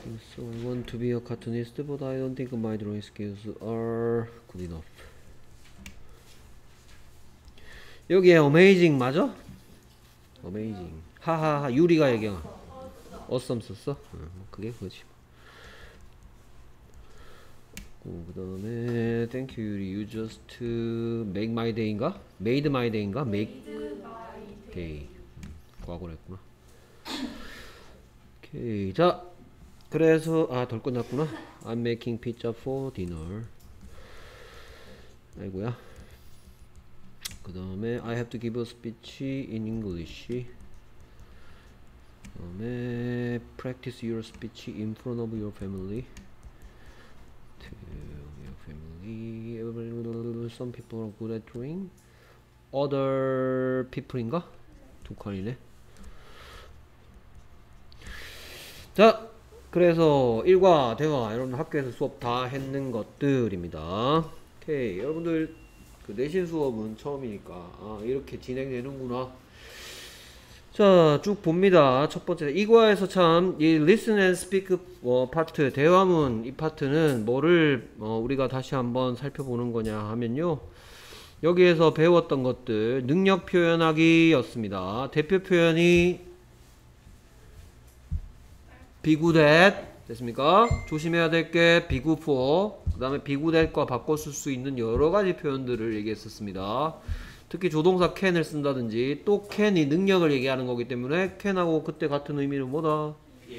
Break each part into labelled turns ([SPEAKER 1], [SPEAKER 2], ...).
[SPEAKER 1] So I want to be a cartoonist, but I don't think my drawing skills are good enough. 여기에 amazing 맞아? amazing. 하하하 유리가 얘기한 awesome 썼어? 그게 그거지. 그 다음에 thank you 유리 you just make my day인가? made my day인가? make day. 과거로 했구나. 오케이. 자 그래서 덜 끝났구나. I'm making pizza for dinner. 아이고야. 그 다음에 I have to give a speech in English. 그 다음에 practice your speech in front of your family. To your family. Some people are good at drawing. Other people인가? 두 칸이네. 자 그래서 일과 대화 여러분 학교에서 수업 다 했는 것들입니다. 오케이 여러분들 그 내신 수업은 처음이니까 이렇게 진행되는구나. 자 쭉 봅니다. 첫 번째 이과에서 참 이 listen and speak 파트 대화문 이 파트는 뭐를 우리가 다시 한번 살펴보는 거냐 하면요 여기에서 배웠던 것들 능력 표현하기 였습니다. 대표 표현이 be good at 됐습니까? 조심해야 될 게 be good for 그 다음에 be good at과 바꿔 쓸 수 있는 여러가지 표현들을 얘기했었습니다. 특히 조동사 can을 쓴다든지 또 can이 능력을 얘기하는 거기 때문에 can하고 그때 같은 의미는 뭐다?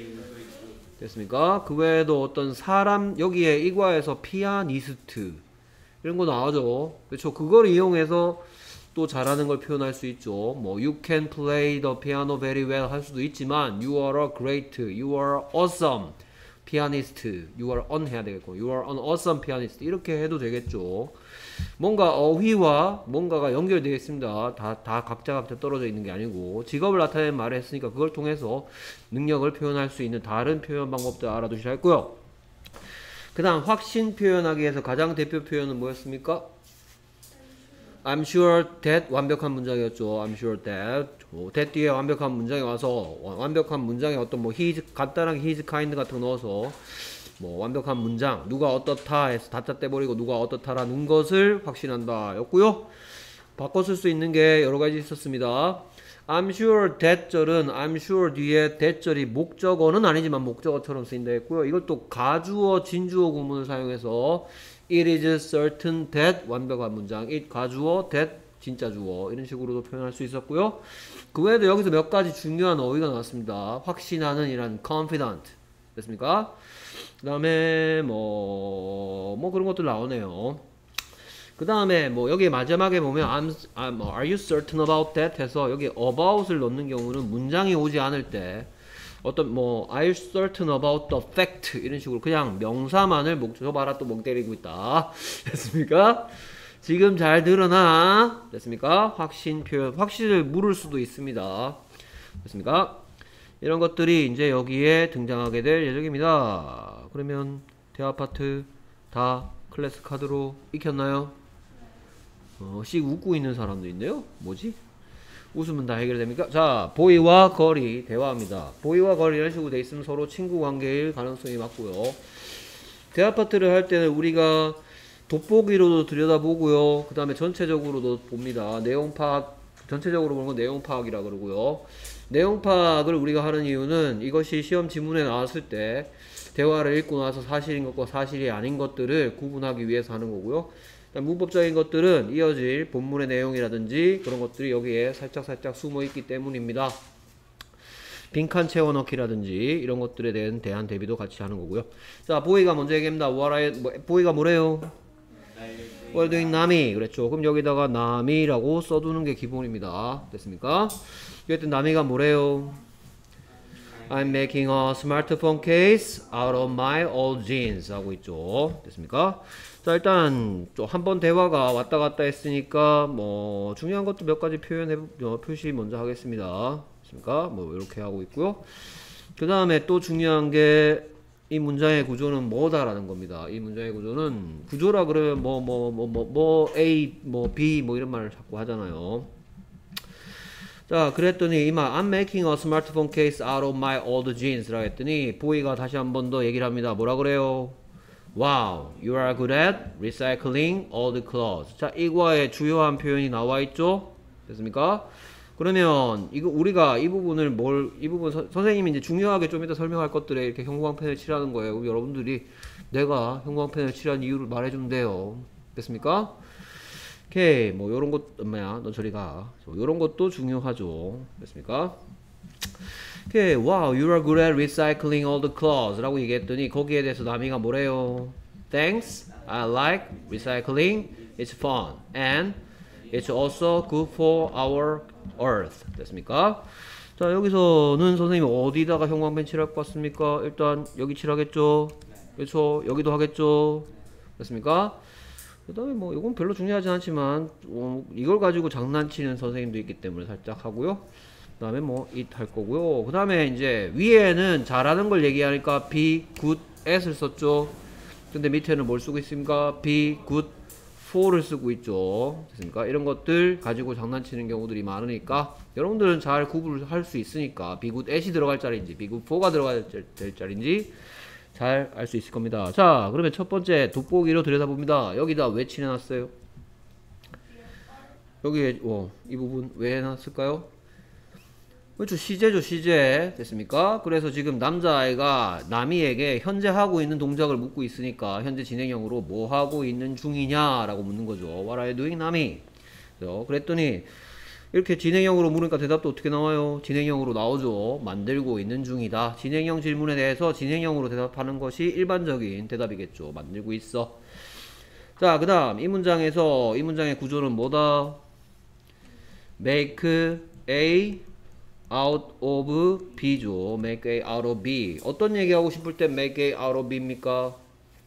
[SPEAKER 1] 됐습니까? 그 외에도 어떤 사람 여기에 이과에서 피아니스트 이런 거 나오죠. 그렇죠? 그걸 이용해서 또 잘하는 걸 표현할 수 있죠. 뭐 you can play the piano very well 할 수도 있지만 you are a great, you are awesome pianist, you are on 해야 되겠고 you are an awesome pianist 이렇게 해도 되겠죠. 뭔가 어휘와 뭔가가 연결되어 있습니다. 다 각자 떨어져 있는 게 아니고 직업을 나타내는 말을 했으니까 그걸 통해서 능력을 표현할 수 있는 다른 표현 방법도 알아두셔야 했고요. 그 다음 확신 표현하기 위해서 가장 대표 표현은 뭐였습니까? I'm sure that 완벽한 문장이었죠. I'm sure that that 뒤에 완벽한 문장이 와서 완벽한 문장에 어떤 뭐 he's 간단하게 he's kind 같은 거 넣어서 뭐 완벽한 문장 누가 어떻다 해서 다짜 떼버리고 누가 어떻다라는 것을 확신한다 였고요. 바꿔 쓸 수 있는 게 여러 가지 있었습니다. I'm sure that 절은 I'm sure 뒤에 that 절이 목적어는 아니지만 목적어처럼 쓰인다 했고요. 이걸 또 가주어 진주어 구문을 사용해서 It is certain that 완벽한 문장 it 가주어 that 진짜 주어 이런 식으로도 표현할 수 있었고요. 그 외에도 여기서 몇 가지 중요한 어휘가 나왔습니다. 확신하는 이란 confident 됐습니까? 그 다음에 뭐 그런 것들 나오네요. 그 다음에 뭐 여기 마지막에 보면 are you certain about that 해서 여기 about을 넣는 경우는 문장이 오지 않을 때 어떤 뭐 are you certain about the fact 이런 식으로 그냥 명사만을 저 봐라 또 멍 때리고 있다 됐습니까? 지금 잘 드러나 됐습니까? 확신 표현 확신을 물을 수도 있습니다 됐습니까? 이런 것들이 이제 여기에 등장하게 될 예정입니다. 그러면 대화 파트 다 클래스 카드로 익혔나요? 씩 웃고 있는 사람도 있네요. 뭐지? 웃으면 다 해결됩니까? 자, 보이와 거리 대화합니다. 보이와 거리 이런 식으로 돼 있으면 서로 친구 관계일 가능성이 많고요. 대화 파트를 할 때는 우리가 돋보기로도 들여다보고요. 그 다음에 전체적으로도 봅니다. 내용 파악, 전체적으로 보는 건 내용 파악이라 그러고요. 내용 파악을 우리가 하는 이유는 이것이 시험 지문에 나왔을 때 대화를 읽고 나서 사실인 것과 사실이 아닌 것들을 구분하기 위해서 하는 거고요. 문법적인 것들은 이어질 본문의 내용이라든지 그런 것들이 여기에 살짝 숨어 있기 때문입니다. 빈칸 채워넣기라든지 이런 것들에 대한 대비도 같이 하는 거고요. 자, 보이가 먼저 얘기합니다. 보이가 뭐래요? What are doing, 남이? 그랬죠. 그럼 여기다가 남이라고 써두는 게 기본입니다. 됐습니까? 여튼 남이가 뭐래요? I'm making a smartphone case out of my old jeans 하고 있죠. 됐습니까? 자, 일단 한번 대화가 왔다 갔다 했으니까 뭐 중요한 것도 몇 가지 표시 먼저 하겠습니다. 됐습니까? 뭐 이렇게 하고 있고요. 그 다음에 또 중요한 게 이 문장의 구조는 뭐다라는 겁니다. 이 문장의 구조는 구조라 그러면 A, B 뭐 이런 말을 자꾸 하잖아요. 자, 그랬더니 이마 I'm making a smartphone case out of my old jeans 라고 했더니 보이가 다시 한 번 더 얘기를 합니다. 뭐라 그래요? Wow, you are good at recycling old clothes. 자, 이거의 주요한 표현이 나와 있죠? 됐습니까? 그러면 이거 우리가 이 부분을 이 부분 선생님이 이제 중요하게 좀 이따 설명할 것들에 이렇게 형광펜을 칠하는 거예요. 여러분들이 내가 형광펜을 칠한 이유를 말해주면 돼요. 됐습니까? 오케이, 뭐 요런 것 엄마야 너 저리 가. 요런 것도 중요하죠. 됐습니까? 오케이, wow, you are good at recycling all the clothes 라고 얘기했더니 거기에 대해서 나미가 뭐래요? Thanks, I like recycling, it's fun and it's also good for our earth. 됐습니까? 자, 여기서는 선생님이 어디다가 형광펜 칠할 것 같습니까? 일단 여기 칠하겠죠? 그렇죠? 여기도 하겠죠? 됐습니까? 그 다음에 뭐 이건 별로 중요하지 않지만 이걸 가지고 장난치는 선생님도 있기 때문에 살짝 하고요. 그 다음에 뭐 it 할 거고요. 그 다음에 이제 위에는 잘하는 걸 얘기하니까 be good at을 썼죠. 근데 밑에는 뭘 쓰고 있습니까? be good for를 쓰고 있죠. 됐습니까? 이런 것들 가지고 장난치는 경우들이 많으니까 여러분들은 잘 구분할 수 있으니까 be good at이 들어갈 자리인지 be good for가 들어갈 자리인지 잘 알 수 있을 겁니다. 자, 그러면 첫 번째 돋보기로 들여다봅니다. 여기다 왜 칠해놨어요? 여기에 이 부분 왜 해놨을까요? 그렇죠, 시제죠, 시제. 됐습니까? 그래서 지금 남자아이가 남이에게 현재 하고 있는 동작을 묻고 있으니까 현재 진행형으로 뭐 하고 있는 중이냐 라고 묻는 거죠. What are you doing, 남이? 그랬더니 이렇게 진행형으로 물으니까 대답도 어떻게 나와요? 진행형으로 나오죠. 만들고 있는 중이다. 진행형 질문에 대해서 진행형으로 대답하는 것이 일반적인 대답이겠죠. 만들고 있어. 자, 그 다음 이 문장에서 이 문장의 구조는 뭐다? make A out of B죠. make A out of B. 어떤 얘기하고 싶을 때 make A out of B입니까?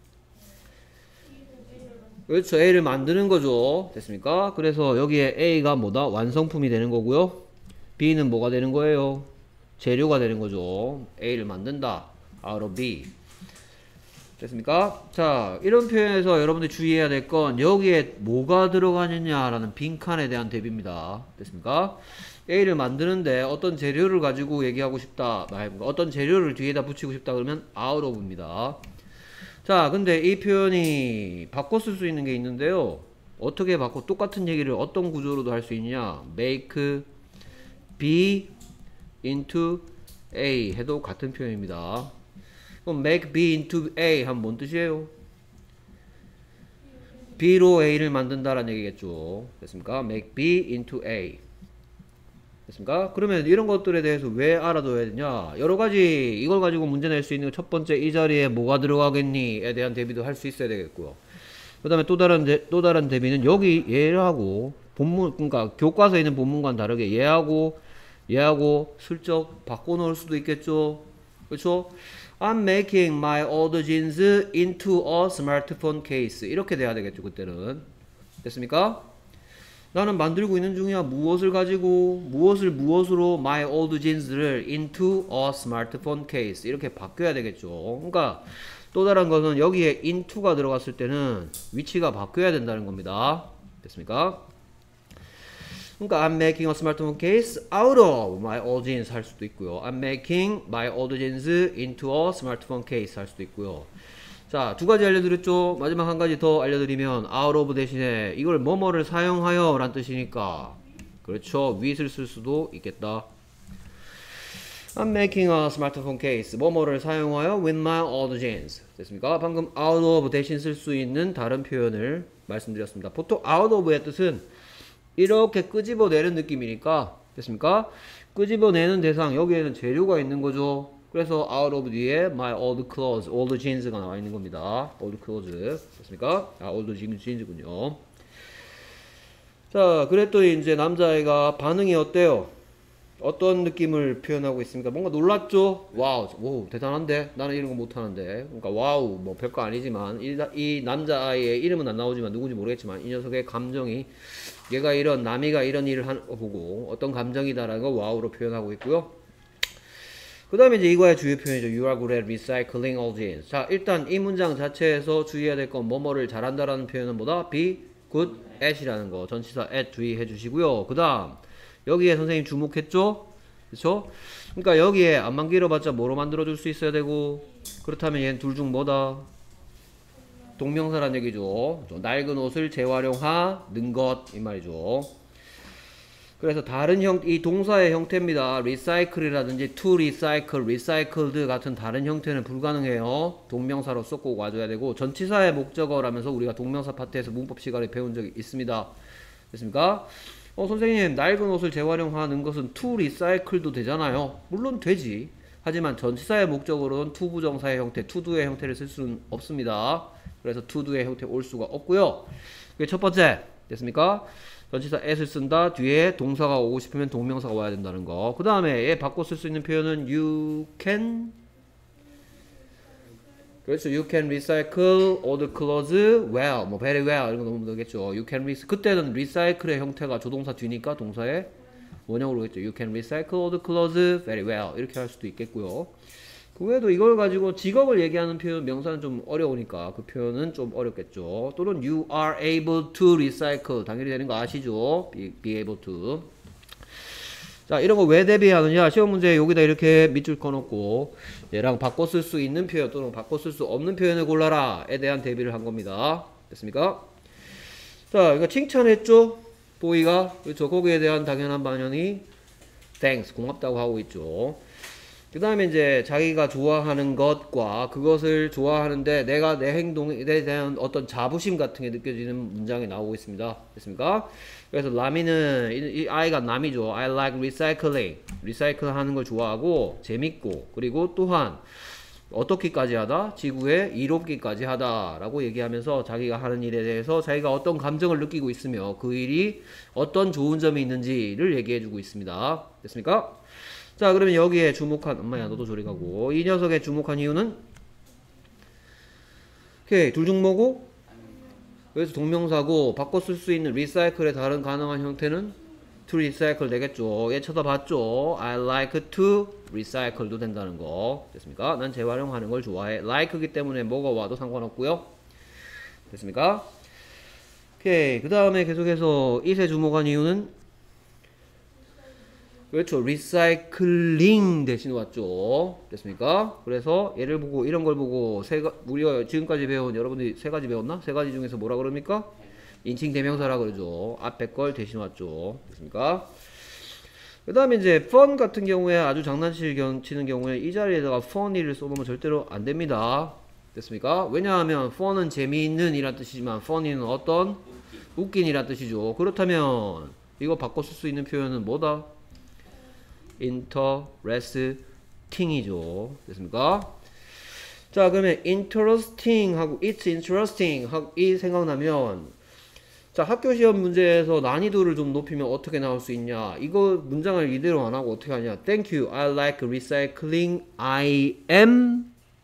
[SPEAKER 1] 그렇죠. A를 만드는 거죠. 됐습니까? 그래서 여기에 A가 뭐다? 완성품이 되는 거고요. B는 뭐가 되는 거예요? 재료가 되는 거죠. A를 만든다. out of B. 됐습니까? 자, 이런 표현에서 여러분들이 주의해야 될 건 여기에 뭐가 들어가느냐라는 빈칸에 대한 대비입니다. 됐습니까? A를 만드는데 어떤 재료를 가지고 얘기하고 싶다. 어떤 재료를 뒤에다 붙이고 싶다 그러면 out of입니다. 자, 근데 이 표현이 바꿔 쓸 수 있는 게 있는데요. 어떻게 바꿔? 똑같은 얘기를 어떤 구조로도 할 수 있냐? make B into A 해도 같은 표현입니다. 그럼 make B into A 하면 뭔 뜻이에요? B로 A를 만든다라는 얘기겠죠. 됐습니까? make B into A. 됐습니까? 그러면 이런 것들에 대해서 왜 알아둬야 되냐? 여러 가지 이걸 가지고 문제 낼 수 있는 첫 번째 이 자리에 뭐가 들어가겠니에 대한 대비도 할 수 있어야 되겠고요. 그 다음에 또 다른 대비는 여기 얘하고 본문, 그러니까 교과서에 있는 본문과는 다르게 얘하고 슬쩍 바꿔놓을 수도 있겠죠. 그렇죠? I'm making my old jeans into a smartphone case. 이렇게 돼야 되겠죠, 그때는. 됐습니까? 나는 만들고 있는 중이야. 무엇을 가지고, 무엇으로 my old jeans를 into a smartphone case. 이렇게 바뀌어야 되겠죠. 그러니까 또 다른 것은 여기에 into가 들어갔을 때는 위치가 바뀌어야 된다는 겁니다. 됐습니까? 그러니까 I'm making a smartphone case out of my old jeans 할 수도 있고요. I'm making my old jeans into a smartphone case 할 수도 있고요. 자, 두 가지 알려드렸죠. 마지막 한 가지 더 알려드리면 out of 대신에 이걸 뭐뭐를 사용하여 란 뜻이니까 그렇죠. with을 쓸 수도 있겠다. I'm making a smartphone case 뭐뭐를 사용하여 with my old jeans. 됐습니까? 방금 out of 대신 쓸 수 있는 다른 표현을 말씀드렸습니다. 보통 out of의 뜻은 이렇게 끄집어내는 느낌이니까 됐습니까? 끄집어내는 대상 여기에는 재료가 있는 거죠. 그래서 out of 뒤에 my old clothes, old jeans가 나와 있는 겁니다. old clothes 됐습니까? old jeans군요. 자, 그랬더니 이제 남자애가 반응이 어때요? 어떤 느낌을 표현하고 있습니까? 뭔가 놀랐죠? 와우, 오, 대단한데? 나는 이런 거 못하는데. 그러니까 와우, 뭐 별거 아니지만 이 남자아이의 이름은 안 나오지만 누군지 모르겠지만 이 녀석의 감정이 얘가 남이가 이런 일을 하는 거 보고 어떤 감정이다라는 거 와우로 표현하고 있고요. 그 다음에 이제 이거의 주요 표현이죠. You are good at recycling all jeans. 자, 일단 이 문장 자체에서 주의해야 될 건 뭐뭐를 잘한다라는 표현은 뭐다? be good at이라는 거. 전치사 at 주의해 주시고요. 그 다음 여기에 선생님 주목했죠? 그쵸? 그러니까 여기에 앞만 길어봤자 뭐로 만들어줄 수 있어야 되고, 그렇다면 얘는 둘 중 뭐다? 동명사란 얘기죠. 낡은 옷을 재활용하는 것 이 말이죠. 그래서 다른 이 동사의 형태입니다. recycle이라든지 to recycle, recycled 같은 다른 형태는 불가능해요. 동명사로서 꼭 와줘야 되고, 전치사의 목적어라면서 우리가 동명사 파트에서 문법 시간에 배운 적이 있습니다. 됐습니까? 선생님, 낡은 옷을 재활용하는 것은 to recycle도 되잖아요. 물론 되지. 하지만 전치사의 목적으로는 to 부정사의 형태, to do의 형태를 쓸 수는 없습니다. 그래서 to do의 형태 올 수가 없고요. 그게 첫 번째. 됐습니까? 전치사 as를 쓴다. 뒤에 동사가 오고 싶으면 동명사가 와야 된다는 거. 그 다음에 얘 바꿔 쓸 수 있는 표현은 you can, 그렇죠. You can recycle old clothes well, 뭐 very well 이런 거 너무 되겠죠. You can 그때는 recycle의 형태가 조동사 뒤니까 동사의 원형으로 겠죠. You can recycle old clothes very well 이렇게 할 수도 있겠고요. 그 외에도 이걸 가지고 직업을 얘기하는 표현, 명사는 좀 어려우니까 그 표현은 좀 어렵겠죠. 또는 you are able to recycle 당연히 되는 거 아시죠? be able to. 자, 이런 거 왜 대비하느냐? 시험 문제 여기다 이렇게 밑줄 꺼놓고 얘랑 바꿔 쓸 수 있는 표현 또는 바꿔 쓸 수 없는 표현을 골라라에 대한 대비를 한 겁니다. 됐습니까? 자, 이거 칭찬했죠? 보이가. 그렇죠. 거기에 대한 당연한 반응이 thanks, 고맙다고 하고 있죠. 그 다음에 이제 자기가 좋아하는 것과 그것을 좋아하는데 내가 내 행동에 대한 어떤 자부심 같은 게 느껴지는 문장이 나오고 있습니다. 됐습니까? 그래서 라미는 이 아이가 남이죠. I like recycling. 리사이클 하는 걸 좋아하고 재밌고 그리고 또한 어떻게까지 하다? 지구에 이롭기까지 하다 라고 얘기하면서 자기가 하는 일에 대해서 자기가 어떤 감정을 느끼고 있으며 그 일이 어떤 좋은 점이 있는지를 얘기해 주고 있습니다. 됐습니까? 자, 그러면 여기에 주목한, 엄마야 너도 저리 가고, 이 녀석에 주목한 이유는 오케이, 둘 중 뭐고? 그래서 동명사고 바꿔 쓸 수 있는 recycle의 다른 가능한 형태는 to recycle 되겠죠. 얘 쳐다봤죠. I like to recycle도 된다는 거. 됐습니까? 난 재활용하는 걸 좋아해. like이기 때문에 뭐가 와도 상관없고요. 됐습니까? 오케이, 그 다음에 계속해서 it에 주목한 이유는 그렇죠. 리사이클링 대신 왔죠. 됐습니까? 그래서 얘를 보고 이런 걸 보고 우리가 지금까지 배운 여러분들이 세 가지 배웠나? 세 가지 중에서 뭐라 그럽니까? 인칭 대명사라 그러죠. 앞에 걸 대신 왔죠. 됐습니까? 그 다음에 이제 fun 같은 경우에 아주 장난치는 경우에 이 자리에다가 funny를 써놓으면 절대로 안 됩니다. 됐습니까? 왜냐하면 fun은 재미있는 이란 뜻이지만 funny는 어떤? 웃긴 이란 뜻이죠. 그렇다면 이거 바꿔 쓸 수 있는 표현은 뭐다? interesting이죠. 됐습니까? 자, 그러면 interesting 하고 it's interesting 하고 이 생각나면 자, 학교 시험 문제에서 난이도를 좀 높이면 어떻게 나올 수 있냐? 이거 문장을 이대로 안 하고 어떻게 하냐? Thank you. I like recycling. I am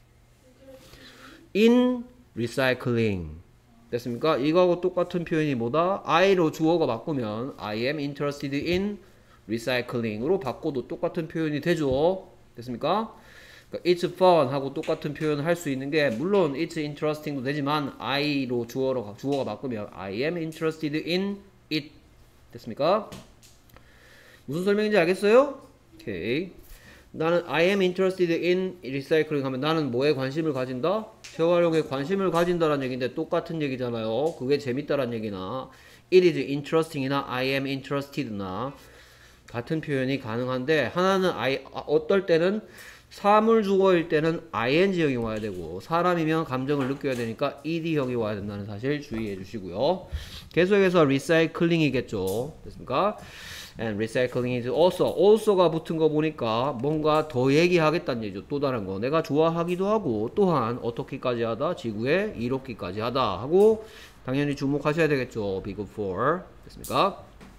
[SPEAKER 1] in recycling. 됐습니까? 이거하고 똑같은 표현이 뭐다? I로 주어가 바꾸면 I am interested in recycling으로 바꿔도 똑같은 표현이 되죠. 됐습니까? 그러니까 it's fun 하고 똑같은 표현을 할 수 있는 게 물론 it's interesting도 되지만 I로 주어가 바꾸면 I am interested in it. 됐습니까? 무슨 설명인지 알겠어요? 오케이. 나는 I am interested in recycling 하면 나는 뭐에 관심을 가진다? 재활용에 관심을 가진다라는 얘기인데 똑같은 얘기잖아요. 그게 재밌다라는 얘기나 it is interesting이나 I am interested나 같은 표현이 가능한데 하나는 어떨 때는 사물주어일 때는 ing형이 와야 되고 사람이면 감정을 느껴야 되니까 ed형이 와야 된다는 사실 주의해 주시고요. 계속해서 recycling이겠죠. 됐습니까? And recycling is also가 붙은 거 보니까 뭔가 더 얘기하겠다는 얘기죠. 또 다른 거. 내가 좋아하기도 하고 또한 어떻게까지 하다? 지구에 이롭기까지 하다 하고 당연히 주목하셔야 되겠죠. Big 4. 됐습니까?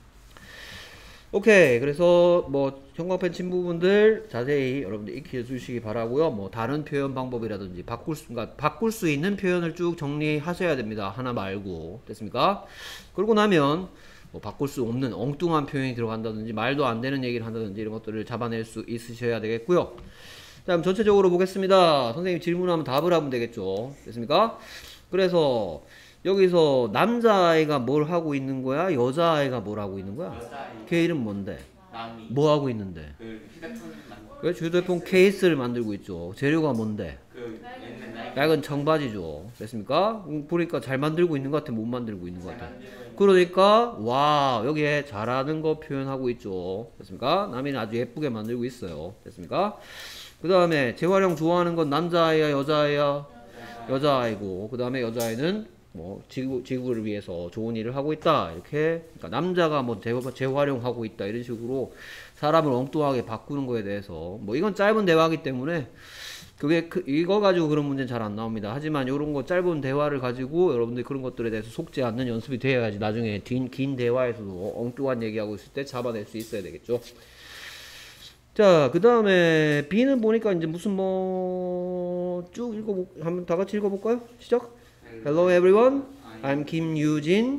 [SPEAKER 1] 오케이. 그래서 뭐 형광펜 친 부분들 자세히 여러분들 익혀 주시기 바라고요. 뭐 다른 표현 방법이라든지 바꿀 수 있는 표현을 쭉 정리하셔야 됩니다. 하나 말고. 됐습니까? 그러고 나면 뭐 바꿀 수 없는 엉뚱한 표현이 들어간다든지 말도 안 되는 얘기를 한다든지 이런 것들을 잡아낼 수 있으셔야 되겠고요. 다음 전체적으로 보겠습니다. 선생님 질문하면 답을 하면 되겠죠. 됐습니까? 그래서 여기서 남자아이가 뭘 하고 있는 거야? 여자아이가 뭘 하고 있는 거야? 걔 이름 뭔데?
[SPEAKER 2] 남이
[SPEAKER 1] 뭐 하고 있는데?
[SPEAKER 2] 그 휴대폰
[SPEAKER 1] 왜 휴대폰 케이스를 만들고 있죠? 재료가 뭔데?
[SPEAKER 2] 그 옛날
[SPEAKER 1] 얇은 청바지죠. 됐습니까? 보니까 잘 만들고 있는 것 같아, 못 만들고 있는 것
[SPEAKER 2] 잘
[SPEAKER 1] 같아.
[SPEAKER 2] 만들고 있는
[SPEAKER 1] 그러니까 와 여기에 잘하는 거 표현하고 있죠. 됐습니까? 남이는 아주 예쁘게 만들고 있어요. 됐습니까? 그 다음에 재활용 좋아하는 건 남자아이야 여자아이야? 여자아이고 그 다음에 여자아이는 뭐 지구를 위해서 좋은 일을 하고 있다 이렇게. 그러니까 남자가 뭐 재활용하고 있다 이런 식으로 사람을 엉뚱하게 바꾸는 거에 대해서 뭐 이건 짧은 대화이기 때문에 그게 이거 가지고 그런 문제는 잘 안 나옵니다. 하지만 이런 거 짧은 대화를 가지고 여러분들이 그런 것들에 대해서 속지 않는 연습이 돼야지 나중에 긴 대화에서도 엉뚱한 얘기하고 있을 때 잡아낼 수 있어야 되겠죠. 자, 그 다음에 B는 보니까 이제 무슨 뭐 쭉 한번 다 같이 읽어볼까요? 시작. Hello everyone. I'm Kim Eugene.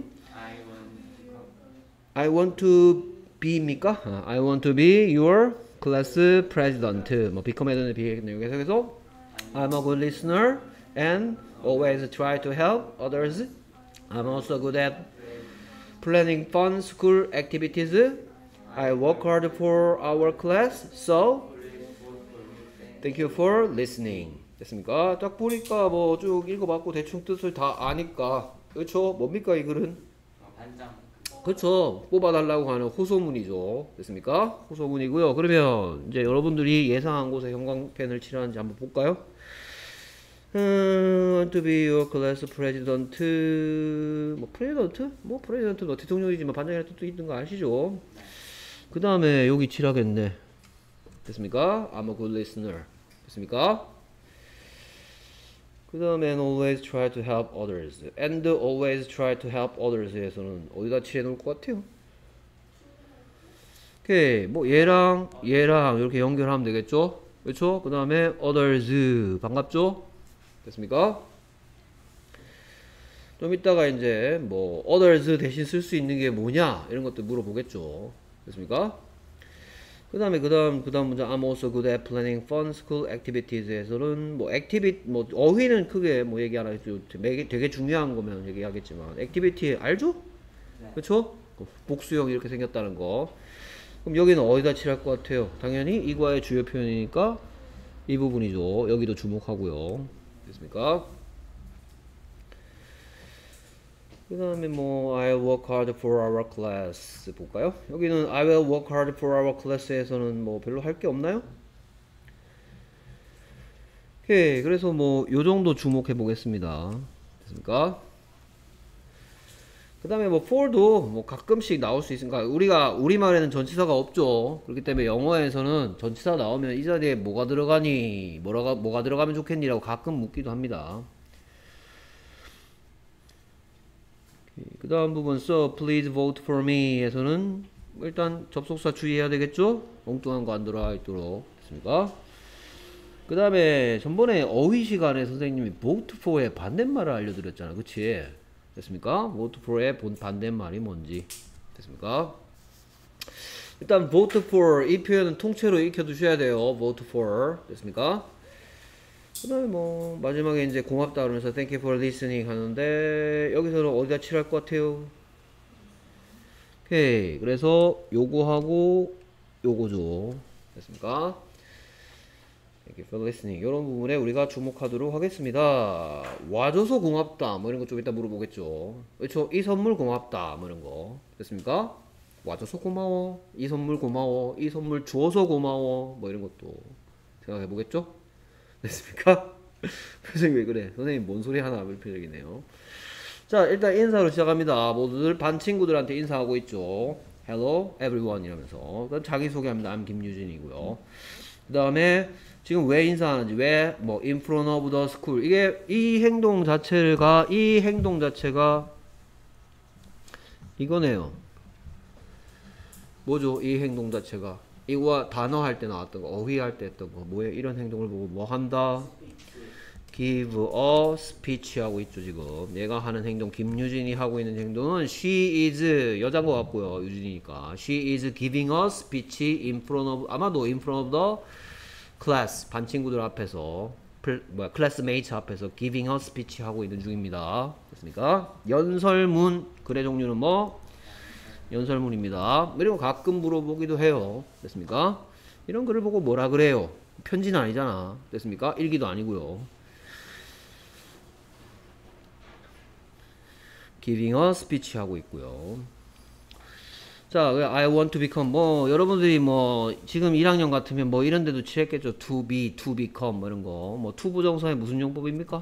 [SPEAKER 1] I want to be입니까? I want to be your class president. 뭐 become 해야 되는 여기서 I'm a good listener and always try to help others. I'm also good at planning fun school activities. I work hard for our class, so thank you for listening. 됐습니까? 딱 보니까 뭐 쭉 읽어봤고 대충 뜻을 다 아니까 그렇죠? 뭡니까 이 글은?
[SPEAKER 2] 반장
[SPEAKER 1] 그렇죠. 뽑아달라고 하는 호소문이죠. 됐습니까? 호소문이고요. 그러면 이제 여러분들이 예상한 곳에 형광펜을 칠하는지 한번 볼까요? Want to be your class president. 뭐 president? 뭐 president는 대통령이지만 반장이라는 뜻도 있는 거 아시죠? 그 다음에 여기 칠하겠네. 됐습니까? I'm a good listener. 됐습니까? 그 다음에 and always try to help others. and always try to help others에서는 어디다 칠해 놓을 것 같아요? 오케이. 뭐 얘랑 이렇게 연결하면 되겠죠? 그렇죠? 그 다음에 others. 반갑죠? 됐습니까? 좀 이따가 이제 뭐 others 대신 쓸 수 있는 게 뭐냐 이런 것도 물어보겠죠. 됐습니까? 그 다음 문제 I'm also good at planning fun school activities에서는 뭐 activity 뭐 어휘는 크게 뭐 얘기 안 하겠죠. 되게 중요한 거면 얘기하겠지만 activity 알죠?
[SPEAKER 2] 네.
[SPEAKER 1] 그렇죠? 복수형 이렇게 생겼다는 거. 그럼 여기는 어디다 칠할 것 같아요? 당연히 이과의 주요 표현이니까 이 부분이죠. 여기도 주목하고요. 됐습니까? 그 다음에 뭐 I work hard for our class 볼까요? 여기는 I will work hard for our class에서는 뭐 별로 할 게 없나요? 오케이. 그래서 뭐 요정도 주목해 보겠습니다. 됐습니까? 그 다음에 뭐 for도 뭐 가끔씩 나올 수 있으니까 우리가 우리말에는 전치사가 없죠. 그렇기 때문에 영어에서는 전치사 나오면 이 자리에 뭐가 들어가니 뭐가 들어가면 좋겠니 라고 가끔 묻기도 합니다. 그 다음 부분 so please vote for me 에서는 일단 접속사 주의해야 되겠죠? 엉뚱한 거 안 들어와 있도록. 됐습니까? 그 다음에 전번에 어휘 시간에 선생님이 vote for의 반대말을 알려드렸잖아. 그치? 됐습니까? vote for의 반대말이 뭔지. 됐습니까? 일단 vote for 이 표현은 통째로 익혀두셔야 돼요. vote for. 됐습니까? 그 다음에 뭐 마지막에 이제 고맙다 그러면서 thank you for listening 하는데 여기서는 어디다 칠할 것 같아요? 오케이. 그래서 요거하고 요거죠. 됐습니까? Thank you for listening. 이런 부분에 우리가 주목하도록 하겠습니다. 와줘서 고맙다 뭐 이런 거 좀 이따 물어보겠죠. 그렇죠? 이 선물 고맙다 뭐 이런 거. 됐습니까? 와줘서 고마워. 이 선물 고마워. 이 선물 주어서 고마워. 뭐 이런 것도 생각해 보겠죠? 됐습니까? 선생님 왜 그래? 선생님 뭔 소리 하나 할 표정이네요. 자, 일단 인사로 시작합니다. 모두들 반 친구들한테 인사하고 있죠. Hello everyone 이러면서. 그럼 자기소개합니다. I'm 김유진이고요. 그 다음에 지금 왜 인사하는지, 왜 뭐 in front of the school 이게 이 행동 자체가 이거네요. 뭐죠? 이 행동 자체가 이거 단어 할 때 나왔던 거, 어휘 할 때 했던 거, 뭐예요? 이런 행동을 보고 뭐 한다? give a speech 하고 있죠, 지금. 얘가 하는 행동, 김유진이 하고 있는 행동은 she is, 여자인 것 같고요, 유진이니까. she is giving a speech in front of, 아마도 in front of the class, 반 친구들 앞에서, classmates 앞에서 giving a speech 하고 있는 중입니다. 됐습니까? 연설문, 글의 종류는 뭐? 연설문입니다. 이런 거 가끔 물어보기도 해요. 됐습니까? 이런 글을 보고 뭐라 그래요? 편지는 아니잖아. 됐습니까? 일기도 아니고요. giving a speech 하고 있고요. 자, I want to become 뭐 여러분들이 뭐 지금 1학년 같으면 뭐 이런 데도 칠했겠죠. to be, to become 뭐 이런 거. 뭐 to 부정사의 무슨 용법입니까?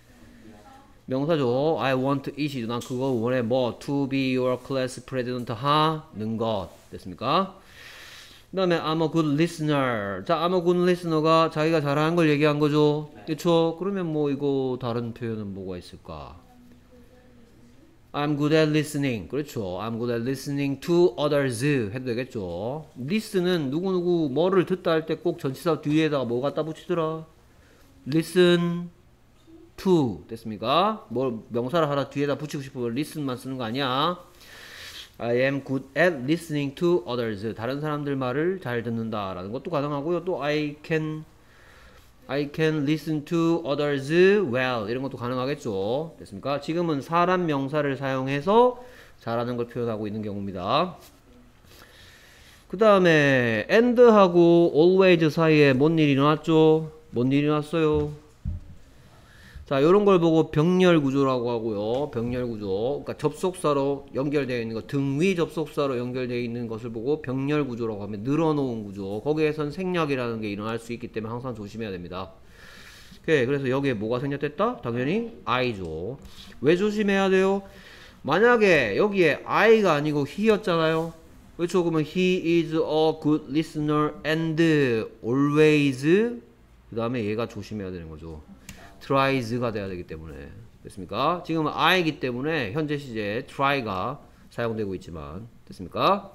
[SPEAKER 1] 명사죠. I want it이죠. 난 그거 원해. 뭐 to be your class president 하는 것. 됐습니까? 그 다음에 I'm a good listener. 자, I'm a good listener가 자기가 잘하는 걸 얘기한 거죠. 그쵸? 그러면 뭐 이거 다른 표현은 뭐가 있을까? I'm good at listening. 그렇죠. I'm good at listening to others 해도 되겠죠. listen은 누구누구 뭐를 듣다 할 때 꼭 전치사 뒤에다가 뭐 갖다 붙이더라? listen to 됐습니까? 뭐 명사를 하나 뒤에다 붙이고 싶으면 listen만 쓰는 거 아니야. I am good at listening to others. 다른 사람들 말을 잘 듣는다 라는 것도 가능하고요. 또 I can listen to others well. 이런 것도 가능하겠죠. 됐습니까? 지금은 사람 명사를 사용해서 잘하는 걸 표현하고 있는 경우입니다. 그 다음에 and하고 always 사이에 뭔 일이 일어났죠? 뭔 일이 일어났어요? 자, 요런 걸 보고 병렬 구조라고 하고요. 병렬 구조. 그러니까 접속사로 연결되어 있는 거, 등위 접속사로 연결되어 있는 것을 보고 병렬 구조라고 하면 늘어놓은 구조. 거기에선 생략이라는 게 일어날 수 있기 때문에 항상 조심해야 됩니다. 오케이, 그래서 여기에 뭐가 생략됐다? 당연히 I죠. 왜 조심해야 돼요? 만약에 여기에 I가 아니고 he였잖아요. 그렇죠? 그러면 he is a good listener and always 그 다음에 얘가 조심해야 되는 거죠. tries가 돼야 되기 때문에. 됐습니까? 지금은 I이기 때문에 현재 시제에 try가 사용되고 있지만. 됐습니까?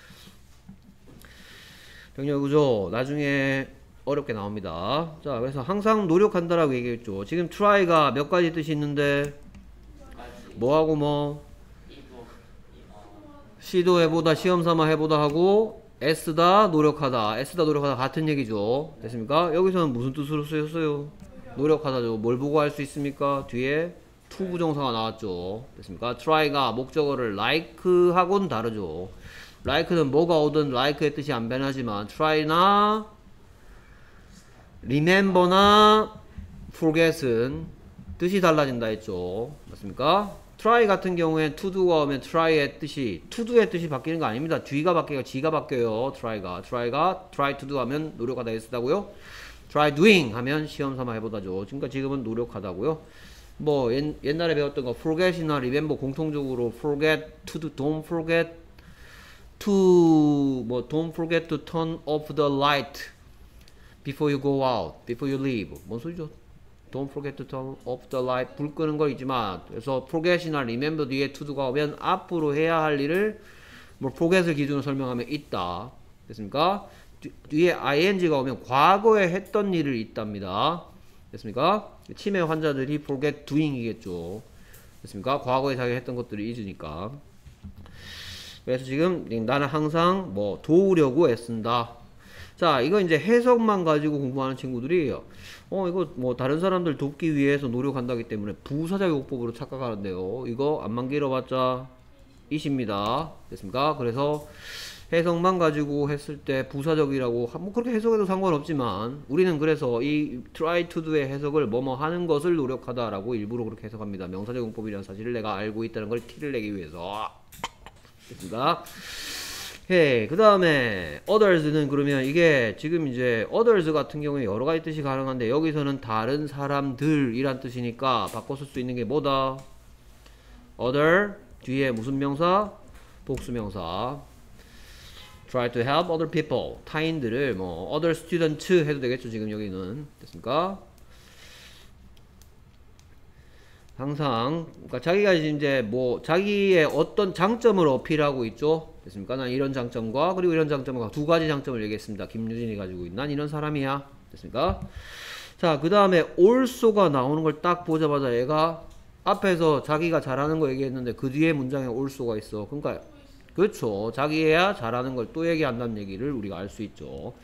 [SPEAKER 1] 병렬 구조 나중에 어렵게 나옵니다. 자, 그래서 항상 노력한다라고 얘기했죠. 지금 try가 몇 가지 뜻이 있는데 뭐하고 뭐 시도해보다, 시험삼아 해보다 하고 애쓰다, 노력하다. 애쓰다, 노력하다 같은 얘기죠. 됐습니까? 여기서는 무슨 뜻으로 쓰였어요? 노력하다죠. 뭘 보고 할 수 있습니까? 뒤에 to 부정사가 나왔죠. 됐습니까? try가 목적어를 like하고는 다르죠. like는 뭐가 오든 like의 뜻이 안 변하지만 try나 remember나 forget은 뜻이 달라진다 했죠. 맞습니까? try 같은 경우엔 to do가 오면 try의 뜻이 to do의 뜻이 바뀌는 거 아닙니다. 뒤가 바뀌고 지가 바뀌어요. try가 try to do 하면 노력하다 했다고요. try doing 하면 시험 삼아 해보다죠. 그러니까 지금은 노력하다고요. 뭐 옛날에 배웠던 거 forget이나 remember 공통적으로 forget to do, don't forget to turn off the light before you go out, before you leave. 뭔 소리죠? Don't forget to turn off the light. 불 끄는 거 잊지마. 그래서 forget이나 remember 뒤에 to do가 오면 앞으로 해야 할 일을 뭐 forget을 기준으로 설명하면 있다. 됐습니까? 뒤에 ing가 오면 과거에 했던 일을 있답니다. 됐습니까? 치매 환자들이 forget doing이겠죠. 됐습니까? 과거에 자기가 했던 것들을 잊으니까. 그래서 지금 나는 항상 뭐 도우려고 애쓴다. 자, 이거 이제 해석만 가지고 공부하는 친구들이 이거 뭐 다른 사람들 돕기 위해서 노력한다기 때문에 부사적 용법으로 착각하는데요. 이거 안만 길어봤자 이십니다. 됐습니까? 그래서 해석만 가지고 했을 때 부사적이라고 뭐 그렇게 해석해도 상관없지만 우리는 그래서 이 try to do의 해석을 뭐뭐 하는 것을 노력하다라고 일부러 그렇게 해석합니다. 명사적 용법이라는 사실을 내가 알고 있다는 걸 티를 내기 위해서. 됐습니까? 오케이. 그 다음에 others는 그러면 이게 지금 이제 others 같은 경우에 여러 가지 뜻이 가능한데 여기서는 다른 사람들이란 뜻이니까 바꿔 쓸 수 있는 게 뭐다? other 뒤에 무슨 명사? 복수명사. try to help other people. 타인들을 뭐 other students 해도 되겠죠. 지금 여기는. 됐습니까? 항상 그러니까 자기가 이제 뭐 자기의 어떤 장점을 어필하고 있죠. 됐습니까? 난 이런 장점과 그리고 이런 장점과 두 가지 장점을 얘기했습니다. 김유진이 가지고 있는 난 이런 사람이야. 됐습니까? 자, 그 다음에 also가 나오는 걸 딱 보자마자 얘가 앞에서 자기가 잘하는 거 얘기했는데 그 뒤에 문장에 also가 있어. 그러니까 그렇죠. 자기야 잘하는 걸 또 얘기한다는 얘기를 우리가 알 수 있죠.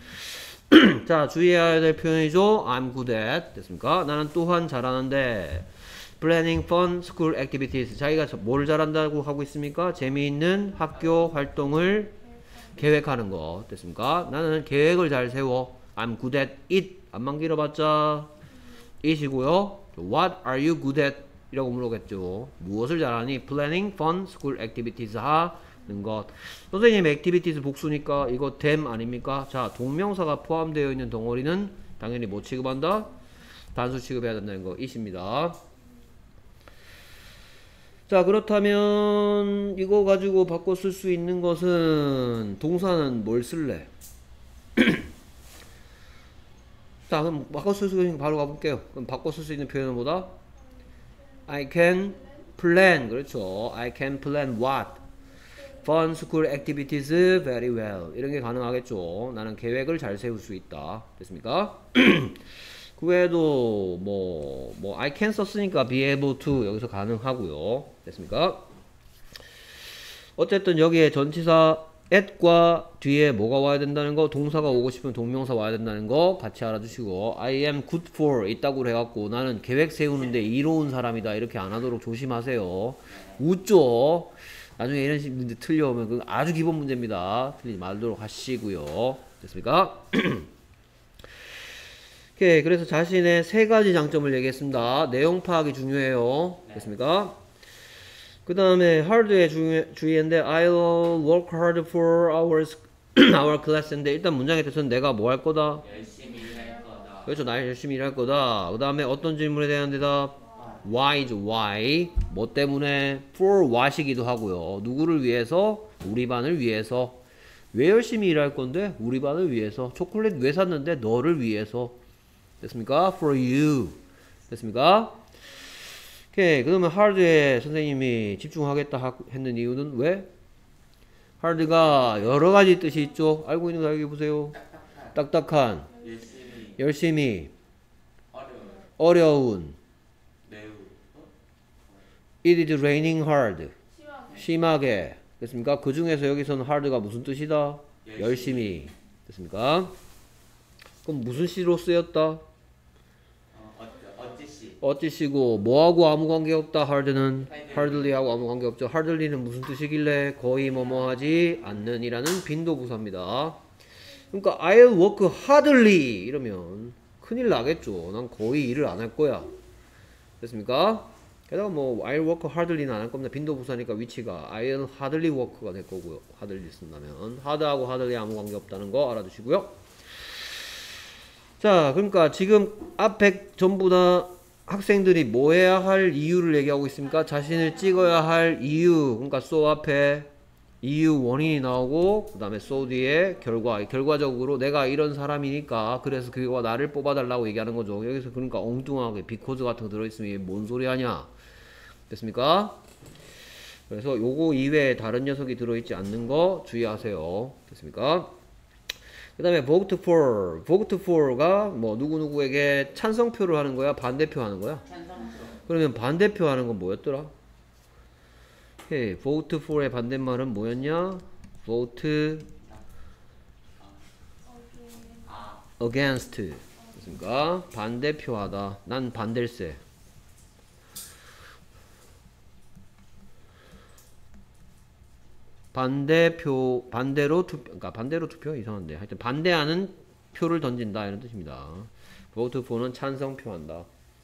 [SPEAKER 1] 자, 주의해야 될 표현이죠. I'm good at. 됐습니까? 나는 또한 잘하는데 planning fun school activities. 자기가 뭘 잘한다고 하고 있습니까? 재미있는 학교 활동을 계획하는 거. 됐습니까? 나는 계획을 잘 세워. I'm good at it. 안만 길어봤자 it이고요. What are you good at? 이라고 물어보겠죠. 무엇을 잘하니? Planning fun school activities 하는 것. 선생님 activities 복수니까 이거 them 아닙니까? 자, 동명사가 포함되어 있는 덩어리는 당연히 뭐 취급한다? 단수 취급해야 된다는 거 it입니다. 자, 그렇다면 이거 가지고 바꿔 쓸 수 있는 것은 동사는 뭘 쓸래? 자, 그럼 바꿔 쓸 수 있는 거 바로 가볼게요. 그럼 바꿔 쓸 수 있는 표현은 뭐다? I can plan. 그렇죠. I can plan what? Fun school activities very well. 이런 게 가능하겠죠. 나는 계획을 잘 세울 수 있다. 됐습니까? 그 외에도 뭐 I can 썼으니까 be able to 여기서 가능하고요. 됐습니까? 어쨌든 여기에 전치사 at과 뒤에 뭐가 와야 된다는 거, 동사가 오고 싶으면 동명사 와야 된다는 거 같이 알아주시고, I am good for 있다고 해갖고 나는 계획 세우는데 이로운 사람이다 이렇게 안 하도록 조심하세요. 웃죠? 나중에 이런 식의 문제 틀려오면 그건 아주 기본 문제입니다. 틀리지 말도록 하시고요. 됐습니까? 오케이, 그래서 자신의 세 가지 장점을 얘기했습니다. 내용 파악이 중요해요. 됐습니까? 그 다음에 hard에 주의인데 I'll work hard for our class인데 일단 문장의 뜻은 내가 뭐 할 거다?
[SPEAKER 2] 열심히 일할 거다.
[SPEAKER 1] 그렇죠. 나 열심히 일할 거다. 그 다음에 어떤 질문에 대한 대답? Why죠. Why? 뭐 때문에? For what이기도 하고요. 누구를 위해서? 우리 반을 위해서. 왜 열심히 일할 건데? 우리 반을 위해서. 초콜릿 왜 샀는데? 너를 위해서. 됐습니까? For you. 됐습니까? 오케이. 그러면 hard에 선생님이 집중하겠다 했는 이유는 왜? hard가 여러 가지 뜻이 있죠. 알고 있는 거 여기 보세요. 딱딱한, 열심히, 어려운.
[SPEAKER 2] 매우.
[SPEAKER 1] It is raining hard. 심하게. 됐습니까? 그 중에서 여기서는 hard가 무슨 뜻이다? 열심히. 됐습니까? 그럼 무슨 시로 쓰였다? 어찌시고 뭐하고 아무 관계없다. hard는 hardly하고 아무 관계없죠. hardly는 무슨 뜻이길래 거의 뭐뭐 하지 않는 이라는 빈도부사입니다. 그러니까 I'll work hardly 이러면 큰일 나겠죠. 난 거의 일을 안 할 거야. 됐습니까? 게다가 뭐 I'll work hardly는 안 할 겁니다. 빈도부사니까 위치가 I'll hardly work가 될 거고요. hardly 쓴다면 hard하고 hardly 아무 관계없다는 거 알아두시고요. 자, 그러니까 지금 앞에 전부 다 학생들이 뭐 해야 할 이유를 얘기하고 있습니까? 자신을 찍어야 할 이유. 그러니까 so 앞에 이유 원인이 나오고 그 다음에 so 뒤에 결과적으로 내가 이런 사람이니까 그래서 그와 나를 뽑아달라고 얘기하는 거죠. 여기서 그러니까 엉뚱하게 because 같은 거 들어있으면 이게 뭔 소리 하냐. 됐습니까? 그래서 요거 이외에 다른 녀석이 들어있지 않는 거 주의하세요. 됐습니까? 그 다음에 vote for가 뭐 누구누구에게 찬성표를 하는 거야? 반대표 하는 거야? 그러면 반대표 하는 건 뭐였더라? 오케이, vote for의 반대말은 뭐였냐? vote against. 됐습니까? 반대표 하다. 난 반댈세. 반대로 투표 이상한데 하여튼 반대하는 표를 던진다 이런 뜻입니다. vote for는 찬성표 한다.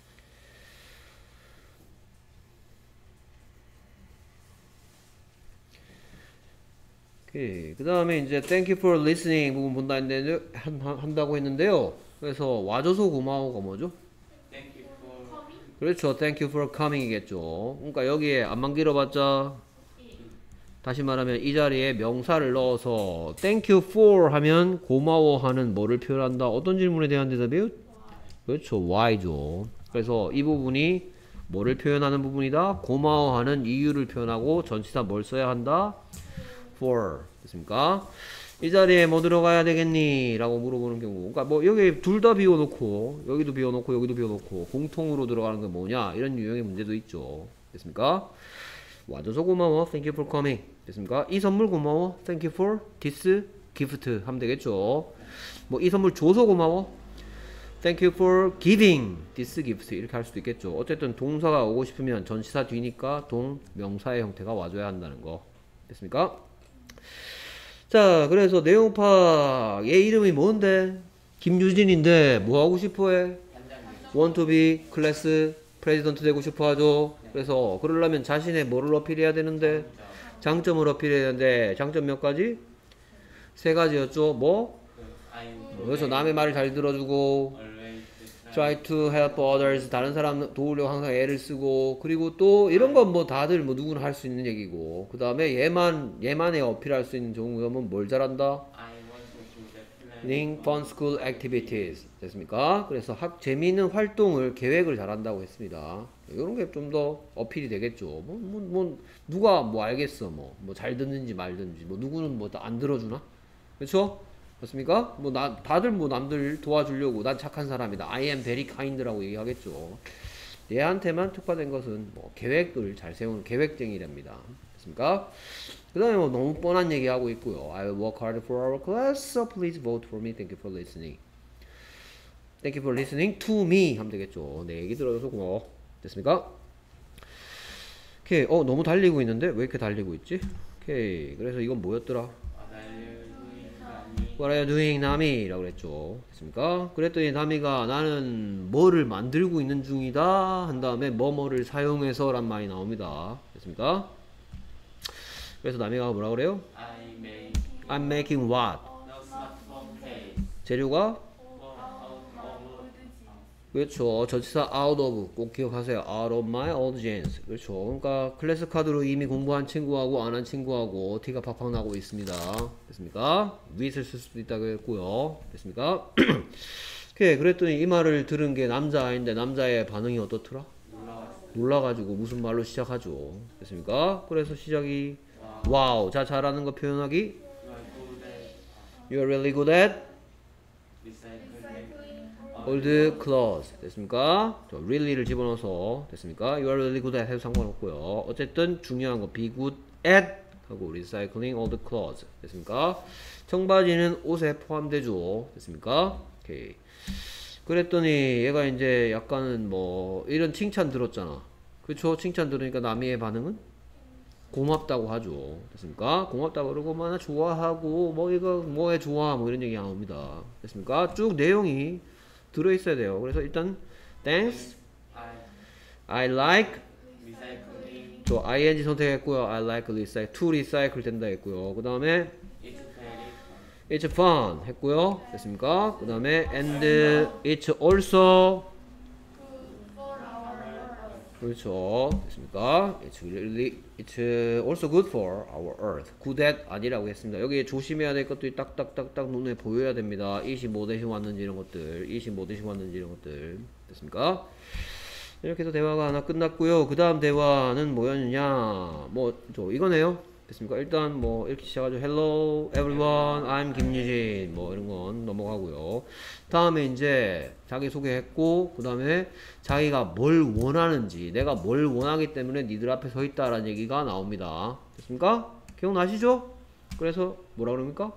[SPEAKER 1] 그 다음에 이제 thank you for listening 부분 한다고 했는데요. 그래서 와줘서 고마워가 뭐죠? 그렇죠. thank you for coming 이겠죠. 그러니까 여기에 안만 길어봤자 다시 말하면 이 자리에 명사를 넣어서 thank you for 하면 고마워하는 뭐를 표현한다? 어떤 질문에 대한 대답이에요? 그렇죠. why죠. 그래서 이 부분이 뭐를 표현하는 부분이다? 고마워하는 이유를 표현하고 전치사 뭘 써야 한다? for. 됐습니까? 이 자리에 뭐 들어가야 되겠니? 라고 물어보는 경우. 그러니까 뭐 여기 둘 다 비워놓고 여기도 비워놓고 여기도 비워놓고 공통으로 들어가는 게 뭐냐? 이런 유형의 문제도 있죠. 됐습니까? 와줘서 고마워. Thank you for coming. 됐습니까? 이 선물 고마워. Thank you for this gift 하면 되겠죠. 뭐 이 선물 줘서 고마워. Thank you for giving this gift 이렇게 할 수도 있겠죠. 어쨌든 동사가 오고 싶으면 전치사 뒤니까 동명사의 형태가 와줘야 한다는 거 됐습니까? 자, 그래서 내용 파악 얘 이름이 뭔데? 김유진인데 뭐 하고 싶어해? Want to be class president 되고 싶어 하죠. 그래서 그러려면 자신의 뭐를 어필해야 되는데? 장점을 어필해야 되는데 장점 몇 가지? 세 가지였죠. 뭐? 그래서 남의 말을 잘 들어주고 try to help others 다른 사람 도우려고 항상 애를 쓰고 그리고 또 이런 건 뭐 다들 뭐 누구나 할 수 있는 얘기고 그 다음에 얘만의 어필할 수 있는 좋은 점은 뭘 잘한다? fun school activities 됐습니까? 그래서 재미있는 활동을 계획을 잘한다고 했습니다. 이런 게 좀 더 어필이 되겠죠. 누가 뭐 알겠어 뭐 잘 듣는지 말든지 뭐 누구는 뭐 안 들어주나? 그렇죠? 그렇습니까? 다들 남들 도와주려고 난 착한 사람이다. I am very kind라고 얘기하겠죠. 얘한테만 특화된 것은 뭐 계획을 잘 세우는 계획쟁이랍니다. 됐습니까? 그 다음에 뭐 너무 뻔한 얘기하고 있고요. I will work hard for our class, so please vote for me. Thank you for listening. Thank you for listening to me 하면 되겠죠. 내 얘기 들어줘서 고마워. 됐습니까? 오케이. 너무 달리고 있는데 왜 이렇게 달리고 있지? 오케이. 그래서 이건 뭐였더라? What are you doing, 나미? 라고 그랬죠. 됐습니까? 그랬더니 나미가 나는 뭐를 만들고 있는 중이다 한 다음에 뭐뭐를 사용해서 란 말이 나옵니다. 됐습니까? 그래서 나미가 뭐라고 그래요? I'm making what? 재료가? 그렇죠. 전치사 out of 꼭 기억하세요. out of my old jeans. 그렇죠. 그러니까 클래스 카드로 이미 공부한 친구하고 안 한 친구하고 티가 팍팍 나고 있습니다. 됐습니까? with을 쓸 수도 있다고 했고요. 됐습니까? 오케이. 그랬더니 이 말을 들은 게 남자아인데 남자의 반응이 어떻더라? 놀라가지고 무슨 말로 시작하죠. 됐습니까? 그래서 시작이 와우. 자, 잘하는 거 표현하기 You're really good at old clothes. 됐습니까? 저 really를 집어넣어서 됐습니까? You are really good at 해도 상관없고요. 어쨌든 중요한 거 be good at 하고 recycling old clothes. 됐습니까? 청바지는 옷에 포함되죠. 됐습니까? 오케이. 그랬더니 얘가 이제 약간은 뭐 이런 칭찬 들었잖아. 그렇죠? 칭찬 들으니까 남이의 반응은 고맙다고 하죠. 됐습니까? 고맙다고 그러고 나 좋아하고 뭐 이거 뭐에 좋아 뭐 이런 얘기 나옵니다. 됐습니까? 쭉 내용이 들어있어야 돼요. 그래서 일단 thanks, I like 저 ing 선택했고요. I like recycle, to recycle 된다 했고요. 그 다음에 it's fun 했고요. 됐습니까? 그 다음에 and it's also 그렇죠. 됐습니까? It's also good for our earth. good at 아니라고 했습니다. 여기 조심해야 될 것들이 딱딱딱딱 눈에 보여야 됩니다. it이 뭐 대신 왔는지 이런 것들, it이 뭐 대신 왔는지 이런 것들. 됐습니까? 이렇게 해서 대화가 하나 끝났고요. 그 다음 대화는 뭐였느냐? 이거네요. 됐습니까? 일단 뭐 이렇게 시작하죠. Hello everyone, I'm 김유진. 뭐 이런 건 넘어가고요. 다음에 이제 자기 소개했고 그 다음에 자기가 뭘 원하는지 내가 뭘 원하기 때문에 니들 앞에 서 있다라는 얘기가 나옵니다. 됐습니까? 기억나시죠? 그래서 뭐라 그럽니까?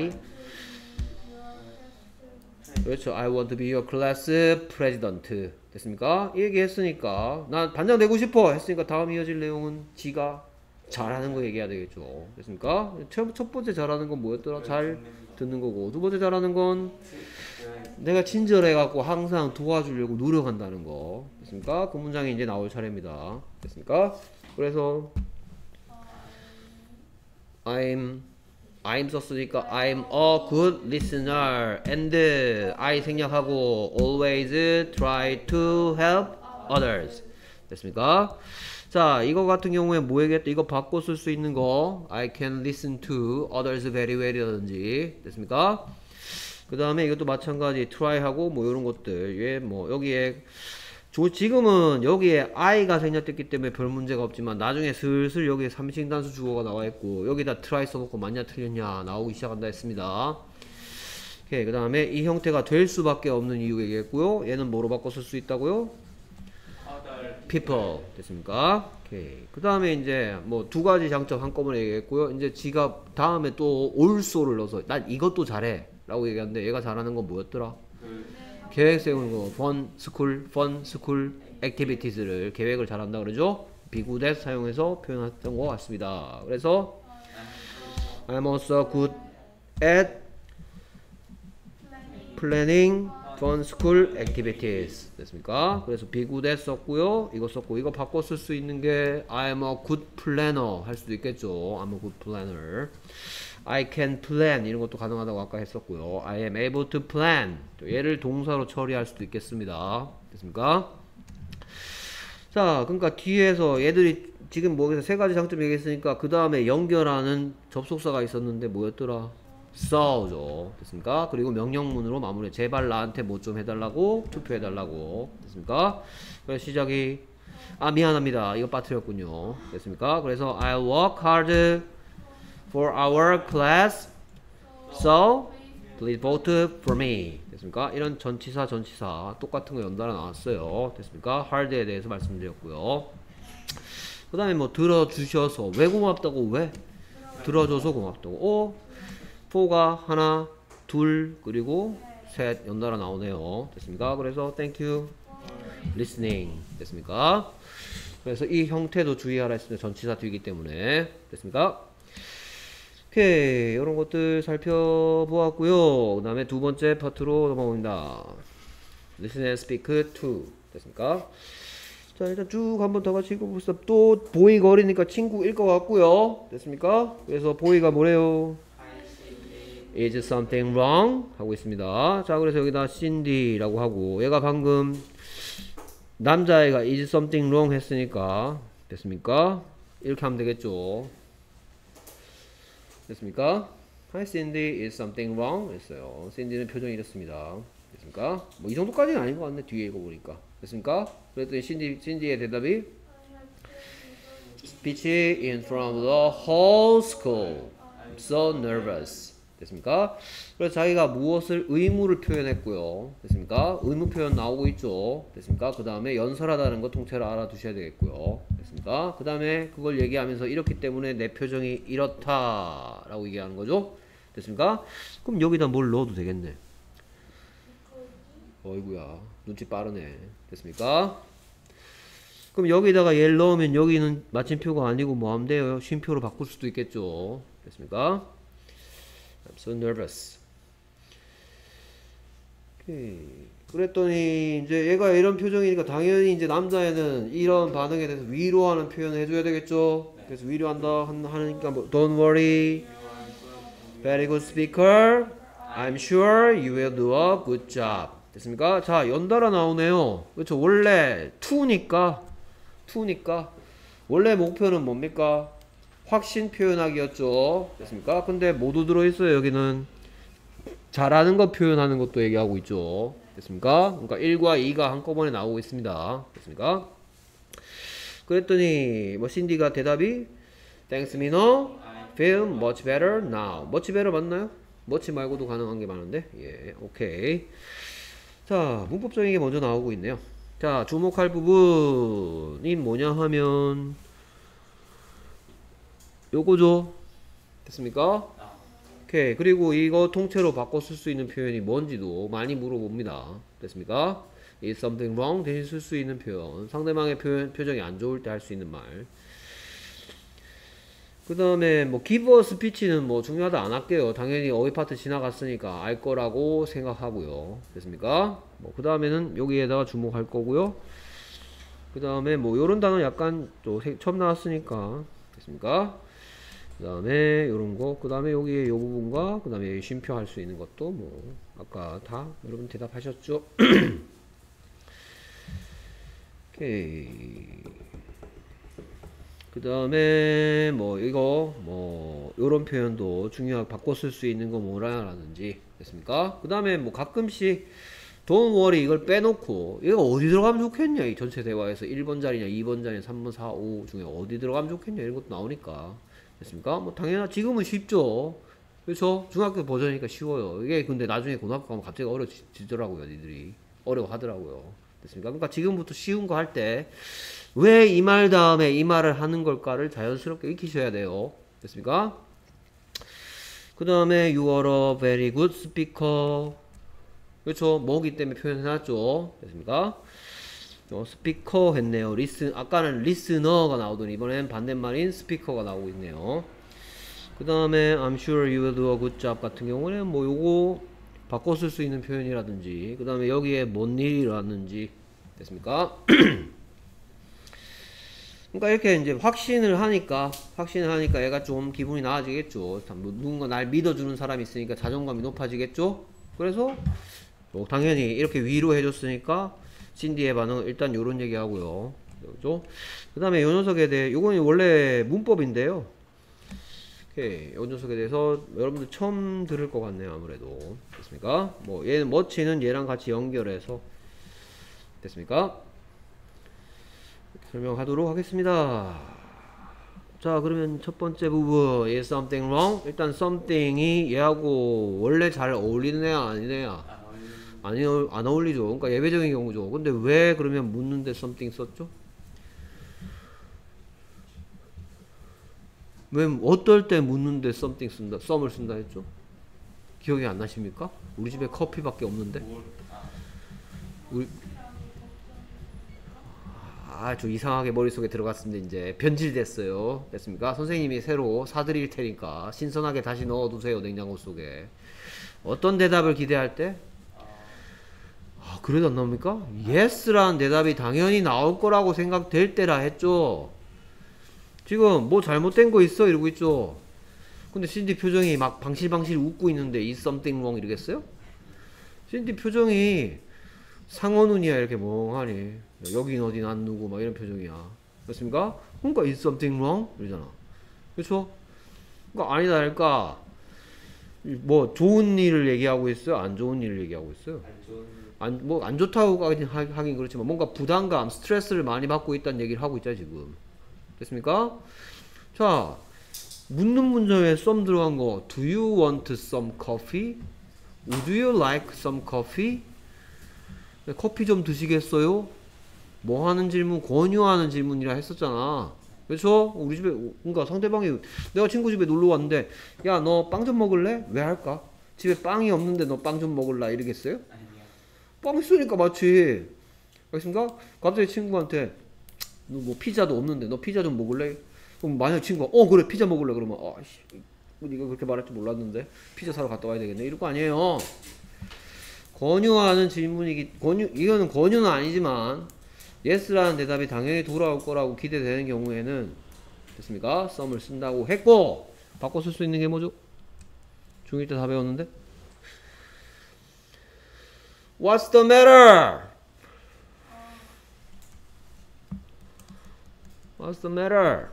[SPEAKER 1] 그렇죠. I want to be your class president. 됐습니까? 이 얘기 했으니까 난 반장 되고 싶어 했으니까 다음 이어질 내용은 지가 잘하는 거 얘기해야 되겠죠. 됐습니까? 첫 번째 잘하는 건 뭐였더라? 잘 듣는 거고 두 번째 잘하는 건 내가 친절해갖고 항상 도와주려고 노력한다는 거. 됐습니까? 그 문장이 이제 나올 차례입니다. 됐습니까? 그래서 I'm 썼으니까 I'm a good listener and I 생략하고 always try to help others. 됐습니까? 자, 이거 같은 경우에 뭐 얘기했다? 이거 바꿔 쓸 수 있는 거 I can listen to others very well이라든지 됐습니까? 그 다음에 이것도 마찬가지 try하고 뭐 이런 것들 여기에 지금은 여기에 I가 생략됐기 때문에 별 문제가 없지만 나중에 슬슬 여기에 삼식 단수 주어가 나와 있고 여기다 try 써놓고 맞냐 틀렸냐 나오기 시작한다 했습니다. 오케이. 그 다음에 이 형태가 될 수밖에 없는 이유 얘기했고요. 얘는 뭐로 바꿔 쓸 수 있다고요? people. 됐습니까? 오케이. 그 다음에 이제 뭐 두 가지 장점 한꺼번에 얘기했고요. 이제 지가 다음에 또 also를 넣어서 난 이것도 잘해 라고 얘기하는데 얘가 잘하는 건 뭐였더라? 계획 세우는 거. fun school activities를 계획을 잘한다 그러죠. be good at 사용해서 표현했던 것 같습니다. 그래서 I'm also good at planning fun school activities 됐습니까? 그래서 be good at 썼고요. 이거 썼고 이거 바꿔 쓸 수 있는 게 I'm a good planner 할 수도 있겠죠. I'm a good planner. I can plan 이런 것도 가능하다고 아까 했었고요. I am able to plan 얘를 동사로 처리할 수도 있겠습니다. 됐습니까? 자, 그러니까 뒤에서 얘들이 지금 뭐에서 세 가지 장점 얘기했으니까 그 다음에 연결하는 접속사가 있었는데 뭐였더라? so죠. 됐습니까? 그리고 명령문으로 마무리. 제발 나한테 뭐 좀 해달라고 투표해달라고. 됐습니까? 그래서 시작이 미안합니다. 이거 빠뜨렸군요. 됐습니까? 그래서 I'll work hard for our class, so please vote for me. 됐습니까? 이런 전치사 똑같은 거 연달아 나왔어요. 됐습니까? hard에 대해서 말씀드렸고요. 그 다음에 뭐 들어주셔서 왜 고맙다고 왜? 들어줘서 고맙다고. for가 하나, 둘, 그리고 셋 연달아 나오네요. 됐습니까? 그래서 thank you listening. 됐습니까? 그래서 이 형태도 주의하라 했습니다. 전치사 뒤이기 때문에. 됐습니까? 오케이, 이런 것들 살펴보았고요. 그 다음에 두 번째 파트로 넘어갑니다. Listen and speak to. 됐습니까? 자, 일단 쭉 한번 더 같이 읽어봅시다. 또 보이가 어리니까 친구일 것 같고요. 됐습니까? 그래서 보이가 뭐래요? Is something wrong? 하고 있습니다. 자, 그래서 여기다 Cindy라고 하고 얘가 방금 남자애가 is something wrong 했으니까 됐습니까? 이렇게 하면 되겠죠. 됐습니까? Hi Cindy, is something wrong? 했어요. Cindy는 표정이 이렇습니다. 됐습니까? 뭐 이 정도까지는 아닌 것 같네. 뒤에 읽어보니까. 됐습니까? 그랬더니 Cindy의 대답이 Speech in front of the whole school. I'm so nervous. 됐습니까? 그래서 자기가 무엇을 의무를 표현했고요. 됐습니까? 의무 표현 나오고 있죠. 됐습니까? 그 다음에 연설하다는 거 통째로 알아두셔야 되겠고요. 됐습니까? 그 다음에 그걸 얘기하면서 이렇기 때문에 내 표정이 이렇다 라고 얘기하는 거죠. 됐습니까? 그럼 여기다 뭘 넣어도 되겠네. 어이구야, 눈치 빠르네. 됐습니까? 그럼 여기다가 얘를 넣으면 여기는 마침표가 아니고 뭐 하면 돼요? 쉼표로 바꿀 수도 있겠죠. 됐습니까? I'm so nervous. 오케이. 그랬더니 이제 얘가 이런 표정이니까 당연히 이제 남자애는 이런 반응에 대해서 위로하는 표현을 해줘야 되겠죠. 그래서 위로한다 하니까 뭐 Don't worry, very good speaker. I'm sure you will do a good job. 됐습니까? 자, 연달아 나오네요. 그렇죠. 원래 to니까 원래 목표는 뭡니까? 확신 표현하기였죠. 됐습니까? 근데 모두 들어있어요. 여기는 잘하는 거 표현하는 것도 얘기하고 있죠. 됐습니까? 그러니까 1과 2가 한꺼번에 나오고 있습니다. 됐습니까? 그랬더니 뭐 신디가 대답이 Thanks me no, feel much better now. much better 맞나요? much 말고도 가능한 게 많은데 예, 오케이. 자, 문법적인 게 먼저 나오고 있네요. 자, 주목할 부분이 뭐냐 하면 요거죠. 됐습니까? 오케이. 그리고 이거 통째로 바꿔 쓸 수 있는 표현이 뭔지도 많이 물어봅니다. 됐습니까? Is something wrong? 대신 쓸 수 있는 표현. 상대방의 표정이 안 좋을 때 할 수 있는 말. 그 다음에 뭐 give a speech는 뭐 중요하다 안 할게요. 당연히 어휘 파트 지나갔으니까 알 거라고 생각하고요. 됐습니까? 뭐 그 다음에는 여기에다가 주목할 거고요. 그 다음에 뭐 요런 단어 약간 또 처음 나왔으니까 됐습니까? 그 다음에 요런 거, 그 다음에 여기에 요 부분과 그 다음에 쉼표 할 수 있는 것도 뭐 아까 다 여러분 대답하셨죠? 오케이. 그 다음에 뭐 이거 뭐 요런 표현도 중요하게 바꿔 쓸 수 있는 거 뭐라라든지 됐습니까? 그 다음에 뭐 가끔씩 Don't worry 이걸 빼놓고 얘가 어디 들어가면 좋겠냐 이 전체 대화에서 1번 자리냐 2번 자리냐 3번 4, 5 중에 어디 들어가면 좋겠냐 이런 것도 나오니까 됐습니까? 뭐 당연히 지금은 쉽죠. 그렇죠? 중학교 버전이니까 쉬워요. 이게 근데 나중에 고등학교 가면 갑자기 어려지더라고요. 니들이 어려워하더라고요. 됐습니까? 그러니까 지금부터 쉬운 거 할 때 왜 이 말 다음에 이 말을 하는 걸까를 자연스럽게 익히셔야 돼요. 됐습니까? 그 다음에 You are a very good speaker. 그렇죠. 뭐기 때문에 표현해놨죠. 됐습니까? 스피커 했네요. 아까는 리스너가 나오더니 이번엔 반대말인 스피커가 나오고 있네요. 그 다음에 I'm sure you will do a good job 같은 경우는 뭐 요거 바꿔 쓸 수 있는 표현이라든지, 그 다음에 여기에 뭔 일이라든지. 됐습니까? 그러니까 이렇게 이제 확신을 하니까 얘가 좀 기분이 나아지겠죠. 누군가 날 믿어주는 사람이 있으니까 자존감이 높아지겠죠. 그래서 뭐 당연히 이렇게 위로해 줬으니까 신디의 반응은 일단 요런 얘기 하고요. 그죠? 그 다음에 요 녀석에 대해, 요건 원래 문법인데요. 오케이. 요 녀석에 대해서 여러분들 처음 들을 것 같네요. 아무래도. 됐습니까? 뭐 얘는 머치는 얘랑 같이 연결해서, 됐습니까? 설명하도록 하겠습니다. 자, 그러면 첫 번째 부분 is something wrong. 일단 something이 얘하고 원래 잘 어울리는 애야 아닌 애야? 안 어울리죠. 그러니까 예외적인 경우죠. 근데 왜 그러면 묻는데 something 썼죠? 왜 어떨 때 묻는데 something 쓴다, some을 쓴다 했죠? 기억이 안 나십니까? 우리 집에 커피밖에 없는데. 우리 좀 이상하게 머릿속에 들어갔습니다. 이제 변질됐어요. 됐습니까? 선생님이 새로 사드릴 테니까 신선하게 다시 넣어두세요. 냉장고 속에. 어떤 대답을 기대할 때? 그래도 안 나옵니까? yes라는 대답이 당연히 나올 거라고 생각될 때라 했죠. 지금 뭐 잘못된 거 있어? 이러고 있죠. 근데 신디 표정이 막 방실방실 웃고 있는데 is something wrong 이러겠어요? 신디 표정이 상어눈이야. 이렇게 멍하니 여긴 어디 난 누구 막 이런 표정이야. 그렇습니까? 그러니까 is something wrong 이러잖아. 그렇죠? 그러니까 아니다 할까? 뭐 좋은 일을 얘기하고 있어요? 안 좋은 일을 얘기하고 있어요? 안 좋다고 하긴 그렇지만 뭔가 부담감, 스트레스를 많이 받고 있다는 얘기를 하고 있잖아 지금. 됐습니까? 자, 묻는 문장에 some 들어간 거. Do you want some coffee? Would you like some coffee? 커피 좀 드시겠어요? 뭐 하는 질문? 권유하는 질문이라 했었잖아. 그렇죠? 우리 집에, 그러니까 상대방이, 내가 친구 집에 놀러 왔는데 야, 너 빵 좀 먹을래? 왜 할까? 집에 빵이 없는데 너 빵 좀 먹을라 이러겠어요? 빵 있으니까 맞지. 알겠습니까? 갑자기 친구한테 너 뭐 피자도 없는데 너 피자 좀 먹을래? 그럼 만약 친구가 그래 피자 먹을래 그러면 네가 그렇게 말할 줄 몰랐는데 피자 사러 갔다 와야 되겠네 이럴 거 아니에요. 권유하는 질문이기, 이거는 권유는 아니지만 yes라는 대답이 당연히 돌아올 거라고 기대되는 경우에는, 됐습니까? some을 쓴다고 했고, 바꿔 쓸 수 있는 게 뭐죠? 중1 때 다 배웠는데? What's the matter? What's the matter?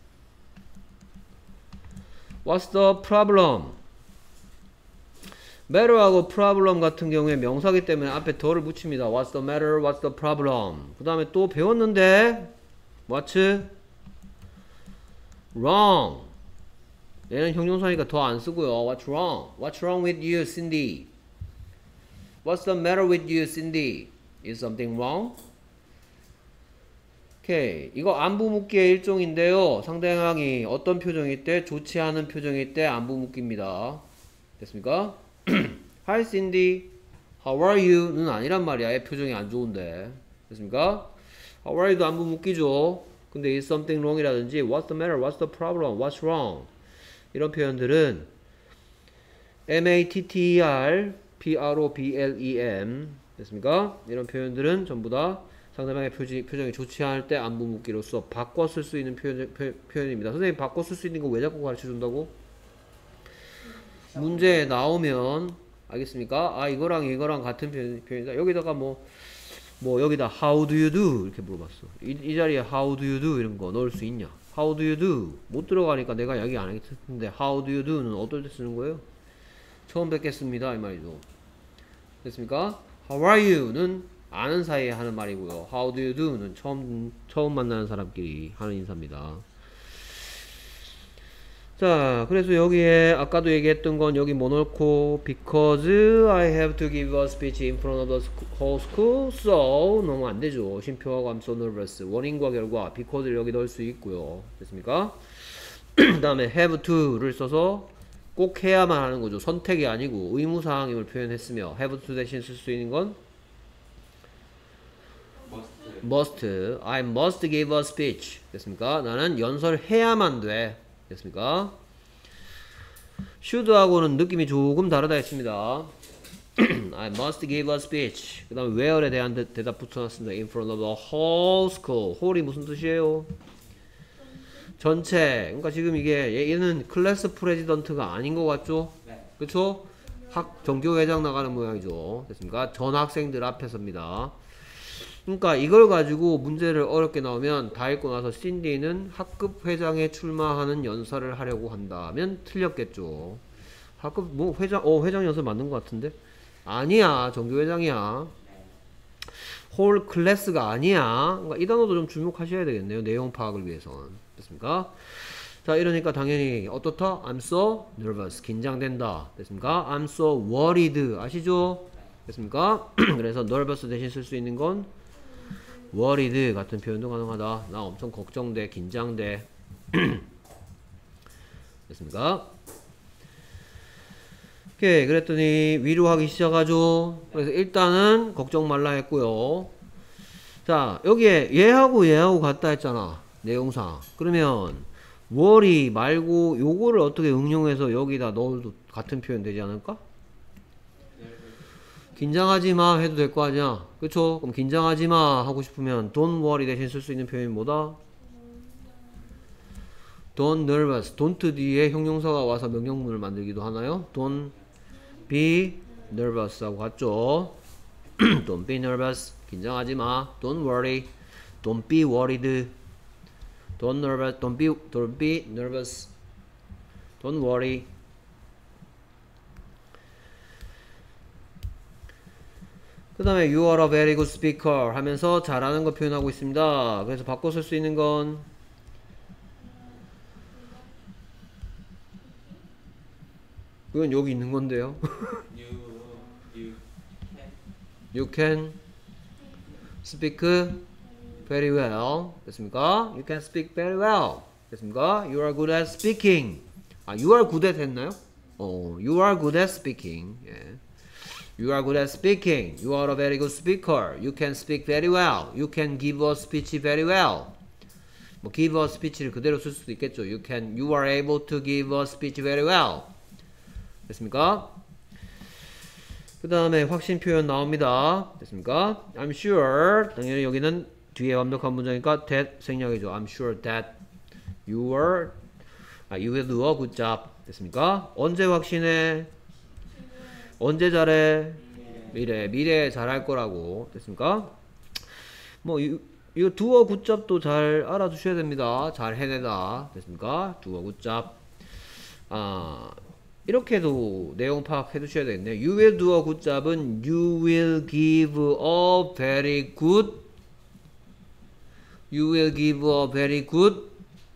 [SPEAKER 1] What's the problem? matter하고 problem 같은 경우에 명사기 때문에 앞에 더를 붙입니다. What's the matter? What's the problem? 그 다음에 또 배웠는데 What's wrong? 얘는 형용사니까 더 안 쓰고요. What's wrong? What's wrong with you, Cindy? What's the matter with you, Cindy? Is something wrong? 오케이. 이거 안부 묻기의 일종인데요. 상대방이 어떤 표정일 때, 좋지 않은 표정일 때 안부 묻기입니다. 됐습니까? Hi Cindy, how are you?는 아니란 말이야. 얘 표정이 안 좋은데. 됐습니까? How are you도 안부 묻기죠. 근데 is something wrong 이라든지 what's the matter, what's the problem, what's wrong 이런 표현들은 matter, problem 됐습니까? 이런 표현들은 전부 다 상대방의 표정이 좋지 않을 때 안부 묻기로서 바꿔 쓸 수 있는 표현입니다. 선생님 바꿔 쓸 수 있는 거 왜 자꾸 가르쳐 준다고? 문제에 나오면 알겠습니까? 이거랑 같은 표현이다. 여기다가 뭐 여기다 how do you do 이렇게 물어봤어. 이 자리에 how do you do 이런 거 넣을 수 있냐? how do you do 못 들어가니까 내가 얘기 안 하겠는데 how do you do는 어떨 때 쓰는 거예요? 처음 뵙겠습니다 이 말이죠. 됐습니까? how are you는 아는 사이에 하는 말이고요. how do you do는 처음 만나는 사람끼리 하는 인사입니다. 자, 그래서 여기에 아까도 얘기했던 건 여기 뭐 넣고 because I have to give a speech in front of the whole school so 너무 안 되죠. 쉼표하고 I'm so nervous 원인과 결과 because를 여기 넣을 수 있고요. 됐습니까? 그 다음에 have to를 써서 꼭 해야만 하는 거죠. 선택이 아니고 의무사항임을 표현했으며 have to 대신 쓸 수 있는 건
[SPEAKER 2] 머스트.
[SPEAKER 1] must. I must give a speech. 됐습니까? 나는 연설해야만 돼. 됐습니까? should하고는 느낌이 조금 다르다 했습니다. I must give a speech. 그 다음에 where에 대한 대답 붙여놨습니다. In front of the whole school. whole이 무슨 뜻이에요? 전체. 그러니까 지금 이게 얘는 클래스 프레지던트가 아닌 것 같죠?
[SPEAKER 2] 네.
[SPEAKER 1] 그쵸? 전교회장 나가는 모양이죠. 됐습니까? 전 학생들 앞에서입니다. 그러니까 이걸 가지고 문제를 어렵게 나오면 다 읽고 나서 신디는 학급 회장에 출마하는 연설을 하려고 한다면 틀렸겠죠. 학급 뭐 회장 연설 맞는 것 같은데? 아니야. 전교회장이야. 홀 클래스가 아니야. 그러니까 이 단어도 좀 주목하셔야 되겠네요. 내용 파악을 위해서는. 됐습니까? 자, 이러니까 당연히 어떻다? I'm so nervous. 긴장된다. 됐습니까? I'm so worried. 아시죠? 됐습니까? 그래서 nervous 대신 쓸 수 있는 건 worried 같은 표현도 가능하다. 나 엄청 걱정돼. 긴장돼. 됐습니까? 오케이. 그랬더니 위로하기 시작하죠. 그래서 일단은 걱정 말라 했고요. 자, 여기에 얘하고 같다 했잖아. 내용상. 그러면 worry 말고 요거를 어떻게 응용해서 여기다 넣어도 같은 표현 되지 않을까? 긴장하지 마 해도 될 거 아니야. 그쵸? 그럼 긴장하지 마 하고 싶으면 don't worry 대신 쓸 수 있는 표현이 뭐다? don't nervous. don't 뒤에 형용사가 와서 명령문을 만들기도 하나요? don't be nervous 하고 같죠? don't be nervous. 긴장하지 마. don't worry. don't be worried. don't nervous. don't be nervous. don't worry. 그 다음에 you are a very good speaker 하면서 잘하는 거 표현하고 있습니다. 그래서 바꿔 쓸 수 있는 건 이건 여기 있는 건데요. You can speak very well. 됐습니까? You can speak very well. 됐습니까? You are good at speaking. you are good at 했나요? You are good at speaking. 예. You are good at speaking. You are a very good speaker. You can speak very well. You can give a speech very well. 뭐 give a speech를 그대로 쓸 수도 있겠죠. You are able to give a speech very well. 됐습니까? 그 다음에 확신 표현 나옵니다. 됐습니까? I'm sure. 당연히 여기는 뒤에 완벽한 문장이니까 that 생략이죠. I'm sure that you will do a good job. 됐습니까? 언제 확신해? 언제 잘해? 미래에 잘할 거라고. 됐습니까? 뭐 이거 do a good job도 잘 알아두셔야 됩니다. 잘 해내다. 됐습니까? do a good job. 이렇게도 내용 파악해 두셔야 되겠네요. You will do a good job은 you will give a very good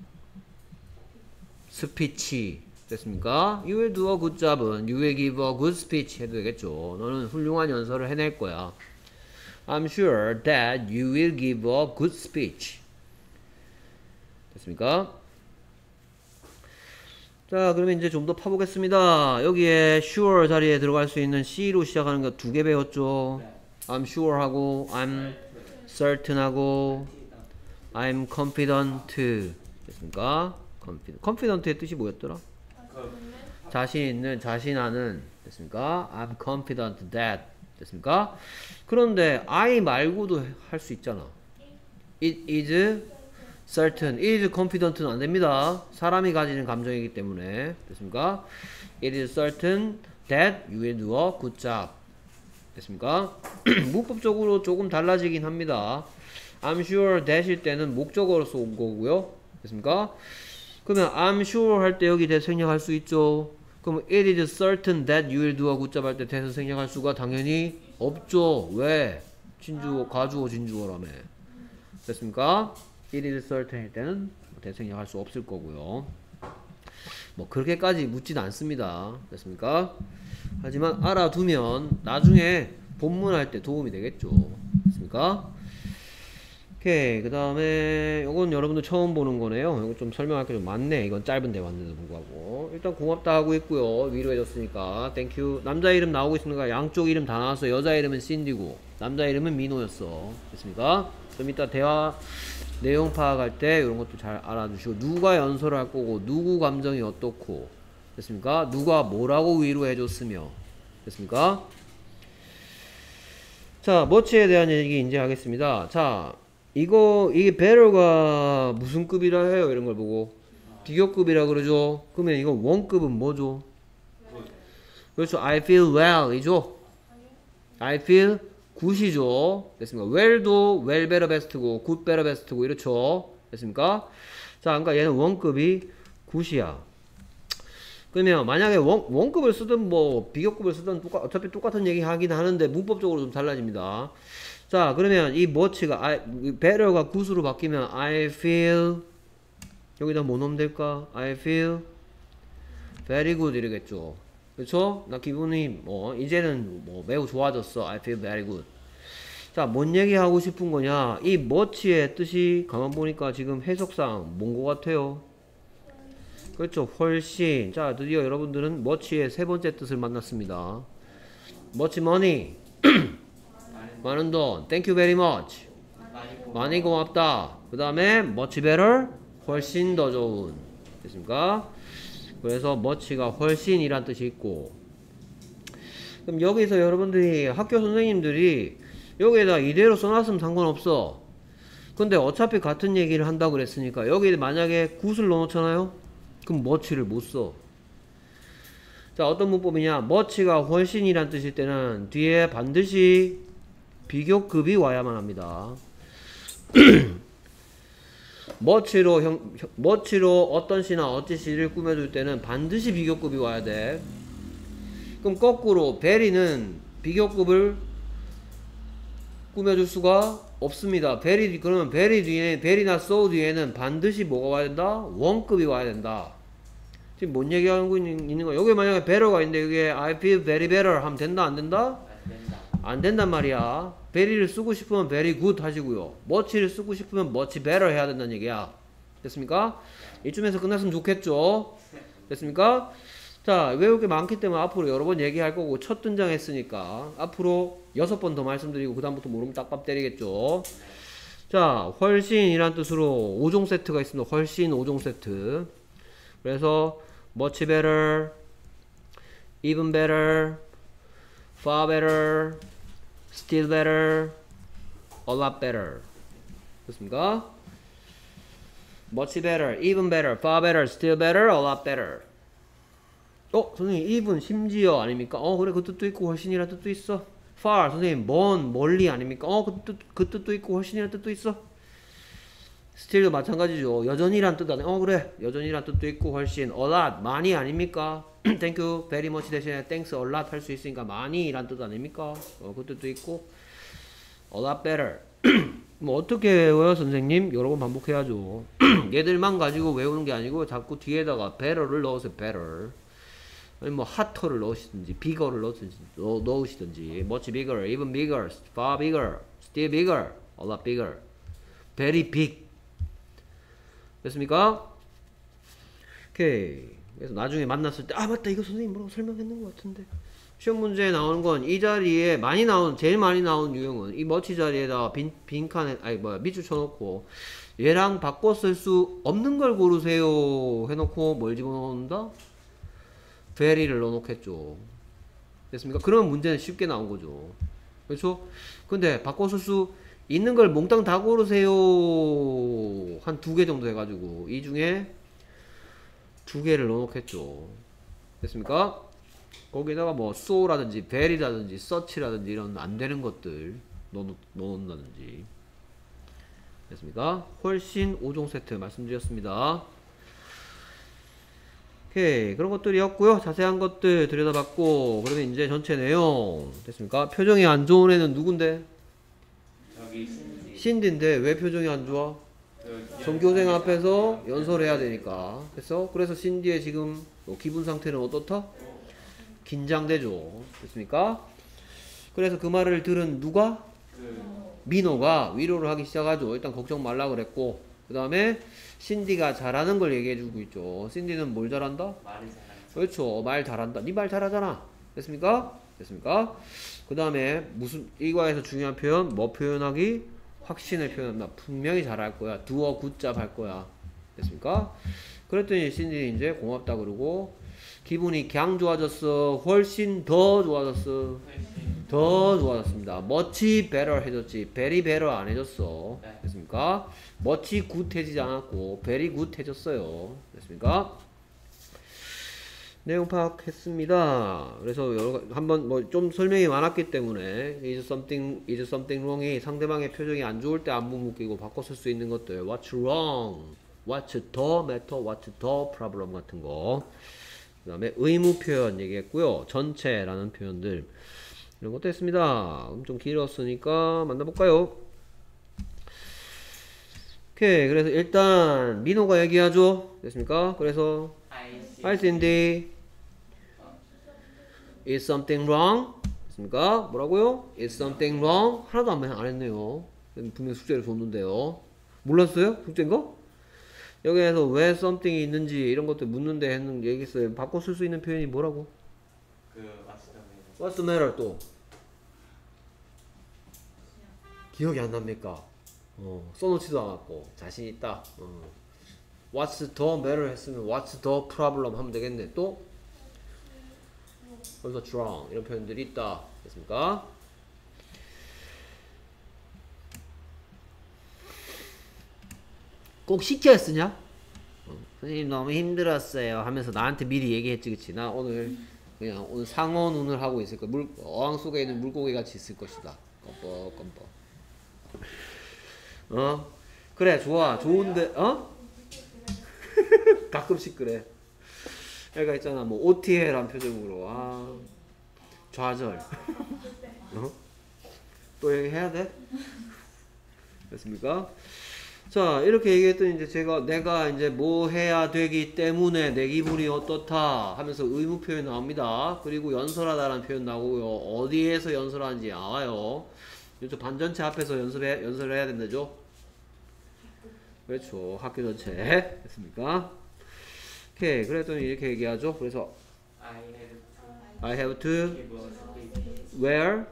[SPEAKER 1] speech. 됐습니까? You will do a good job은 you will give a good speech 해도 되겠죠. 너는 훌륭한 연설을 해낼 거야. I'm sure that you will give a good speech. 됐습니까? 자, 그러면 이제 좀 더 파보겠습니다. 여기에 sure 자리에 들어갈 수 있는 C로 시작하는 거 2개 배웠죠. I'm sure 하고 I'm certain 하고 I'm confident. 됐습니까? confident의 뜻이 뭐였더라? 자신 있는, 자신하는. 됐습니까? I'm confident that. 됐습니까? 그런데 I 말고도 할 수 있잖아. It is certain. It is confident는 안 됩니다. 사람이 가지는 감정이기 때문에. 됐습니까? It is certain that you will do a good job. 됐습니까? 문법적으로 조금 달라지긴 합니다. I'm sure that일 때는 목적어로서 온 거고요. 됐습니까? 그러면 I'm sure 할 때 여기 that 생략할 수 있죠. 그럼 it is certain that you will do a good job 할 때 that을 생략할 수가 당연히 없죠. 왜? 가주어 진주어라며. 됐습니까? It is certain일 때는 that 생략할 수 없을 거고요. 뭐 그렇게까지 묻진 않습니다. 됐습니까? 하지만 알아두면 나중에 본문할 때 도움이 되겠죠. 됐습니까? 오케이. 그 다음에 이건 여러분들 처음 보는 거네요. 이거 좀 설명할 게 좀 많네. 이건 짧은 대화인데도 불구하고. 일단 고맙다 하고 있고요. 위로해줬으니까 땡큐. 남자 이름 나오고 있으니까 양쪽 이름 다 나왔어. 여자 이름은 신디고 남자 이름은 민호였어. 됐습니까? 좀 이따 대화 내용 파악할 때 이런 것도 잘 알아두시고, 누가 연설을 할 거고 누구 감정이 어떻고, 됐습니까? 누가 뭐라고 위로해줬으며, 됐습니까? 자, 머치에 대한 얘기 이제 하겠습니다. 자, 이게 better가 무슨 급이라 해요? 이런 걸 보고 비교급이라 그러죠. 그러면 이거 원급은 뭐죠? 그렇죠. I feel well 이죠. I feel good이죠. 됐습니까? well도 well better best고 good better best고 이렇죠. 됐습니까? 자, 그러니까 얘는 원급이 good이야. 그러면 만약에 원급을 쓰든 뭐 비교급을 쓰든 어차피 똑같은 얘기 하긴 하는데 문법적으로 좀 달라집니다. 자, 그러면 이 much가 better가 good으로 바뀌면 I feel, 여기다 뭐 넣으면 될까? I feel very good 이러겠죠. 그렇죠? 나 기분이 뭐 이제는 뭐 매우 좋아졌어. I feel very good. 자, 뭔 얘기 하고 싶은 거냐? 이 much의 뜻이 가만 보니까 지금 해석상 뭔 거 같아요? 그렇죠. 훨씬. 자, 드디어 여러분들은 much의 세 번째 뜻을 만났습니다. much money. 많은 돈. Thank you very much. 많이 고맙다. 그 다음에 much better. 훨씬 더 좋은. 됐습니까? 그래서 much가 훨씬이란 뜻이 있고, 그럼 여기서 여러분들이 학교 선생님들이 여기에다 이대로 써놨으면 상관없어. 근데 어차피 같은 얘기를 한다고 그랬으니까 여기에 만약에 good을 넣어놓잖아요? 그럼 much를 못 써. 자, 어떤 문법이냐? much가 훨씬이란 뜻일 때는 뒤에 반드시 비교급이 와야만 합니다. much로 어떤 시나 어찌 시를 꾸며줄 때는 반드시 비교급이 와야 돼. 그럼 거꾸로 very는 비교급을 꾸며줄 수가 없습니다. 그러면 very 뒤에, very나 so 뒤에는 반드시 뭐가 와야 된다? 원급이 와야 된다. 지금 뭔 얘기하고 있는 거야? 여기 만약에 better가 있는데 여기에 I feel very better 하면 된다 안 된다? 안 된단 말이야. very를 쓰고 싶으면 very good 하시고요. much를 쓰고 싶으면 much better 해야 된다는 얘기야. 됐습니까? 이쯤에서 끝났으면 좋겠죠? 됐습니까? 자, 외울 게 많기 때문에 앞으로 여러 번 얘기할 거고, 첫 등장했으니까 앞으로 6번 더 말씀드리고 그 다음부터 모르면 딱밥 때리겠죠. 자, 훨씬이란 뜻으로 5종 세트가 있습니다. 훨씬 5종 세트. 그래서 much better, even better, far better, still better, a lot better. 됐습니까? much better, even better, far better, still better, a lot better. 선생님 even 심지어 아닙니까? 그래, 그 뜻도 있고 훨씬이란 뜻도 있어. far, 선생님 먼, 멀리 아닙니까? 그 뜻도 있고 훨씬이란 뜻도 있어. still도 마찬가지죠. 여전히란 뜻 안에 그래, 여전히란 뜻도 있고 훨씬. a lot, 많이 아닙니까? thank you very much 대신에 thanks a lot 할 수 있으니까 많이란 뜻 아닙니까? 그 뜻도 있고 a lot better. 뭐 어떻게 외워요 선생님? 여러 번 반복해야죠. 얘들만 가지고 외우는 게 아니고 자꾸 뒤에다가 better를 넣으세요. better. 아니 뭐 hotter 넣으시든지 bigger를 넣으시든지 much bigger, even bigger, far bigger, still bigger, a lot bigger, very big. 됐습니까? 오케이. 그래서 나중에 만났을 때 맞다, 이거 선생님 뭐라고 설명했는 것 같은데. 시험 문제에 나오는 건 이 자리에 제일 많이 나오는 유형은 이 머치 자리에다가 빈칸에 밑줄 쳐놓고 얘랑 바꿔 쓸 수 없는 걸 고르세요 해놓고 뭘 집어넣는다? very를 넣어놓겠죠. 됐습니까? 그러면 문제는 쉽게 나온 거죠. 그렇죠? 근데 바꿔 쓸 수 있는 걸 몽땅 다 고르세요 한 2개 정도 해가지고 이 중에 2개를 넣어놓겠죠. 됐습니까? 거기다가 뭐 so라든지 very라든지 such라든지 이런 안 되는 것들 넣어놓는다든지. 됐습니까? 훨씬 5종 세트 말씀드렸습니다. 오케이, 그런 것들이었고요. 자세한 것들 들여다봤고, 그러면 이제 전체 내용 됐습니까? 표정이 안 좋은 애는 누군데?
[SPEAKER 2] 여기
[SPEAKER 1] 신디인데 왜 표정이 안 좋아? 전교생 앞에서 연설해야 되니까. 그래서 신디의 지금 기분 상태는 어떻다? 긴장되죠. 됐습니까? 그래서 그 말을 들은 누가? 민호가 위로를 하기 시작하죠. 일단 걱정 말라 그랬고, 그 다음에 신디가 잘하는 걸 얘기해주고 있죠. 신디는 뭘 잘한다?
[SPEAKER 2] 말을 잘하는.
[SPEAKER 1] 그렇죠. 말 잘한다. 네 말 잘하잖아. 됐습니까? 됐습니까? 그 다음에 무슨 이과에서 중요한 표현 뭐 표현하기? 확신을 표현한다. 분명히 잘할 거야. 두어 굿잡 할 거야. 됐습니까? 그랬더니 신디 이제 고맙다 그러고 기분이 갱 좋아졌어. 훨씬 더 좋아졌어.
[SPEAKER 2] 훨씬.
[SPEAKER 1] 더 좋아졌습니다. much better 해줬지. very better 안 해줬어.
[SPEAKER 2] 네.
[SPEAKER 1] 됐습니까? much good 해지지 않았고 very good 해줬어요. 됐습니까? 내용 파악했습니다. 그래서 한번 뭐 좀 설명이 많았기 때문에 is something wrong이 상대방의 표정이 안 좋을 때 안무 묶이고 바꿔 쓸 수 있는 것들 what's wrong, what's the matter, what's the problem 같은 거. 그 다음에 의무 표현 얘기했고요. 전체라는 표현들 이런 것도 했습니다. 그럼 좀 길었으니까 만나볼까요? 오케이. 그래서 일단 민호가 얘기하죠. 됐습니까? 그래서 Hi Cindy, is something wrong? 됐습니까? 뭐라고요? is something wrong? 하나도 안 했네요. 분명히 숙제를 줬는데요. 몰랐어요? 숙제인가? 여기에서 왜 something이 있는지 이런 것들 묻는데 했는 얘기했어요. 바꿔 쓸 수 있는 표현이 뭐라고?
[SPEAKER 2] 그 맞습니다.
[SPEAKER 1] What's the matter 또? 기억이 안 납니까? 써놓지도 않았고 자신 있다. What's the matter 했으면 What's the problem 하면 되겠네. 또 What's wrong 이런 표현들이 있다. 됐습니까? 꼭 시켜야 쓰냐? 선생님 너무 힘들었어요 하면서 나한테 미리 얘기했지. 그치? 나 오늘 그냥 오늘 상어눈을 하고 있을 거야. 어항 속에 있는 물고기 같이 있을 것이다. 껌뻑껌뻑. 그래 좋아. 좋은데 가끔씩 그래. 애가 있잖아 뭐 OTL한 표정으로 좌절. 또 얘기해야 돼? 됐습니까? 자 이렇게 얘기했더니 이제 내가 이제 뭐 해야 되기 때문에 내 기분이 어떻다 하면서 의무 표현 나옵니다. 그리고 연설하다라는 표현 나오고요. 어디에서 연설하는지 나와요. 이쪽 반전체 앞에서 연설을 해야 된다죠. 그렇죠. 학교 전체. 됐습니까? 오케이. 그랬더니 이렇게 얘기하죠. 그래서 I have to
[SPEAKER 2] give a speech.
[SPEAKER 1] where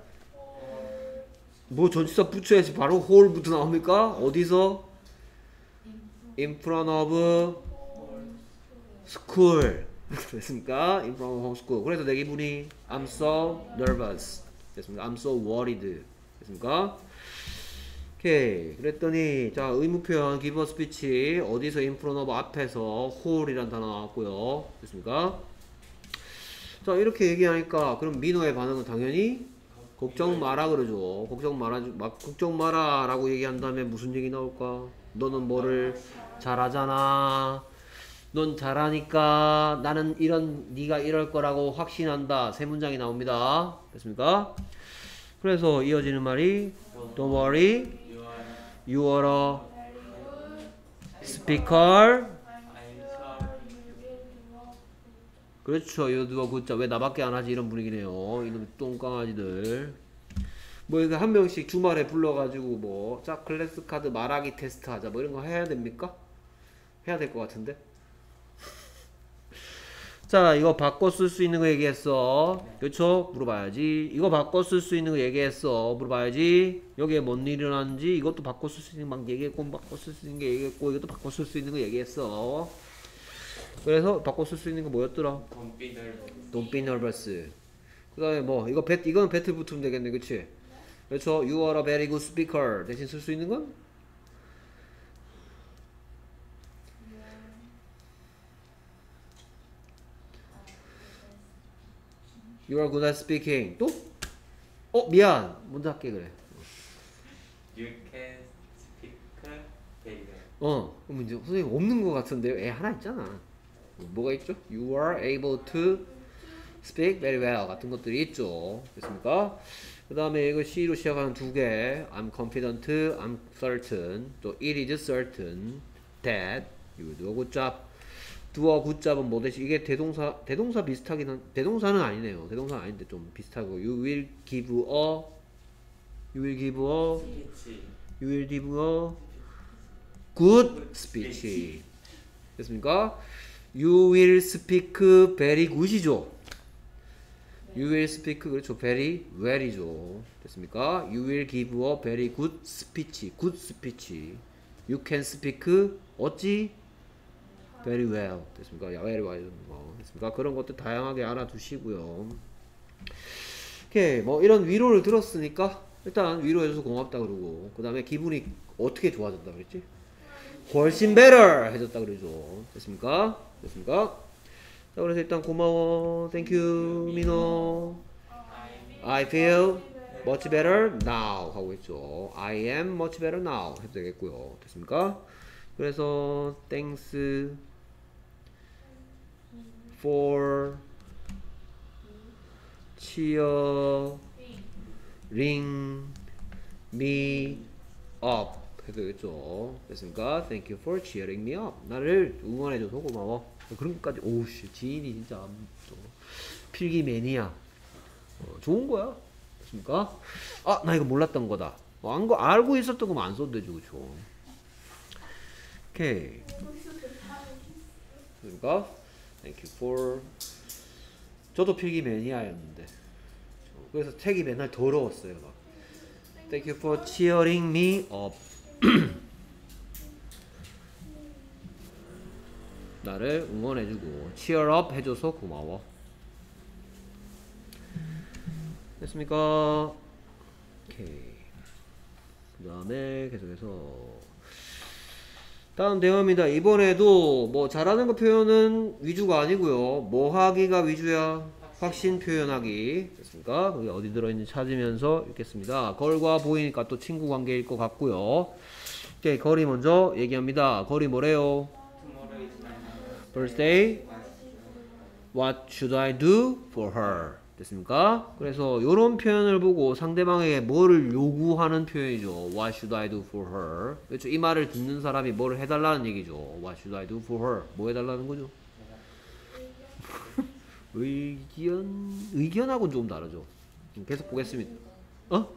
[SPEAKER 1] 뭐 전치사 붙여야지 바로 whole부터 나옵니까? 어디서? in front of school. 됐습니까? in front of school. 그래서 내 기분이 I'm so nervous. 됐습니까? I'm so worried. 됐습니까? 오케이. 그랬더니 자 의무 표현 give a speech 어디서 in front of 앞에서 whole이란 단어 나왔고요. 됐습니까? 자 이렇게 얘기하니까 그럼 민호의 반응은 당연히 걱정 마라 그러죠. 걱정 마라 라고 얘기한 다음에 무슨 얘기 나올까? 너는 뭐를 잘하잖아. 넌 잘하니까 나는 네가 이럴 거라고 확신한다. 세 문장이 나옵니다. 됐습니까? 그래서 이어지는 말이 Don't worry, you are a speaker. 그렇죠. you do a good job. 왜 나밖에 안 하지? 이런 분위기네요. 이놈 똥강아지들. 뭐 이거 한 명씩 주말에 불러가지고 뭐 자 클래스 카드 말하기 테스트 하자 뭐 이런 거 해야 됩니까? 해야 될 것 같은데. 자 이거 바꿔 쓸 수 있는 거 얘기했어. 그렇죠? 물어봐야지. 이거 바꿔 쓸 수 있는 거 얘기했어. 물어봐야지. 여기에 뭔 일이 일어났는지 이것도 바꿔 쓸 수 있는 거 막 얘기했고 바꿔 쓸 수 있는 게 얘기했고 이것도 바꿔 쓸 수 있는 거 얘기했어. 그래서 바꿔 쓸 수 있는 거 뭐였더라? Don't be nervous. 그 다음에 뭐 이건 배틀 붙으면 되겠네. 그치? 그렇죠? You are a very good speaker. 대신 쓸 수 있는 건? You are good at speaking. 또? 미안. 먼저 할게 그래.
[SPEAKER 2] You can speak very well.
[SPEAKER 1] 그럼 이제 선생님 없는 것 같은데요? 애 하나 있잖아. 뭐가 있죠? You are able to speak very well 같은 것들이 있죠. 됐습니까? 그 다음에 이거 C로 시작하는 두 개. I'm confident, I'm certain. 또 it is certain that you do a good job. do a good job은 뭐 대신 이게 대동사 비슷하긴 한 대동사는 아니네요. 대동사는 아닌데 좀 비슷하고 you will give a You will give a
[SPEAKER 2] 스피치.
[SPEAKER 1] You will give a good speech. 됐습니까? You will speak very good이죠. You will speak 그렇죠. very well이죠. 됐습니까? You will give a very good speech. good speech. You can speak 어찌? very well. 됐습니까? very well. 됐습니까? 그런 것들 다양하게 알아두시고요. 오케이. 뭐 이런 위로를 들었으니까 일단 위로해줘서 고맙다 그러고 그 다음에 기분이 어떻게 좋아졌다 그랬지? 훨씬 better 해졌다 그러죠. 됐습니까? 됐습니까? 자, 그래서 일단 고마워. Thank you, 민호. I feel much better now 하고 있죠. I am much better now 해도 되겠고요. 됐습니까? 그래서 thanks for cheering me up 해도 되겠죠. 됐습니까? Thank you for cheering me up. 나를 응원해줘서 고마워. 그런 것까지 오우씨 지인이 진짜 또 필기 매니아 좋은 거야. 됐습니까? 아, 나 이거 몰랐던 거다. 알고 있었던 거면 안 써도 되죠. 그쵸? 오케이. 됐습니까? Thank you for 저도 필기 매니아였는데 그래서 책이 맨날 더러웠어요. 막. Thank you for cheering me up. 나를 응원해주고 cheer up 해줘서 고마워. 됐습니까? 오케이. 그 다음에 계속해서 다음 대화입니다. 이번에도 뭐 잘하는 거 표현은 위주가 아니고요. 뭐 하기가 위주야? 확신 표현하기. 됐습니까? 거기 어디 들어있는지 찾으면서 읽겠습니다. 걸과 보이니까 또 친구 관계일 것 같고요. 오케이. 걸이 먼저 얘기합니다. 걸이 뭐래요?
[SPEAKER 2] Tomorrow is my
[SPEAKER 1] birthday. What should I do for her? 됐습니까? 그래서 이런 표현을 보고 상대방에게 뭐를 요구하는 표현이죠. What should I do for her? 그렇죠. 이 말을 듣는 사람이 뭐를 해달라는 얘기죠. What should I do for her? 뭐 해달라는 거죠? 의견하고는 좀 다르죠. 계속 보겠습니다. 어?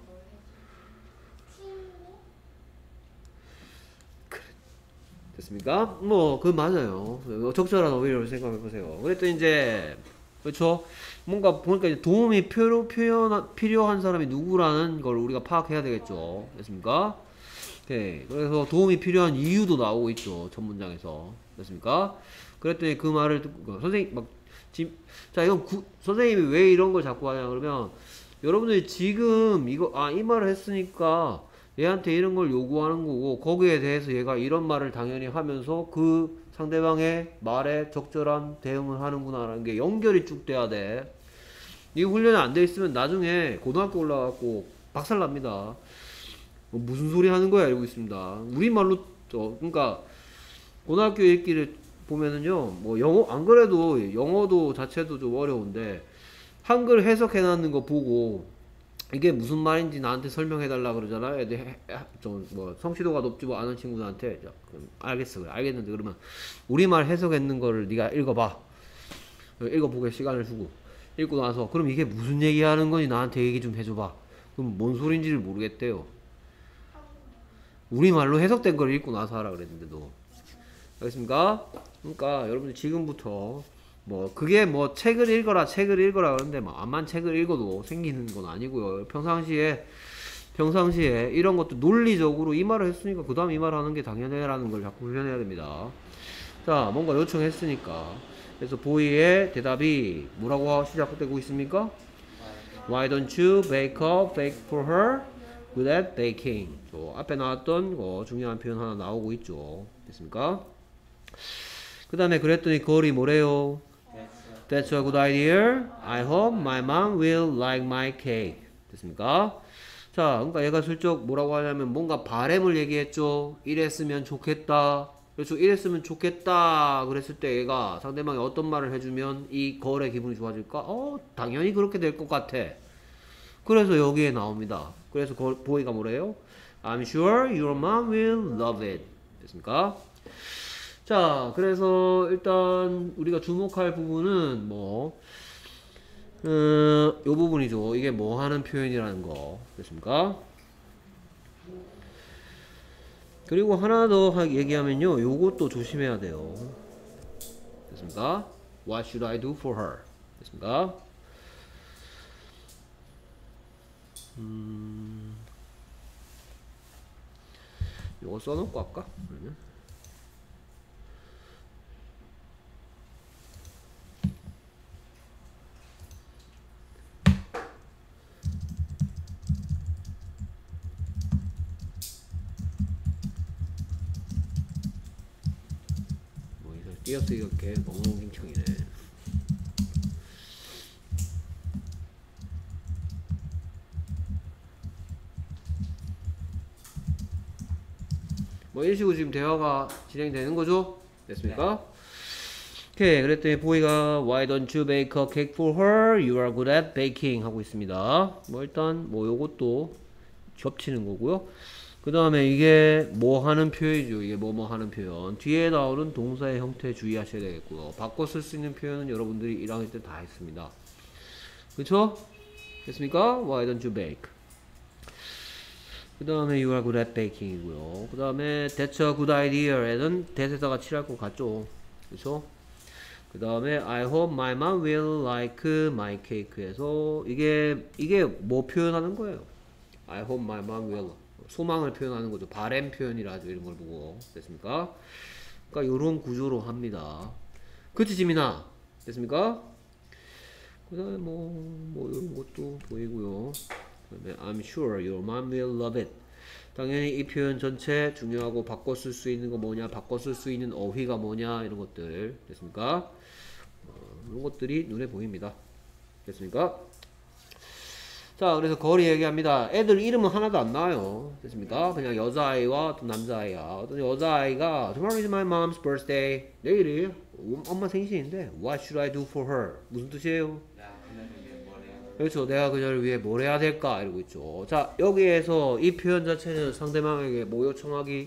[SPEAKER 1] 그래. 됐습니까? 뭐, 그건 맞아요. 적절한 어휘를 생각해보세요. 그랬더니 이제, 그렇죠? 뭔가 보니까 이제 도움이 필요한 사람이 누구라는 걸 우리가 파악해야 되겠죠. 됐습니까? 오케이. 그래서 도움이 필요한 이유도 나오고 있죠. 첫 문장에서. 됐습니까? 그랬더니 그 말을 듣고, 선생님, 자, 이건 선생님이 왜 이런 걸 자꾸 하냐, 그러면, 여러분들이 지금 이 말을 했으니까 얘한테 이런 걸 요구하는 거고, 거기에 대해서 얘가 이런 말을 당연히 하면서 그 상대방의 말에 적절한 대응을 하는구나라는 게 연결이 쭉 돼야 돼. 이 훈련이 안 돼 있으면 나중에 고등학교 올라가고 박살납니다. 무슨 소리 하는 거야 이러고 있습니다. 우리말로 그러니까 고등학교 읽기를 보면은요, 뭐 영어 안 그래도 영어도 자체도 좀 어려운데 한글 해석해놨는 거 보고 이게 무슨 말인지 나한테 설명해달라 그러잖아. 애들 뭐 성취도가 높지 뭐 않은 친구들한테 그럼 알겠어, 그래 알겠는데 그러면 우리말 해석했는 거를 네가 읽어봐. 읽어보게 시간을 주고 읽고 나서 그럼 이게 무슨 얘기하는 건지 나한테 얘기 좀 해줘봐. 그럼 뭔 소린지를 모르겠대요. 우리말로 해석된 걸 읽고 나서 하라 그랬는데도. 알겠습니까? 그러니까 여러분들 지금부터 뭐 그게 뭐 책을 읽어라 그러는데 뭐 암만 책을 읽어도 생기는 건 아니고요. 평상시에 이런 것도 논리적으로 이 말을 했으니까 그 다음 이 말 하는 게 당연해라는 걸 자꾸 훈련해야 됩니다. 자, 뭔가 요청했으니까. 그래서 보이의 대답이 뭐라고 시작되고 있습니까? Why don't you bake for her? Good at baking. 앞에 나왔던 거 중요한 표현 하나 나오고 있죠. 됐습니까? 그 다음에 그랬더니 걸이 뭐래요? That's a good idea. I hope my mom will like my cake. 됐습니까? 자, 그러니까 얘가 슬쩍 뭐라고 하냐면 뭔가 바램을 얘기했죠. 이랬으면 좋겠다. 그렇죠. 이랬으면 좋겠다. 그랬을 때 얘가 상대방이 어떤 말을 해주면 이 걸의 기분이 좋아질까? 당연히 그렇게 될 것 같아. 그래서 여기에 나옵니다. 그래서 보이가 뭐래요? I'm sure your mom will love it. 됐습니까? 자, 그래서 일단 우리가 주목할 부분은 요 부분이죠. 이게 뭐 하는 표현이라는 거. 됐습니까? 그리고 하나 더 얘기하면요, 요것도 조심해야 돼요. 됐습니까? What should I do for her? 됐습니까? 요거 써놓고 할까? 그러면 뭐 이거 띄어쓰기가 개 멍멍킹청이네. 뭐 이런 식으로 지금 대화가 진행되는 거죠? 됐습니까? 오케이. 그랬더니 보이가 Why don't you bake a cake for her? You are good at baking 하고 있습니다. 뭐 일단 뭐 요것도 겹치는 거고요. 그 다음에 이게 뭐 하는 표현이죠. 이게 뭐뭐 하는 표현. 뒤에 나오는 동사의 형태 주의하셔야 되겠고요. 바꿔 쓸 수 있는 표현은 여러분들이 1학년 때 다 했습니다. 그쵸? 됐습니까? Why don't you bake? 그 다음에 you are good at baking 이고요. 그 다음에 that's a good idea에는 that에다가 칠할 것 같죠. 그쵸? 그 다음에 I hope my mom will like my cake에서 이게 뭐 표현하는 거예요? I hope my mom will. 소망을 표현하는 거죠. 바램 표현이라 하죠. 이런 걸 보고. 됐습니까? 그러니까 요런 구조로 합니다. 그치, 지민아? 됐습니까? 그 다음에 뭐 이런 것도 보이고요. 그다음에 I'm sure your mom will love it. 당연히 이 표현 전체 중요하고 바꿔 쓸 수 있는 거 뭐냐, 바꿔 쓸 수 있는 어휘가 뭐냐, 이런 것들. 됐습니까? 이런 것들이 눈에 보입니다. 됐습니까? 자, 그래서 거리 얘기합니다. 애들 이름은 하나도 안 나와요. 됐습니까? 그냥 여자아이와 어떤 남자아이야. 어떤 여자아이가 Tomorrow is my mom's birthday. 내일이 엄마 생신인데 What should I do for her? 무슨 뜻이에요?
[SPEAKER 2] 야, 그녀를 위해 뭘 해야 돼?
[SPEAKER 1] 그렇죠. 내가 그녀를 위해 뭘 해야 될까? 이러고 있죠. 자, 여기에서 이 표현 자체는 상대방에게 뭐 요청하기?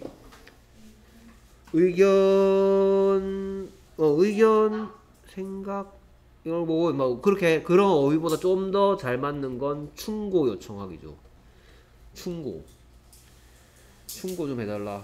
[SPEAKER 1] 의견, 생각, 이걸 뭐 그렇게 그런 어휘보다 좀 더 잘 맞는 건 충고 요청하기죠. 충고 좀 해달라.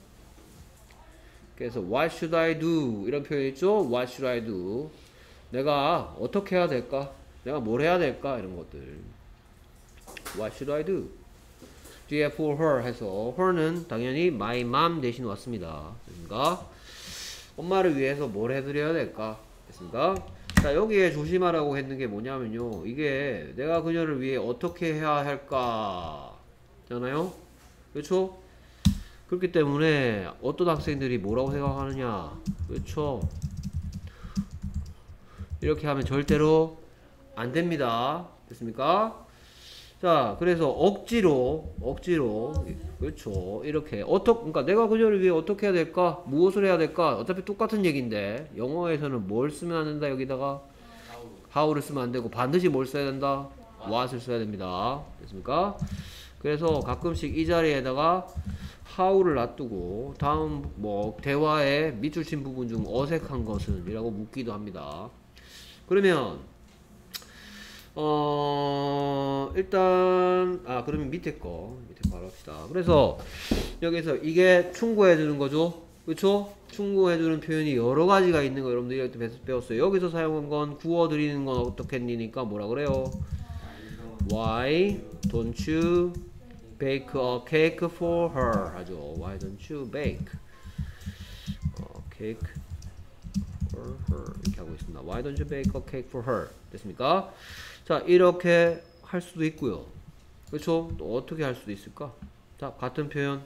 [SPEAKER 1] 그래서 what should I do 이런 표현 있죠. what should I do, 내가 어떻게 해야 될까, 내가 뭘 해야 될까, 이런 것들. what should I do. 뒤에 for her 해서 her는 당연히 my mom 대신 왔습니다. 됐습니까? 엄마를 위해서 뭘 해드려야 될까. 됐습니까? 자, 여기에 조심하라고 했는 게 뭐냐면요, 이게 내가 그녀를 위해 어떻게 해야 할까 잖아요. 그렇죠? 그렇기 때문에 어떤 학생들이 뭐라고 생각하느냐. 그렇죠? 이렇게 하면 절대로 안 됩니다. 됐습니까? 자, 그래서 억지로 그렇죠, 이렇게 그러니까 내가 그녀를 위해 어떻게 해야 될까, 무엇을 해야 될까, 어차피 똑같은 얘기인데 영어에서는 뭘 쓰면 안 된다. 여기다가 how를 쓰면 안 되고 반드시 뭘 써야 된다, what을 써야 됩니다. 됐습니까? 그래서 가끔씩 이 자리에다가 how를 놔두고 다음 뭐 대화의 밑줄 친 부분 중 어색한 것은 이라고 묻기도 합니다. 그러면 일단 그러면 밑에 거 바로 합시다. 그래서 여기서 이게 충고해 주는 거죠. 그렇죠? 충고해 주는 표현이 여러 가지가 있는 거 여러분들이 배웠어요. 여기서 사용한 건 구워 드리는 건 어떻겠니니까 뭐라 그래요? Why don't you bake a cake for her 하죠. Why don't you bake a cake for her 이렇게 하고 있습니다. Why don't you bake a cake for her? 됐습니까? 자, 이렇게 할 수도 있고요. 그렇죠? 또 어떻게 할 수도 있을까? 자, 같은 표현.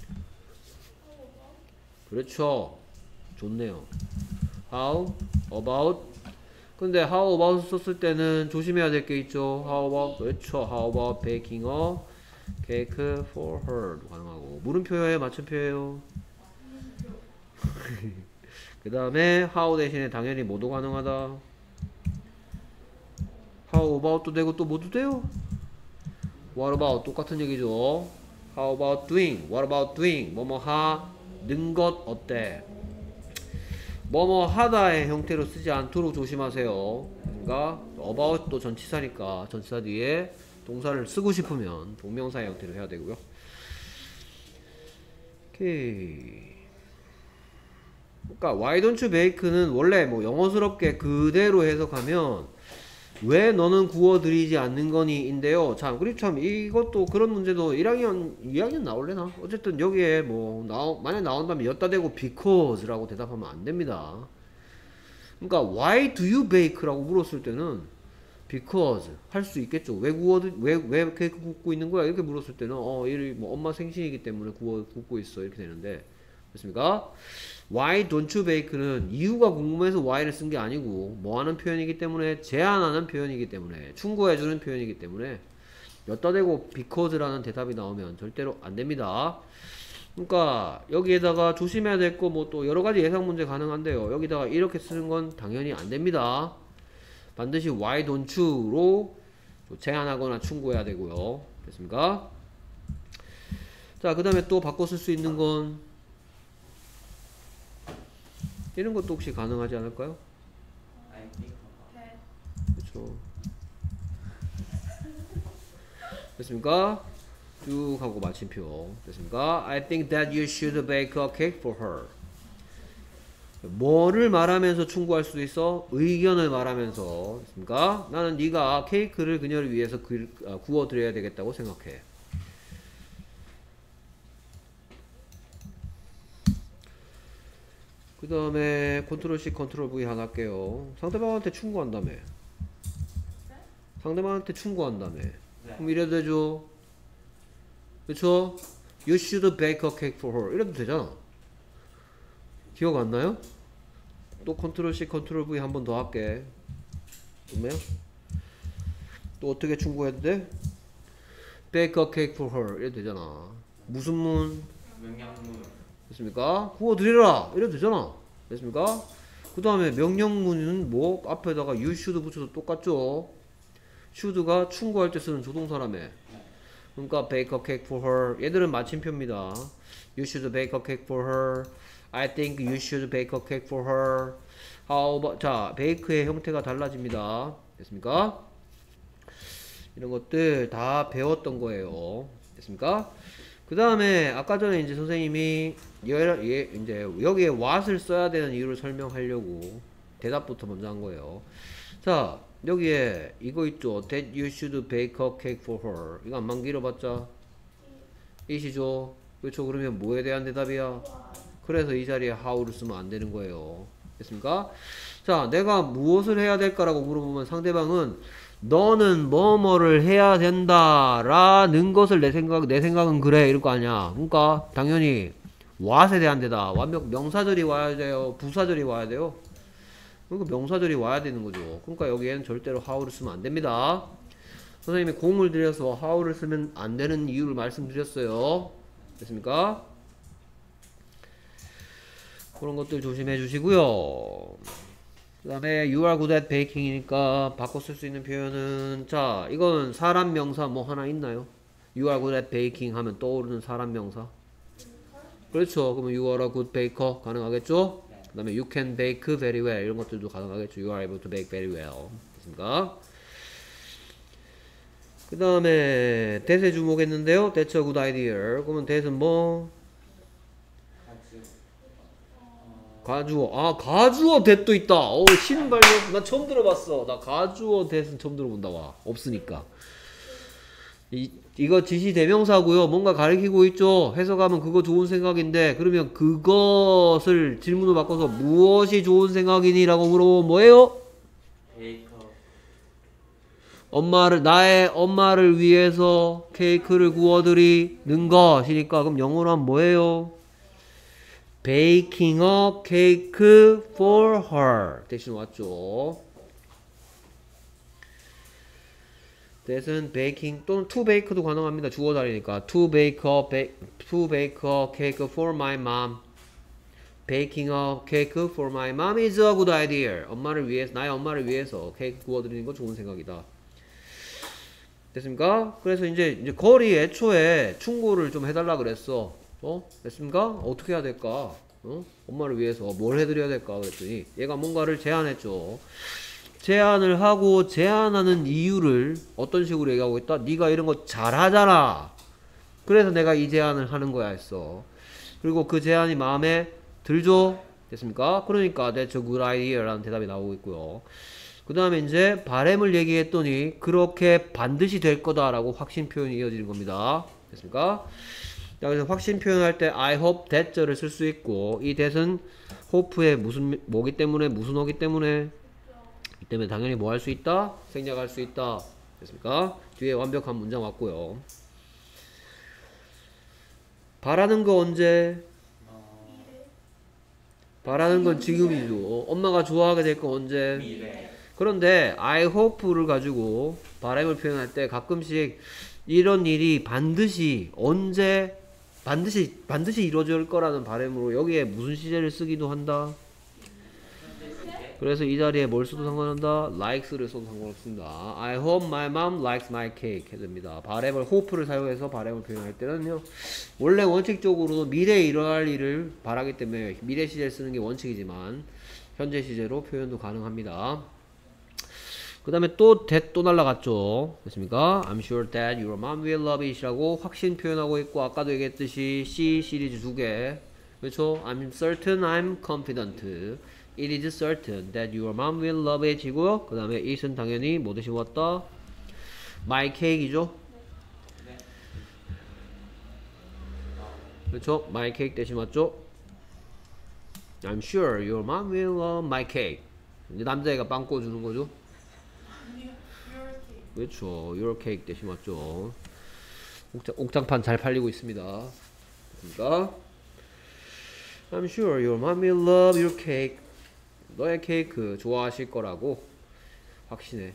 [SPEAKER 1] 그렇죠. 좋네요. How about. 근데 how about 썼을 때는 조심해야 될 게 있죠. How about. 그렇죠. How about baking a cake for her 도 가능하고. 물음표예요, 맞춤표예요? 그 다음에 how 대신에 당연히 뭐도 가능하다. How about도 되고 또 뭐도 돼요? What about 똑같은 얘기죠. How about doing? What about doing? 뭐뭐 하는 것 어때? 뭐뭐 하다의 형태로 쓰지 않도록 조심하세요. 그러니까 about도 전치사니까 전치사 뒤에 동사를 쓰고 싶으면 동명사의 형태로 해야 되고요. 오케이. 그러니까 why don't you bake는 원래 뭐 영어스럽게 그대로 해석하면 왜 너는 구워드리지 않는 거니인데요. 참 그리고 참 이것도 그런 문제도 2학년 나올래나? 어쨌든 여기에 뭐 만약 나온다면 엿다 대고 because라고 대답하면 안 됩니다. 그러니까 why do you bake라고 물었을 때는 because 할 수 있겠죠. 왜 케이크 굽고 있는 거야? 이렇게 물었을 때는 뭐 엄마 생신이기 때문에 굽고 있어 이렇게 되는데 됐습니까? Why don't you bake는 이유가 궁금해서 why를 쓴 게 아니고 뭐 하는 표현이기 때문에 제안하는 표현이기 때문에 충고해주는 표현이기 때문에 엿다 대고 because라는 대답이 나오면 절대로 안 됩니다. 그러니까 여기에다가 조심해야 될 거 뭐 또 여러 가지 예상 문제 가능한데요. 여기다가 이렇게 쓰는 건 당연히 안 됩니다. 반드시 why don't you로 제안하거나 충고해야 되고요. 됐습니까? 자, 그 다음에 또 바꿔 쓸 수 있는 건 이런 것도 혹시 가능하지 않을까요?
[SPEAKER 2] I think
[SPEAKER 1] 그렇죠. 됐습니까? 쭉 하고 마침표. 됐습니까? I think that you should bake a cake for her. 뭐를 말하면서 충고할 수도 있어? 의견을 말하면서. 됐습니까? 나는 네가 케이크를 그녀를 위해서 구워드려야 되겠다고 생각해. 그 다음에 컨트롤 C 컨트롤 V 하나 할게요. 상대방한테 충고한다며. 상대방한테 충고한다며. 그럼 이래도 되죠? 그쵸? You should bake a cake for her. 이래도 되잖아. 기억 안 나요? 또 컨트롤 C 컨트롤 V 한 번 더 할게. 뭐야? 또 어떻게 충고해도 돼? Bake a cake for her. 이래도 되잖아. 무슨 문?
[SPEAKER 2] 명령문.
[SPEAKER 1] 됐습니까? 구워드리라 이래도 되잖아. 됐습니까? 그 다음에 명령문은 뭐 앞에다가 you should 붙여도 똑같죠. should가 충고할 때 쓰는 조동사라며. 그러니까 bake a cake for her. 얘들은 마침표입니다. You should bake a cake for her. I think you should bake a cake for her. How about, 자, bake의 형태가 달라집니다. 됐습니까? 이런 것들 다 배웠던 거예요. 됐습니까? 그 다음에 아까 전에 이제 선생님이 이제 여기에 what을 써야 되는 이유를 설명하려고 대답부터 먼저 한 거예요. 자, 여기에 이거 있죠. That you should bake a cake for her. 이거 안만 길어봤자 it이죠. 그렇죠. 그러면 뭐에 대한 대답이야? 그래서 이 자리에 how를 쓰면 안 되는 거예요. 됐습니까? 자, 내가 무엇을 해야 될까라고 물어보면 상대방은 너는 뭐뭐를 해야 된다라는 것을 내 생각은 그래 이럴 거 아니야. 그러니까 당연히 what에 대한 데다 완벽 명사절이 와야 돼요. 부사절이 와야 돼요. 그러니까 명사절이 와야 되는 거죠. 그러니까 여기에는 절대로 how를 쓰면 안 됩니다. 선생님이 공을 들여서 how를 쓰면 안 되는 이유를 말씀드렸어요. 됐습니까? 그런 것들 조심해 주시고요. 그 다음에 you are good at baking이니까 바꿔 쓸 수 있는 표현은 자 이건 사람 명사 뭐 하나 있나요? you are good at baking 하면 떠오르는 사람 명사. 그렇죠. 그러면 you are a good baker 가능하겠죠? 그 다음에 you can bake very well 이런 것들도 가능하겠죠. you are able to bake very well. 됐습니까? 그 다음에 that에 주목했는데요. that's a good idea. 그러면 that은 뭐? 가주어. 아, 가주어 that도 있다. 신발력. 나 처음 들어봤어. 나 가주어 that은 처음 들어본다. 와. 없으니까. 이거 지시 대명사고요. 뭔가 가리키고 있죠. 해석하면 그거 좋은 생각인데 그러면 그것을 질문으로 바꿔서 무엇이 좋은 생각이니? 라고 물어보면 뭐예요? 나의 엄마를 위해서 케이크를 구워드리는 것이니까 그럼 영어로 하면 뭐예요? Baking a cake for her 대신 왔죠. that은 baking 또는 to bake도 가능합니다. 주어 자리니까 to bake a cake for my mom. Baking a cake for my mom is a good idea. 나의 엄마를 위해서 케이크 구워드리는 거 좋은 생각이다. 됐습니까? 그래서 이제 거리 애초에 충고를 좀 해달라 그랬어. 됐습니까? 어떻게 해야 될까? 엄마를 위해서 뭘 해드려야 될까? 그랬더니 얘가 뭔가를 제안했죠. 제안을 하고 제안하는 이유를 어떤 식으로 얘기하고 있다? 네가 이런 거 잘하잖아. 그래서 내가 이 제안을 하는 거야 했어. 그리고 그 제안이 마음에 들죠? 됐습니까? 그러니까 that's a good idea 라는 대답이 나오고 있고요. 그 다음에 이제 바램을 얘기했더니 그렇게 반드시 될 거다라고 확신 표현이 이어지는 겁니다. 됐습니까? 자, 그래서 확신 표현할 때 I hope that를 쓸 수 있고 이 that은 hope의 무슨 뭐기 때문에 무슨 어기 때문에 이 때문에 당연히 뭐 할 수 있다? 생략할 수 있다. 됐습니까? 뒤에 완벽한 문장 왔고요. 바라는 거 언제? 바라는 건 지금이죠. 엄마가 좋아하게 될 거 언제?
[SPEAKER 2] 미래.
[SPEAKER 1] 그런데 I hope를 가지고 바람을 표현할 때 가끔씩 이런 일이 반드시 언제 반드시 이루어질 거라는 바람으로 여기에 무슨 시제를 쓰기도 한다. 그래서 이 자리에 뭘 써도 상관한다. likes를 써도 상관없습니다. I hope my mom likes my cake 해야 됩니다. 바람을 hope를 사용해서 바람을 표현할 때는요. 원래 원칙적으로 미래에 일어날 일을 바라기 때문에 미래 시제를 쓰는 게 원칙이지만 현재 시제로 표현도 가능합니다. 그 다음에 또 that 또 날라갔죠. 됐습니까? I'm sure that your mom will love it 라고 확신 표현하고 있고 아까도 얘기했듯이 C 시리즈 2개 그렇죠? I'm certain, I'm confident It is certain that your mom will love it 이고요. 그 다음에 it은 당연히 뭐 대신 왔다? My cake이죠? 그렇죠? My cake 대신 왔죠? I'm sure your mom will love my cake. 이제 남자애가 빵 구워주는 거죠? 그렇죠. Your cake 대신 왔죠. 옥장판 잘 팔리고 있습니다. 그러니까 I'm sure your mom will love your cake. 너의 케이크 좋아하실 거라고 확신해.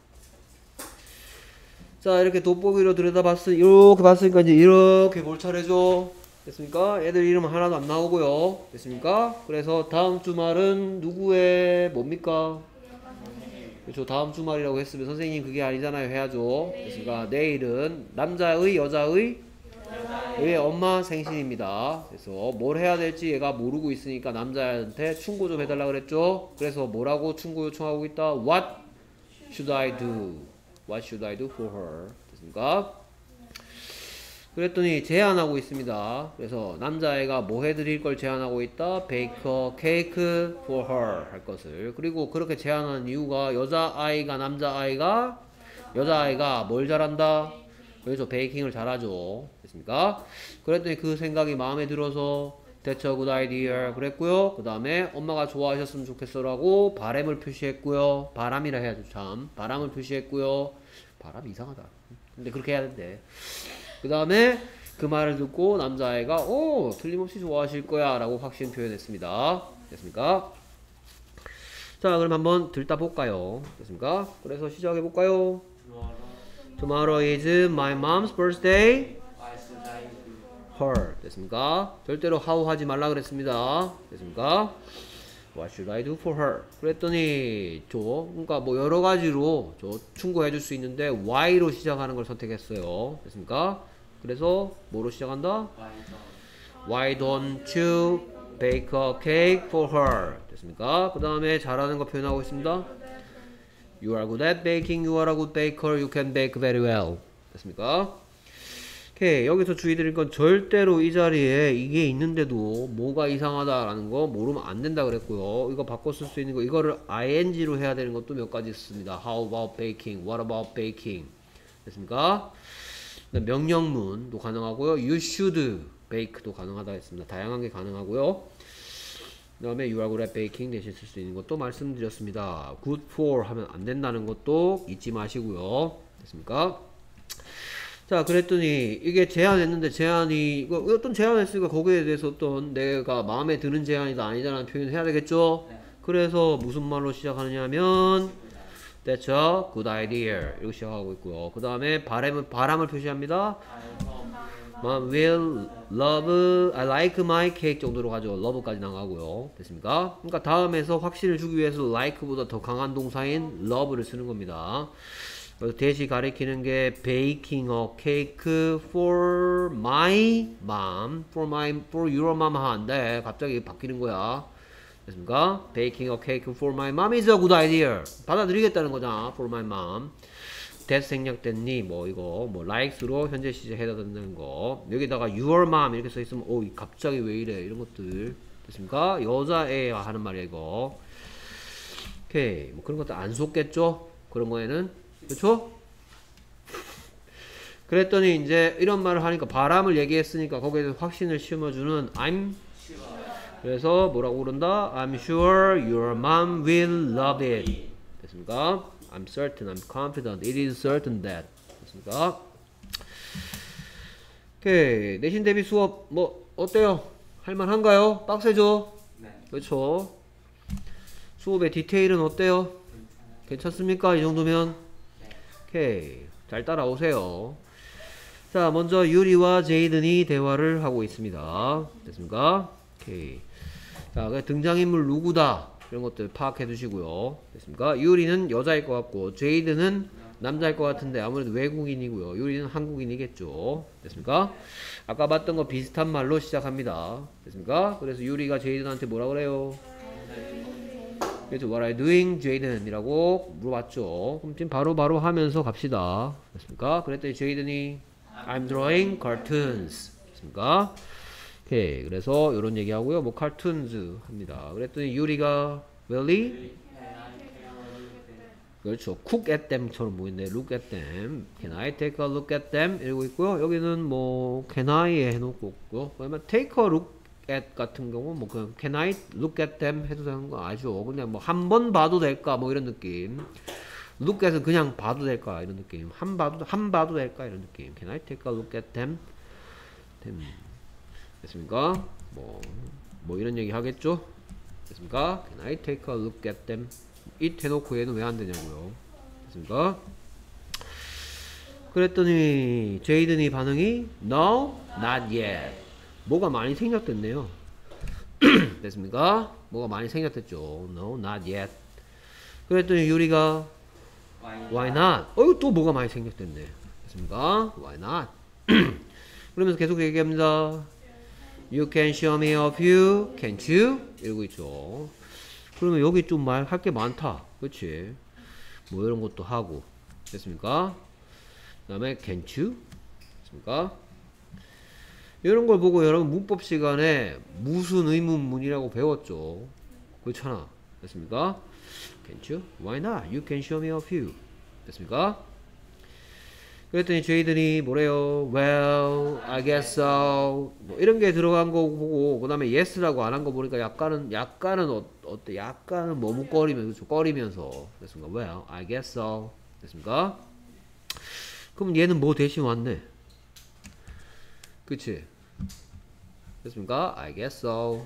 [SPEAKER 1] 자, 이렇게 돋보기로 이렇게 봤으니까 이제 이렇게 몰찰해줘. 됐습니까? 애들 이름 하나도 안 나오고요. 됐습니까? 그래서 다음 주말은 누구의 뭡니까? 그렇죠. 다음 주말이라고 했으면 선생님 그게 아니잖아요 해야죠. 됐습니까? 내일은 남자의 여자의 얘 엄마 생신입니다. 그래서 뭘 해야 될지 얘가 모르고 있으니까 남자한테 충고 좀 해달라 그랬죠. 그래서 뭐라고 충고 요청하고 있다. What should I do? What should I do for her? 됐습니까? 그랬더니 제안하고 있습니다. 그래서 남자애가 뭐 해드릴 걸 제안하고 있다. Bake a cake for her 할 것을. 그리고 그렇게 제안한 이유가 여자아이가 여자아이가 뭘 잘한다? 그래서 베이킹을 잘하죠. 됐습니까? 그랬더니 그 생각이 마음에 들어서 That's a good idea 그랬고요. 그 다음에 엄마가 좋아하셨으면 좋겠어라고 바람을 표시했고요. 바람이라 해야죠 참. 바람을 표시했고요. 바람이 이상하다. 근데 그렇게 해야 된대. 그 다음에 그 말을 듣고 남자아이가 오 틀림없이 좋아하실 거야 라고 확신 표현했습니다. 됐습니까? 자 그럼 한번 들다 볼까요? 됐습니까? 그래서 시작해 볼까요? Tomorrow is my mom's birthday. Her. 됐습니까? 절대로 how 하지 말라 그랬습니다. 됐습니까? What should I do for her? 그랬더니 그러니까 뭐 여러 가지로 충고해 줄 수 있는데 why로 시작하는 걸 선택했어요. 됐습니까? 그래서 뭐로 시작한다? Why don't you bake a cake for her? 됐습니까? 그 다음에 잘하는 거 표현하고 있습니다. You are good at baking. You are a good baker. You can bake very well. 됐습니까? 오케이. 여기서 주의 드릴 건 절대로 이 자리에 이게 있는데도 뭐가 이상하다라는 거 모르면 안 된다 그랬고요. 이거 바꿔 쓸 수 있는 거 이거를 ing로 해야 되는 것도 몇 가지 있습니다. How about baking? What about baking? 됐습니까? 명령문도 가능하고요. You should bake도 가능하다 했습니다. 다양한 게 가능하고요. 그 다음에 you are good at baking 대신 쓸 수 있는 것도 말씀드렸습니다. good for 하면 안 된다는 것도 잊지 마시고요. 됐습니까? 자 그랬더니 이게 제안했는데 제안이 이거 어떤 제안했으니까 거기에 대해서 어떤 내가 마음에 드는 제안이다 아니다라는 표현을 해야 되겠죠?
[SPEAKER 2] 네.
[SPEAKER 1] 그래서 무슨 말로 시작하느냐 하면 That's a good idea 이렇게 시작하고 있고요. 그 다음에 바람을 표시합니다. Mom will love, I like my cake 정도로 가죠. love까지 나가고요. 됐습니까? 그러니까 다음에서 확신을 주기 위해서 like보다 더 강한 동사인 love를 쓰는 겁니다. 그래서 대시 가리키는 게 baking a cake for my mom, for your mom 하는데 갑자기 바뀌는 거야. 됐습니까? Baking a cake for my mom is a good idea. 받아들이겠다는 거잖아. For my mom. that 생략됐니? 뭐 이거 뭐 likes로 현재 시제 해당되는 거. 여기다가 your mom 이렇게 써 있으면 갑자기 왜 이래? 이런 것들 됐습니까? 여자애가 하는 말이야 이거. 오케이. 뭐 그런 것도 안 속겠죠? 그런 거에는 그렇죠? 그랬더니 이제 이런 말을 하니까 바람을 얘기했으니까 거기에 대해서 확신을 심어주는 I'm 그래서 뭐라고 그런다? I'm sure your mom will love it. 됐습니까? I'm certain, I'm confident, it is certain that. 됐습니까? 오케이. 내신 대비 수업 뭐 어때요? 할만한가요? 빡세죠?
[SPEAKER 2] 네.
[SPEAKER 1] 그렇죠. 수업의 디테일은 어때요? 괜찮습니까? 이 정도면? 오케이. 잘 따라오세요. 자, 먼저 유리와 제이든이 대화를 하고 있습니다. 됐습니까? 오케이. 자, 등장인물 누구다? 이런 것들 파악해 두시고요. 됐습니까? 유리는 여자일 것 같고, 제이든은 남자일 것 같은데 아무래도 외국인이고요. 유리는 한국인이겠죠. 됐습니까? 아까 봤던 거 비슷한 말로 시작합니다. 됐습니까? 그래서 유리가 제이든한테 뭐라 그래요? 그래서 What are you doing, 제이든? 이라고 물어봤죠. 그럼 지금 바로 하면서 갑시다. 됐습니까? 그랬더니 제이든이 I'm drawing cartoons. 됐습니까? 오케이. 그래서 이런 얘기 하고요. 뭐 cartoons 합니다. 그랬더니 유리가 really? 그렇죠. cook at them처럼 보이네. look at them. Can I take a look at them? 이러고 있고요. 여기는 뭐 can I 해놓고 있고, 그러면 take a look at 같은 경우 뭐 그냥 can I look at them 해도 되는 거 아죠. 그냥 뭐 한 번 봐도 될까 뭐 이런 느낌. look at은 그냥 봐도 될까 이런 느낌. 한 봐도 될까 이런 느낌. Can I take a look at them? 됐습니까? 뭐 이런 얘기 하겠죠? 됐습니까? Can I take a look at them? it 해놓고 얘는 왜 안 되냐고요. 됐습니까? 그랬더니 제이든이 반응이 No, not yet. 뭐가 많이 생략됐네요. 됐습니까? 뭐가 많이 생략됐죠. No, not yet. 그랬더니 유리가 Why not? 또 뭐가 많이 생략됐네. 됐습니까? Why not? 그러면서 계속 얘기합니다. You can show me a view, can't you? 이러고 있죠. 그러면 여기 좀 할 게 많다. 그치? 뭐 이런 것도 하고. 됐습니까? 그 다음에 can't you? 됐습니까? 이런 걸 보고 여러분 문법 시간에 무슨 의문문이라고 배웠죠. 그렇잖아. 됐습니까? Can't you? Why not? You can show me a view. 됐습니까? 그랬더니 제이든이 뭐래요? Well, I guess so. 뭐 이런 게 들어간 거 보고 그 다음에 yes라고 안 한 거 보니까 약간은 어때? 약간은 머뭇거리면서 꺼리면서 됐습니까? Well, I guess so. 됐습니까? 그럼 얘는 뭐 대신 왔네? 그치? 됐습니까? I guess so.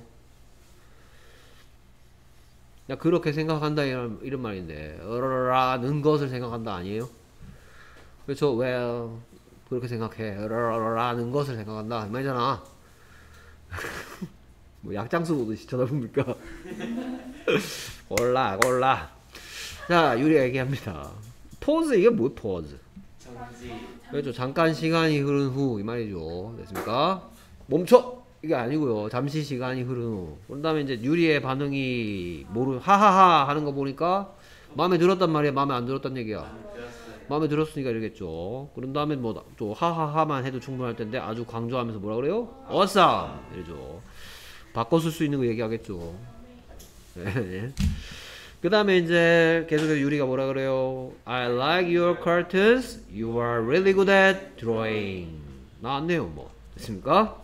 [SPEAKER 1] 야, 그렇게 생각한다 이런 말인데 라는 것을 생각한다 아니에요? 그렇죠? well 그렇게 생각해 라는 것을 생각한다 이 말이잖아. 뭐 약장수 보듯이 쳐다봅니까? 골라. 자, 유리가 얘기합니다. pause 이게 뭐야? pause
[SPEAKER 2] 정지.
[SPEAKER 1] 그렇죠. 잠깐 시간이 흐른 후 이 말이죠. 됐습니까? 멈춰! 이게 아니고요. 잠시 시간이 흐른 후. 그런 다음에 이제 유리의 반응이 하하하 하는 거 보니까 마음에 들었단 말이야. 마음에 안 들었단 얘기야. 마음에 들었으니까 이러겠죠. 그런 다음에 뭐 또 하하하만 해도 충분할 텐데 아주 강조하면서 뭐라 그래요? awesome! 이러죠. 바꿔 쓸 수 있는 거 얘기하겠죠. 네. 그 다음에 이제 계속해서 유리가 뭐라 그래요? I like your cartoons. You are really good at drawing. 나왔네요, 뭐. 됐습니까?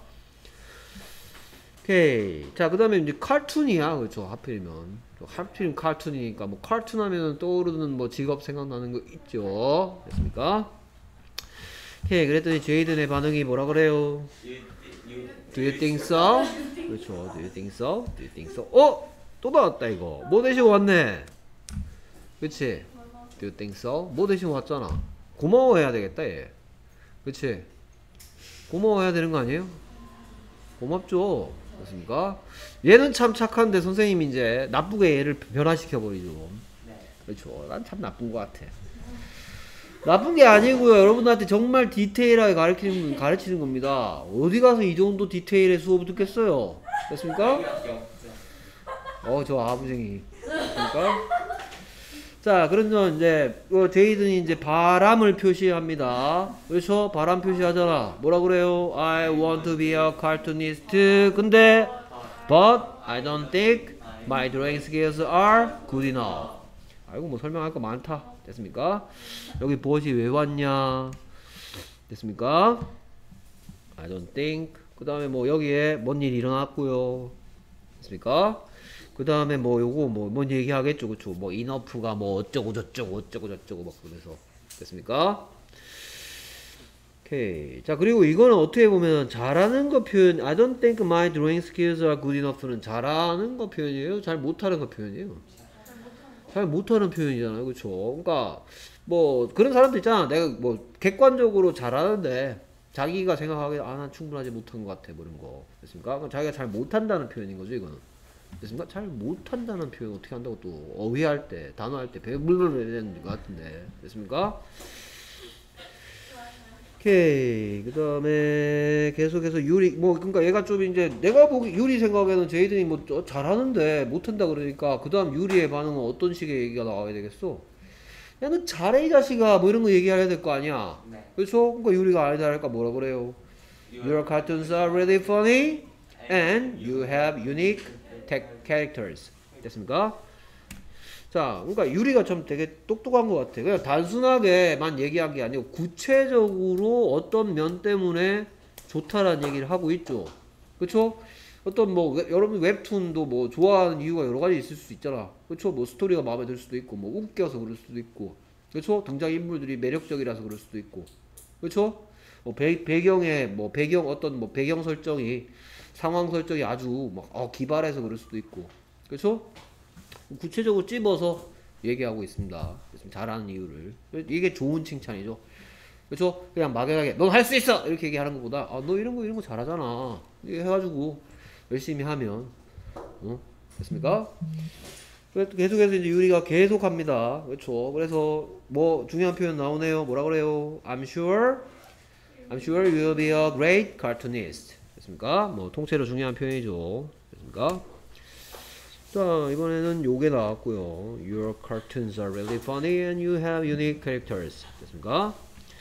[SPEAKER 1] 오케이. 자, 그 다음에 이제 카툰이야. 그렇죠. 하필이면. 하필이면 카툰이니까 뭐 카툰 하면 떠오르는 뭐 직업 생각나는 거 있죠. 됐습니까? 오케이. 그랬더니 제이든의 반응이 뭐라 그래요? Do you think so? 그렇죠. Do you think so? Do you think so? 또 나왔다 이거. 뭐 대신 왔네. 그치? Do you think so? 뭐 대신 왔잖아. 고마워해야 되겠다 얘. 그치? 고마워해야 되는 거 아니에요? 고맙죠. 그렇습니까? 얘는 참 착한데 선생님이 이제 나쁘게 얘를 변화시켜 버리죠. 그렇죠. 난 참 나쁜 것 같아. 나쁜 게 아니고요. 여러분들한테 정말 디테일하게 가르치는 겁니다. 어디 가서 이 정도 디테일의 수업을 듣겠어요? 됐습니까? 저 아부쟁이. 됐습니까? 자, 그러면 이제 제이든이 이제 바람을 표시합니다. 그렇죠? 바람 표시하잖아. 뭐라 그래요? I want to be a cartoonist. 근데 but I don't think my drawing skills are good enough. 아이고 뭐 설명할 거 많다. 됐습니까? 여기 but이 왜 왔냐? 됐습니까? I don't think. 그 다음에 뭐 여기에 뭔 일이 일어났고요. 됐습니까? 그 다음에 뭐 요거 뭔 얘기하겠죠. 그쵸? 뭐 enough가 뭐 어쩌고 저쩌고 막 그래서. 됐습니까? 오케이. 자, 그리고 이거는 어떻게 보면 잘하는 거 표현, I don't think my drawing skills are good enough는 잘하는 거 표현이에요? 잘 못하는 거 표현이에요? 잘 못하는 표현이잖아요. 그쵸? 그러니까 뭐 그런 사람도 있잖아. 내가 뭐 객관적으로 잘하는데 자기가 생각하기에 난 충분하지 못한 것 같아. 뭐 이런 거. 됐습니까? 그럼 자기가 잘 못한다는 표현인 거죠, 이거는. 됐습니까? 잘 못한다는 표현 어떻게 한다고 또 어휘할 때, 단어할 때 배불러야 되는 것 같은데. 됐습니까? 오케이. 그 다음에 계속해서 유리, 뭐, 그러니까 얘가 좀 이제 내가 보기, 유리 생각에는 제이든이 뭐 잘하는데 못한다 그러니까 그 다음 유리의 반응은 어떤 식의 얘기가 나와야 되겠어? 야, 너 잘해, 이 자식아. 뭐 이런 거 얘기해야 될 거 아니야.
[SPEAKER 2] 네.
[SPEAKER 1] 그렇죠? 그러니까 유리가 아니다 할까 뭐라 그래요? Your cartoons are really funny and you have unique characters. 됐습니까? 자, 그러니까 유리가 좀 되게 똑똑한 것 같아. 그냥 단순하게만 얘기한 게 아니고 구체적으로 어떤 면 때문에 좋다라는 얘기를 하고 있죠. 그렇죠? 어떤 뭐 여러분 웹툰도 뭐 좋아하는 이유가 여러 가지 있을 수 있잖아. 그렇죠? 뭐 스토리가 마음에 들 수도 있고 뭐 웃겨서 그럴 수도 있고. 그렇죠? 등장 인물들이 매력적이라서 그럴 수도 있고. 그렇죠? 뭐 배경에 뭐 배경 어떤 뭐 배경 설정이 상황 설정이 아주 막 기발해서 그럴 수도 있고. 그렇죠? 구체적으로 찝어서 얘기하고 있습니다. 잘하는 이유를. 이게 좋은 칭찬이죠. 그렇죠? 그냥 막연하게 넌 할 수 있어 이렇게 얘기하는 것보다 너 이런 거 잘하잖아. 이렇게 해가지고 열심히 하면 됐습니까? 계속해서 이제 유리가 계속합니다. 그렇죠? 그래서 뭐 중요한 표현 나오네요. 뭐라 그래요? I'm sure you will be a great cartoonist. 됐습니까? 뭐 통째로 중요한 표현이죠. 됐습니까? 자, 이번에는 요게 나왔고요. Your cartoons are really funny and you have unique characters. 됐습니까?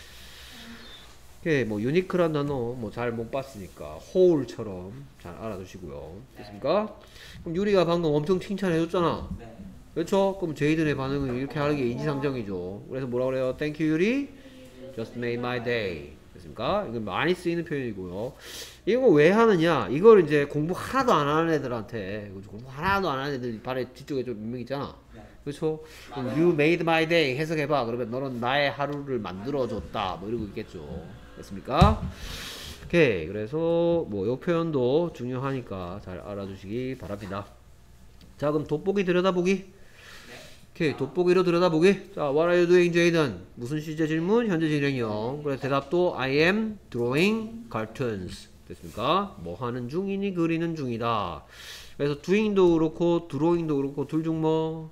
[SPEAKER 1] 오케이, 뭐 유니크란 단어 뭐 잘 못 봤으니까 whole처럼 잘 알아두시고요. 됐습니까? 그럼 유리가 방금 엄청 칭찬해줬잖아.
[SPEAKER 2] 네.
[SPEAKER 1] 그렇죠? 그럼 제이든의 반응은 이렇게 하는 게 인지상정이죠. 그래서 뭐라 그래요? Thank you, 유리. Just made my day. 됐습니까? 이건 많이 쓰이는 표현이고요. 이거 왜 하느냐? 이걸 이제 공부 하나도 안 하는 애들한테, 공부 하나도 안 하는 애들 발에 뒤쪽에 좀 몇 명 있잖아. 그렇죠? 그럼 You made my day 해석해봐. 그러면 너는 나의 하루를 만들어줬다. 뭐 이러고 있겠죠. 됐습니까? 오케이. 그래서 뭐 이 표현도 중요하니까 잘 알아두시기 바랍니다. 자, 그럼 돋보기 들여다보기. 오케이. 돋보기로 들여다보기. 자, What are you doing, Jayden? 무슨 시제 질문? 현재 진행형. 그래서 대답도 I am drawing cartoons. 됐습니까? 뭐 하는 중이니 그리는 중이다. 그래서 doing도 그렇고 drawing도 그렇고 둘 중 뭐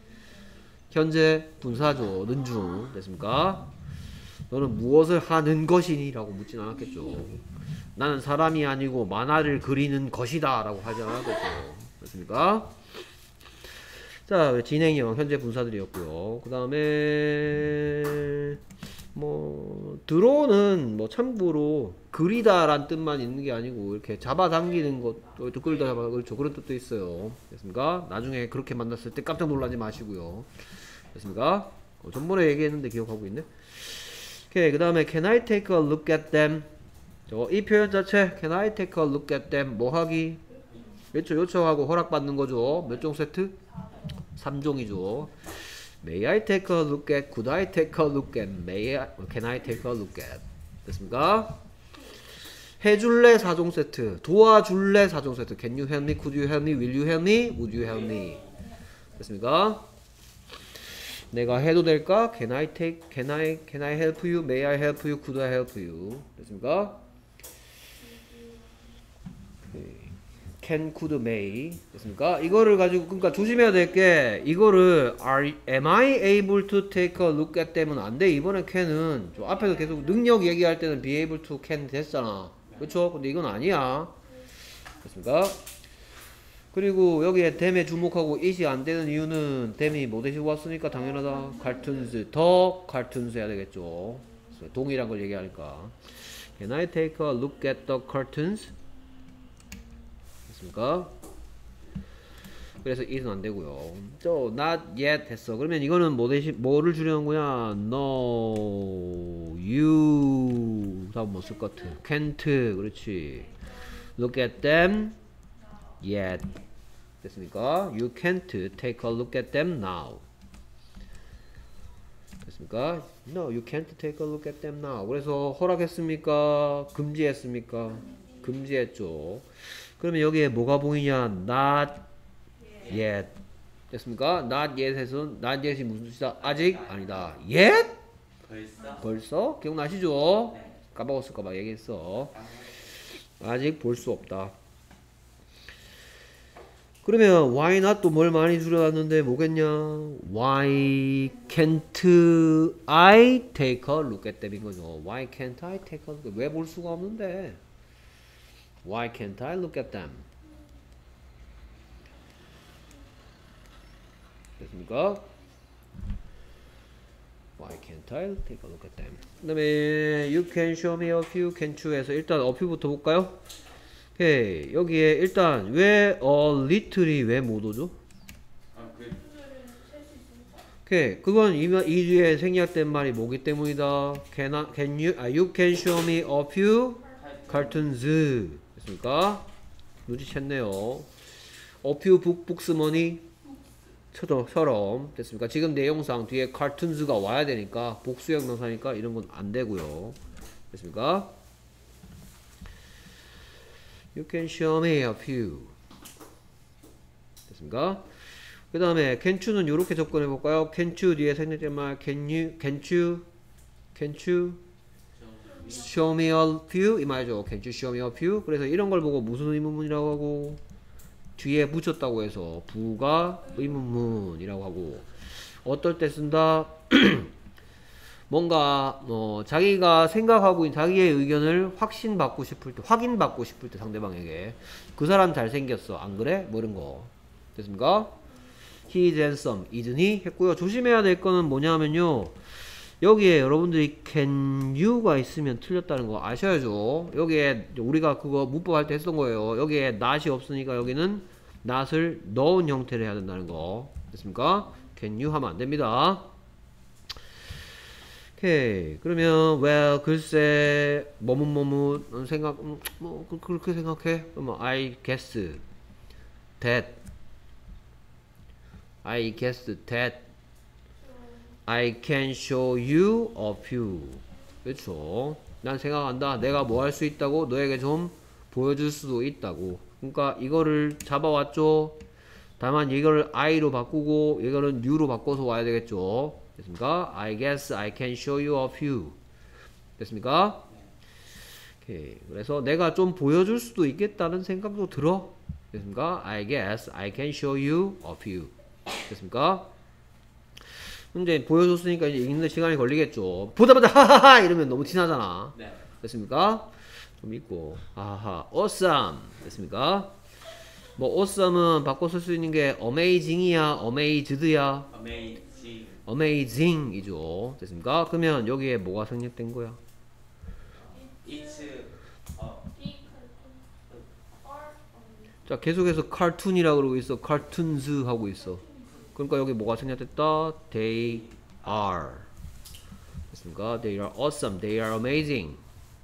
[SPEAKER 1] 현재 분사죠. 는 중. 됐습니까? 너는 무엇을 하는 것이니? 라고 묻진 않았겠죠. 나는 사람이 아니고 만화를 그리는 것이다. 라고 하지 않았겠죠. 됐습니까? 자, 진행형 현재 분사들이었고요. 그 다음에 뭐 드로는 뭐 참고로 그리다란 뜻만 있는 게 아니고 이렇게 잡아당기는 것도 끌다 잡아 그렇죠. 그런 뜻도 있어요. 됐습니까? 나중에 그렇게 만났을 때 깜짝 놀라지 마시고요. 됐습니까? 전번에 얘기했는데 기억하고 있네. 오케이. 그 다음에 Can I take a look at them? 이 표현 자체 Can I take a look at them? 뭐 하기? 요청하고 허락받는 거죠. 몇 종 세트? 3종이죠. May I take a look at? Could I take a look at? Can I take a look at? 됐습니까? 해줄래 4종 세트. 도와줄래 4종 세트. Can you help me? Could you help me? Will you help me? Would you help me? 됐습니까? 내가 해도 될까? Can I help you? May I help you? Could I help you? 됐습니까? Can, could, may. 됐습니까? 이거를 가지고, 그러니까 조심해야 될 게, 이거를, am I able to take a look at them은 안 돼. 이번에 can은, 저 앞에서 계속 능력 얘기할 때는 be able to can 됐잖아. 그쵸? 근데 이건 아니야. 됐습니까? 그리고 여기에 them에 주목하고 it이 안 되는 이유는 them이 뭐 대신 왔으니까 당연하다. cartoons, 더 cartoons 해야 되겠죠. 그래서 동일한 걸 얘기하니까. Can I take a look at the cartoons? 됐습니까? 그래서 it은 안 되고요. 또 not yet 했어. 그러면 이거는 뭐 대신 뭐를 줄여놓은 거냐? No, you 다음 뭐 쓸 것 같아? Can't. 그렇지. Look at them yet. 됐습니까? You can't take a look at them now. 됐습니까? No, you can't take a look at them now. 그래서 허락했습니까? 금지했습니까? 금지했죠. 그러면 여기에 뭐가 보이냐? Not yet. 됐습니까? Not yet에서 not yet이 무슨 뜻이다? 아직? 아니다. Yet?
[SPEAKER 2] 벌써?
[SPEAKER 1] 벌써? 기억나시죠?
[SPEAKER 2] 네.
[SPEAKER 1] 까먹었을까봐 얘기했어. 아직 볼 수 없다. 그러면 why not 또 뭘 많이 줄여놨는데 뭐겠냐? Why can't I take a look at them 이거죠. Why can't I take a look? 왜 볼 수가 없는데? Why can't I look at them? 됐습니까? Why can't I take a look at them? 그 다음에 you can show me a few, can you에서 일단 a few부터 볼까요? 오케이. 여기에 일단 왜 a little이 왜 못 오죠?
[SPEAKER 2] 아,
[SPEAKER 1] 오케이. 그건 이 뒤에 생략된 말이 뭐기 때문이다. You can show me a few cartoons. 됐습니까? 눈치챘네요. A few books money 처럼 됐습니까? 지금 내용상 뒤에 cartoons가 와야 되니까 복수형 명사니까 이런 건 안 되고요. 됐습니까? You can show me a few. 됐습니까? 그 다음에 can you는 이렇게 접근해 볼까요? can you 뒤에 생략된 말 can you show me a few 이 말이죠. can you show me a few? 그래서 이런 걸 보고 무슨 의문문이라고 하고 뒤에 붙였다고 해서 부가 의문문이라고 하고 어떨 때 쓴다? 뭔가 자기가 생각하고 있는 자기의 의견을 확인받고 싶을 때 상대방에게 그 사람 잘생겼어 안 그래? 뭐 이런 거 됐습니까? He is handsome isn't he? 했고요. 조심해야 될 거는 뭐냐면요 여기에 여러분들이 can you가 있으면 틀렸다는 거 아셔야죠. 여기에 우리가 그거 문법 할 때 했던 거예요. 여기에 not이 없으니까 여기는 not을 넣은 형태로 해야 된다는 거 됐습니까? can you 하면 안 됩니다. 오케이. 그러면 well 글쎄 뭐뭇 생각 뭐 그렇게 생각해. 그러면 I guess that I can show you a few. 그렇죠. 난 생각한다. 내가 뭐 할 수 있다고 너에게 좀 보여줄 수도 있다고. 그러니까 이거를 잡아왔죠. 다만 이거를 I로 바꾸고 이거는 You로 바꿔서 와야 되겠죠. 됐습니까? I guess I can show you a few. 됐습니까? 오케이. 그래서 내가 좀 보여줄 수도 있겠다는 생각도 들어. 됐습니까? I guess I can show you a few. 됐습니까? 근데 보여줬으니까 이제 읽는 시간이 걸리겠죠. 보다 하하하 이러면 너무 티나잖아.
[SPEAKER 2] 네.
[SPEAKER 1] 됐습니까? 좀 있고 하하 awesome. 됐습니까? 뭐 awesome은 바꿔 쓸 수 있는 게 amazing이야 amazed야
[SPEAKER 2] Amazing.
[SPEAKER 1] amazing이죠. 됐습니까? 그러면 여기에 뭐가 생략된 거야?
[SPEAKER 2] It's
[SPEAKER 1] 자 계속해서 cartoon이라고 그러고 있어. cartoons 하고 있어. 그러니까 여기 뭐가 생략됐다? They are. 됐습니까? They are awesome. They are amazing.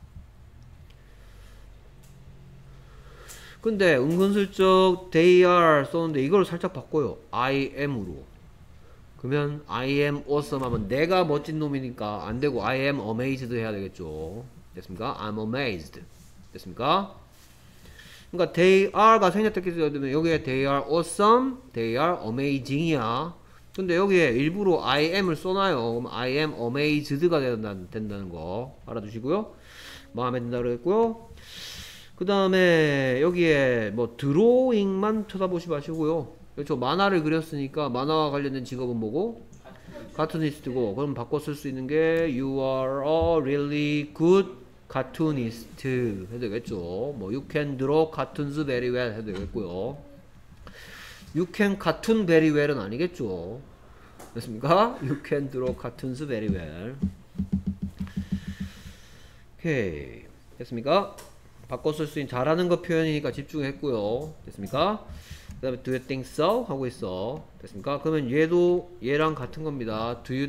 [SPEAKER 1] 근데 은근슬쩍 they are 썼는데 이걸 살짝 바꿔요. I am으로. 그러면 I am awesome 하면 내가 멋진 놈이니까 안 되고 I am amazed 해야 되겠죠. 됐습니까? I'm amazed. 됐습니까? 그러니까 they are가 생략됐기 때문에 여기에 they are awesome, they are amazing이야. 근데 여기에 일부러 I am을 써놔요. 그럼 I am amazed가 된다는 거 알아두시고요. 마음에 든다고 그랬고요. 그 다음에 여기에 뭐 드로잉만 쳐다보지 마시고요. 그렇죠. 만화를 그렸으니까 만화와 관련된 직업은 뭐고? 카툰니스트고. 그럼 바꿔 쓸 수 있는 게 You are a really good cartoonist 해도 되겠죠. 뭐 You can draw cartoons very well 해도 되겠고요. You can cartoon very well은 아니겠죠. 됐습니까? You can draw cartoons very well. 오케이. 됐습니까? 바꿔 쓸 수 있는 잘하는 거 표현이니까 집중했고요. 됐습니까? 그 다음에 do you think so? 하고 있어. 됐습니까? 그러면 얘도 얘랑 같은 겁니다. do you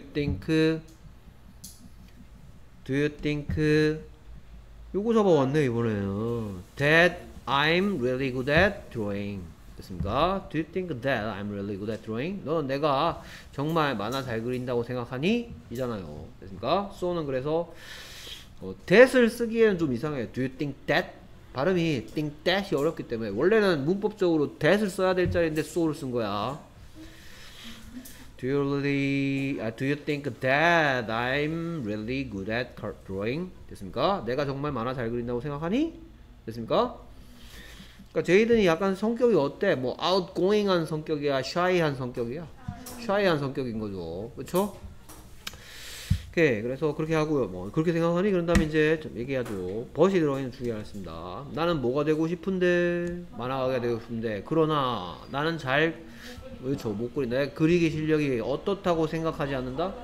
[SPEAKER 1] think 요거 잡아왔네 이번에는. that I'm really good at drawing. 됐습니까? Do you think that I'm really good at drawing? 너는 내가 정말 만화 잘 그린다고 생각하니? 이잖아요. 됐습니까? so는 그래서 that을 쓰기에는 좀 이상해요. Do you think that? 발음이 think that이 어렵기 때문에 원래는 문법적으로 that을 써야 될 자리인데 so를 쓴 거야. Do you think that I'm really good at drawing? 됐습니까? 내가 정말 만화 잘 그린다고 생각하니? 됐습니까? 그러니까 제이든이 약간 성격이 어때? 뭐 outgoing한 성격이야, shy한 성격이야? shy한 성격인 거죠. 그렇죠? 오케이. 그래서 그렇게 하고요. 뭐 그렇게 생각하니? 그런 다음에 이제 좀 얘기하죠. 벗이 들어있는 주의하겠습니다. 나는 뭐가 되고 싶은데? 만화가가 되고 싶은데. 그러나 나는 잘 그렇죠. 못 그린다. 내 그리기 실력이 어떻다고 생각하지 않는다?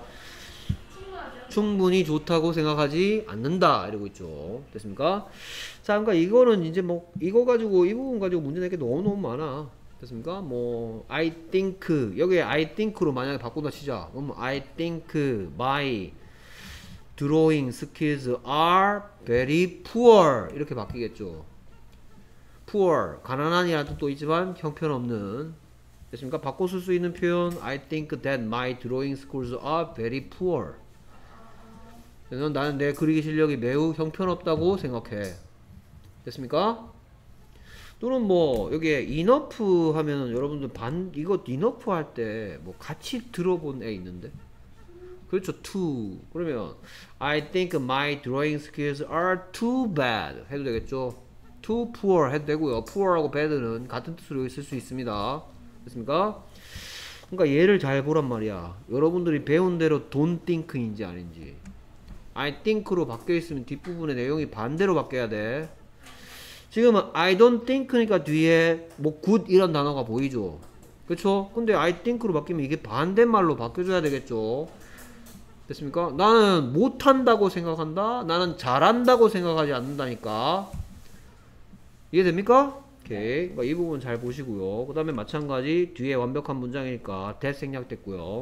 [SPEAKER 1] 충분히 좋다고 생각하지 않는다. 이러고 있죠. 됐습니까? 자, 그러니까 이거는 이제 뭐 이거 가지고 이 부분 가지고 문제 낼 게 너무너무 많아. 됐습니까? 뭐 I think 여기에 I think로 만약에 바꾼다 치자. 그럼 I think my drawing skills are very poor 이렇게 바뀌겠죠. poor 가난한이라는 뜻도 있지만 형편없는. 됐습니까? 바꿔 쓸 수 있는 표현 I think that my drawing skills are very poor. 나는 내 그리기 실력이 매우 형편없다고 생각해. 됐습니까? 또는 뭐 여기에 enough 하면은 여러분들 이거 enough 할 때 뭐 같이 들어본 애 있는데 그렇죠. too 그러면 I think my drawing skills are too bad 해도 되겠죠. too poor 해도 되고요. poor하고 bad는 같은 뜻으로 쓸 수 있습니다. 됐습니까? 그러니까 얘를 잘 보란 말이야. 여러분들이 배운 대로 don't think인지 아닌지. I think로 바뀌어 있으면 뒷부분의 내용이 반대로 바뀌어야 돼. 지금은 I don't think니까 뒤에 뭐 good 이런 단어가 보이죠. 그쵸? 근데 I think로 바뀌면 이게 반대말로 바뀌어줘야 되겠죠. 됐습니까? 나는 못한다고 생각한다. 나는 잘한다고 생각하지 않는다니까. 이해됩니까? 오케이. 그러니까 이 부분 잘 보시고요. 그 다음에 마찬가지 뒤에 완벽한 문장이니까 that 생략됐고요.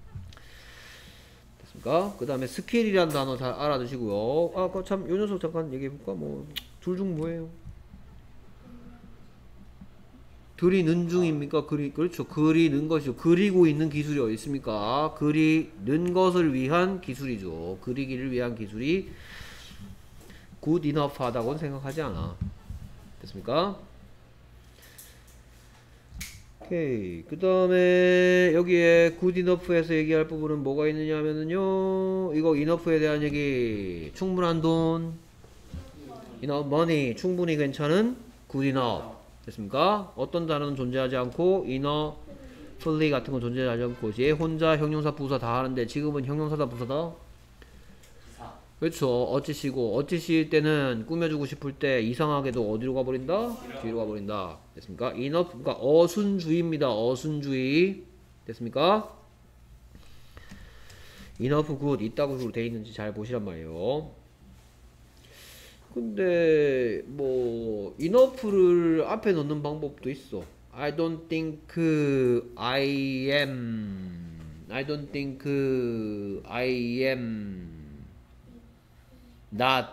[SPEAKER 1] 됐습니까? 그 다음에 스킬이란 단어 잘 알아두시고요. 아, 그 참, 요 녀석 잠깐 얘기해볼까? 뭐, 둘 중 뭐예요? 그리는 중입니까? 그렇죠. 그리는 것이죠. 그리고 있는 기술이 어디 있습니까? 그리는 것을 위한 기술이죠. 그리기를 위한 기술이 good enough 하다고는 생각하지 않아. 됐습니까? 오케이. 그 다음에 여기에 good enough에서 얘기할 부분은 뭐가 있느냐 하면은요, 이거 enough에 대한 얘기. 충분한 돈, enough money, 충분히 괜찮은 good enough. 됐습니까? 어떤 단어는 존재하지 않고 enoughly 같은 건 존재하지 않고 얘 혼자 형용사 부사 다 하는데 지금은 형용사다 부사다? 그렇죠. 어찌시고 어찌시일 때는 꾸며주고 싶을 때 이상하게도 어디로 가버린다? 뒤로 가버린다. 됐습니까? enough 그러니까 어순주의입니다. 어순주의. 됐습니까? enough good 있다고 식으로 돼 있는지 잘 보시란 말이에요. 근데 뭐 enough를 앞에 넣는 방법도 있어. I don't think I am not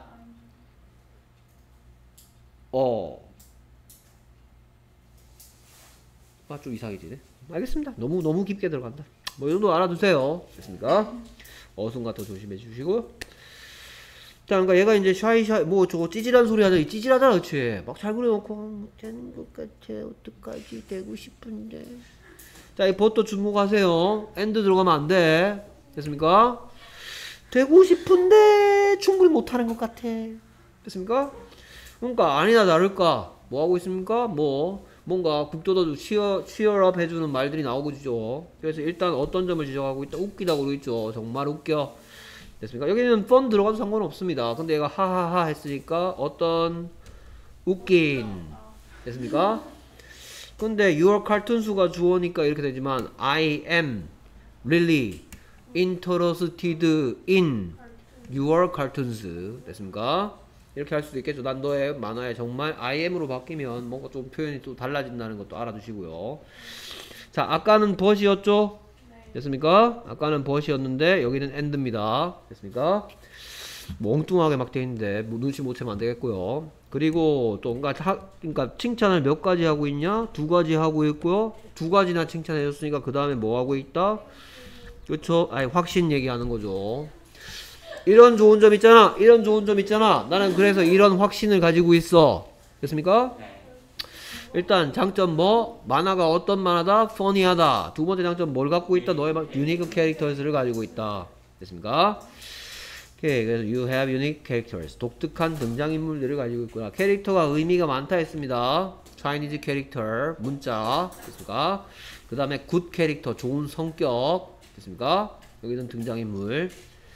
[SPEAKER 1] 좀 이상해지네. 알겠습니다. 너무 깊게 들어간다. 뭐 이 정도 알아두세요. 됐습니까? 어순 같은 거 조심해 주시고. 자, 그러니까 얘가 이제 샤이 뭐 저거 찌질한 소리 하자. 찌질하잖아, 그렇지? 막 잘 그려놓고 못하는 것 같아. 어떡하지? 되고 싶은데. 자, 이 버터 주목하세요. 엔드 들어가면 안 돼. 됐습니까? 되고 싶은데 충분히 못하는 것 같아. 됐습니까? 그러니까 아니나 다를까 뭐 하고 있습니까? 뭐 뭔가 국도도 치열업 해주는 말들이 나오고 있죠. 그래서 일단 어떤 점을 지적하고 있다? 웃기다고 그러고 있죠. 정말 웃겨. 됐습니까? 여기는 fun 들어가도 상관없습니다. 근데 얘가 하하하 했으니까 어떤 웃긴. 됐습니까? 근데 your cartoons가 주어니까 이렇게 되지만 I am really interested in your cartoons 됐습니까? 이렇게 할 수도 있겠죠. 난 너의 만화에 정말 I am으로 바뀌면 뭔가 좀 표현이 또 달라진다는 것도 알아두시고요. 자, 아까는 but이었죠? 됐습니까? 아까는 but이었는데 여기는 and입니다. 됐습니까? 뭐 엉뚱하게 막 돼 있는데 뭐 눈치 못 채면 안 되겠고요. 그리고 또 그러니까 칭찬을 몇 가지 하고 있냐? 두 가지 하고 있고요. 두 가지나 칭찬해 줬으니까 그 다음에 뭐 하고 있다? 그렇죠? 아니 확신 얘기하는 거죠. 이런 좋은 점 있잖아. 이런 좋은 점 있잖아. 나는 그래서 이런 확신을 가지고 있어. 됐습니까? 일단 장점 뭐? 만화가 어떤 만화다? funny하다. 두 번째 장점 뭘 갖고 있다? 너의 unique characters를 가지고 있다. 됐습니까? 오케이. 그래서 you have unique characters. 독특한 등장인물들을 가지고 있구나. 캐릭터가 의미가 많다 했습니다. Chinese character. 문자. 됐습니까? 그 다음에 good character. 좋은 성격. 됐습니까? 여기는 등장인물.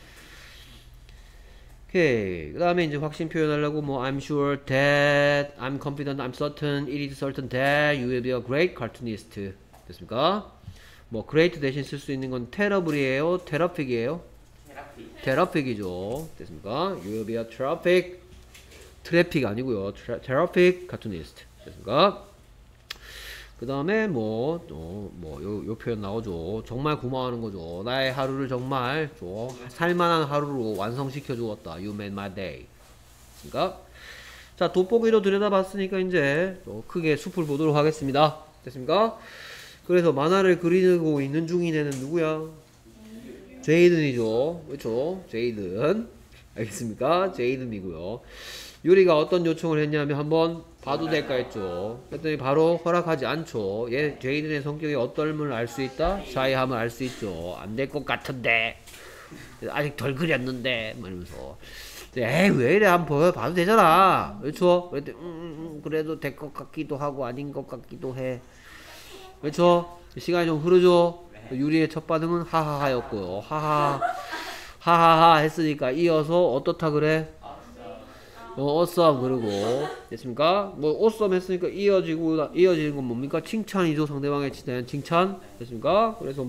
[SPEAKER 1] 오케이. 그 다음에 이제 확신 표현하려고 뭐 I'm sure that, I'm confident, I'm certain, it is certain that you will be a great cartoonist. 됐습니까? 뭐 great 대신 쓸 수 있는 건 terrible이에요? terrific이에요? terrific이죠. 됐습니까? You will be a terrific, traffic 아니고요. terrific cartoonist. 됐습니까? 그 다음에 요 표현 나오죠. 정말 고마워하는 거죠. 나의 하루를 정말 살만한 하루로 완성시켜 주었다. You made my day. 그러니까 자, 돋보기로 들여다봤으니까 이제 크게 숲을 보도록 하겠습니다. 됐습니까? 그래서 만화를 그리고 있는 중인 애는 누구야? 제이든이죠. 그렇죠? 제이든. 알겠습니까? 제이든이고요. 유리가 어떤 요청을 했냐면 한번 봐도 될까 했죠. 그랬더니 바로 허락하지 않죠. 얘 제이든의 성격이 어떨음을 알 수 있다? 샤이함을 알 수 있죠. 안 될 것 같은데 아직 덜 그렸는데 말면서 에이 왜 이래 한번 봐도 되잖아. 그렇죠? 그랬더니 그래도 될 것 같기도 하고 아닌 것 같기도 해. 그렇죠? 시간이 좀 흐르죠. 유리의 첫 반응은 하하하였고요. 하하하 했으니까 이어서 어떻다 그래? awesome 그러고 됐습니까? 뭐 awesome 했으니까 이어지는 건 뭡니까? 칭찬이죠. 상대방에 대한 칭찬 됐습니까? 그래서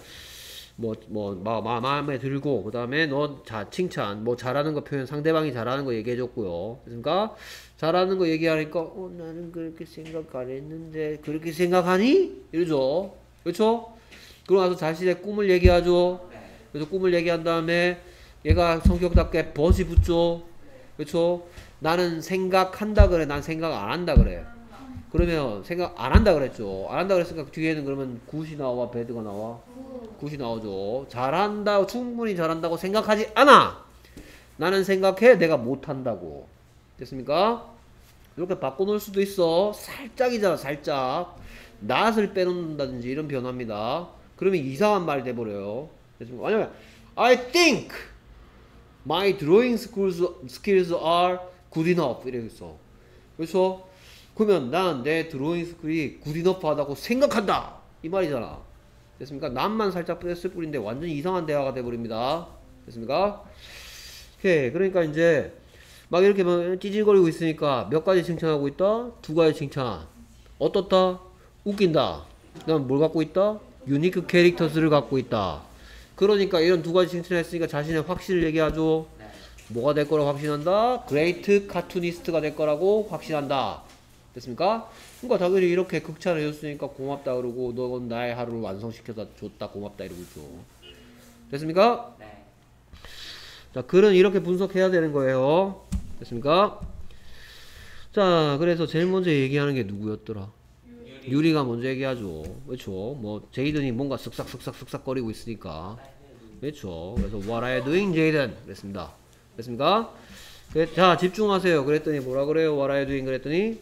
[SPEAKER 1] 마음에 들고 그 다음에 칭찬 뭐 잘하는 거 표현 상대방이 잘하는 거 얘기해줬고요. 됐습니까? 잘하는 거 얘기하니까 나는 그렇게 생각 안 했는데 그렇게 생각하니? 이러죠. 그렇죠? 그러고 나서 자신의 꿈을 얘기하죠. 그래서 꿈을 얘기한 다음에 얘가 성격답게 벗이 붙죠. 그렇죠? 나는 생각한다 그래. 난 생각 안 한다 그래. 그러면 생각 안 한다 그랬죠. 안 한다 그랬으니까 뒤에는 그러면 굿이 나와 배드가 나와? 굿이 나오죠. 잘한다 충분히 잘한다고 생각하지 않아. 나는 생각해 내가 못한다고. 됐습니까? 이렇게 바꿔놓을 수도 있어. 살짝이잖아 살짝. 낫을 빼놓는다든지 이런 변화입니다. 그러면 이상한 말이 돼버려요. 됐습니까? 왜냐면 I think my drawing skills are good enough 이래서 그래서 그러면 난 내 드로잉 스킬이 good enough 하다고 생각한다 이 말이잖아. 됐습니까? 남만 살짝 뺐을 뿐인데 완전히 이상한 대화가 돼버립니다. 됐습니까? 오케이. 그러니까 이제 막 이렇게 막 찌질거리고 있으니까 몇 가지 칭찬하고 있다? 두 가지 칭찬. 어떻다? 웃긴다. 그 다음 뭘 갖고 있다? 유니크 캐릭터스를 갖고 있다. 그러니까 이런 두 가지 칭찬했으니까 자신의 확신을 얘기하죠. 뭐가 될 거라고 확신한다? 그레이트 카투니스트가 될 거라고 확신한다. 됐습니까? 그러니까 당연히 이렇게 극찬을 해줬으니까 고맙다 그러고 넌 나의 하루를 완성시켜서 줬다 고맙다 이러고 있죠. 됐습니까?
[SPEAKER 2] 네.
[SPEAKER 1] 자, 글은 이렇게 분석해야 되는 거예요. 됐습니까? 자, 그래서 제일 먼저 얘기하는 게 누구였더라? 유리가 먼저 얘기하죠. 그렇죠? 뭐 제이든이 뭔가 쓱싹쓱싹쓱싹 거리고 있으니까. 그렇죠? 그래서 What are you doing, 제이든? 그랬습니다. 됐습니까? 자, 집중하세요. 그랬더니 뭐라 그래요? What are you doing? 그랬더니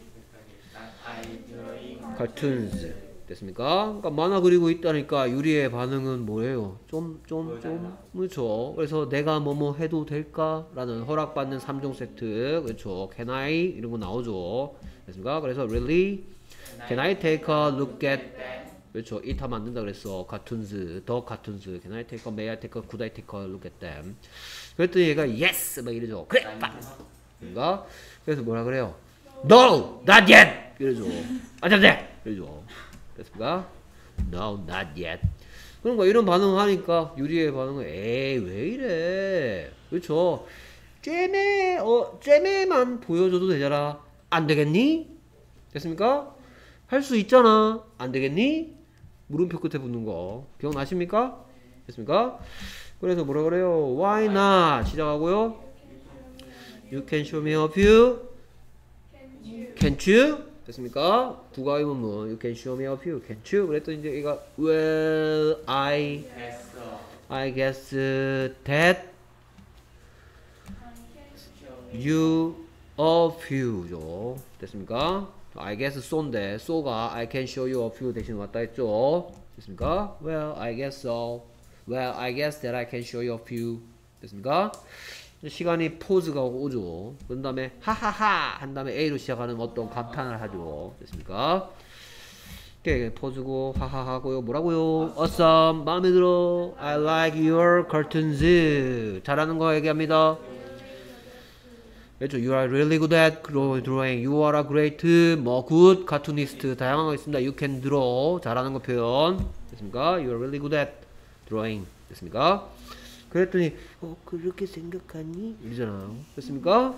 [SPEAKER 1] cartoons. 됐습니까? 그러니까 만화 그리고 있다니까 유리의 반응은 뭐예요? 그렇죠. 그래서 내가 뭐뭐 해도 될까? 라는 허락받는 3종 세트. 그렇죠. Can I? 이런 거 나오죠. 됐습니까? 그래서 really? Can I take a look at? 그렇죠. it 하면 안 된다 그랬어. cartoons, the cartoons. Can I take a, may I take a, could I take a look at them? 그랬더니 얘가 yes! 막 이러죠. 그래! 빡! 그러니까 그래서 뭐라 그래요? No! Not yet! 이러죠. 안 돼! 이러죠. 됐습니까? No, not yet. 그러니까 이런 반응을 하니까 유리의 반응은 에이 왜 이래? 그렇죠? 쟤매만 보여줘도 되잖아. 안 되겠니? 됐습니까? 할 수 있잖아. 안 되겠니? 물음표 끝에 붙는 거 기억나십니까? 됐습니까? 그래서 뭐라 그래요? Why not? 시작하고요. You can show me a view. Can't you? 됐습니까? 부가 의문문. You can show me a view. Can't you? 그랬더니 이제 얘가 Well,
[SPEAKER 2] 했어.
[SPEAKER 1] I guess that you a view죠. 됐습니까? I guess so인데 so가 I can show you a view 대신 왔다 했죠. 됐습니까? Well, I guess so. Well, I guess that I can show you a view. 됐습니까? 시간이 포즈가 오죠. 그런 다음에 하하하 한 다음에 A로 시작하는 어떤 감탄을 하죠. 됐습니까? 오케이, 포즈고 하하하고요. 뭐라고요? Awesome. 마음에 들어. I like your cartoons. 잘하는 거 얘기합니다. 그렇죠. You are really good at drawing. You are a great, 뭐 good cartoonist. 다양한 거 있습니다. You can draw. 잘하는 거 표현. 됐습니까? You are really good at drawing. 됐습니까? 그랬더니 그렇게 생각하니? 이러잖아요. 됐습니까?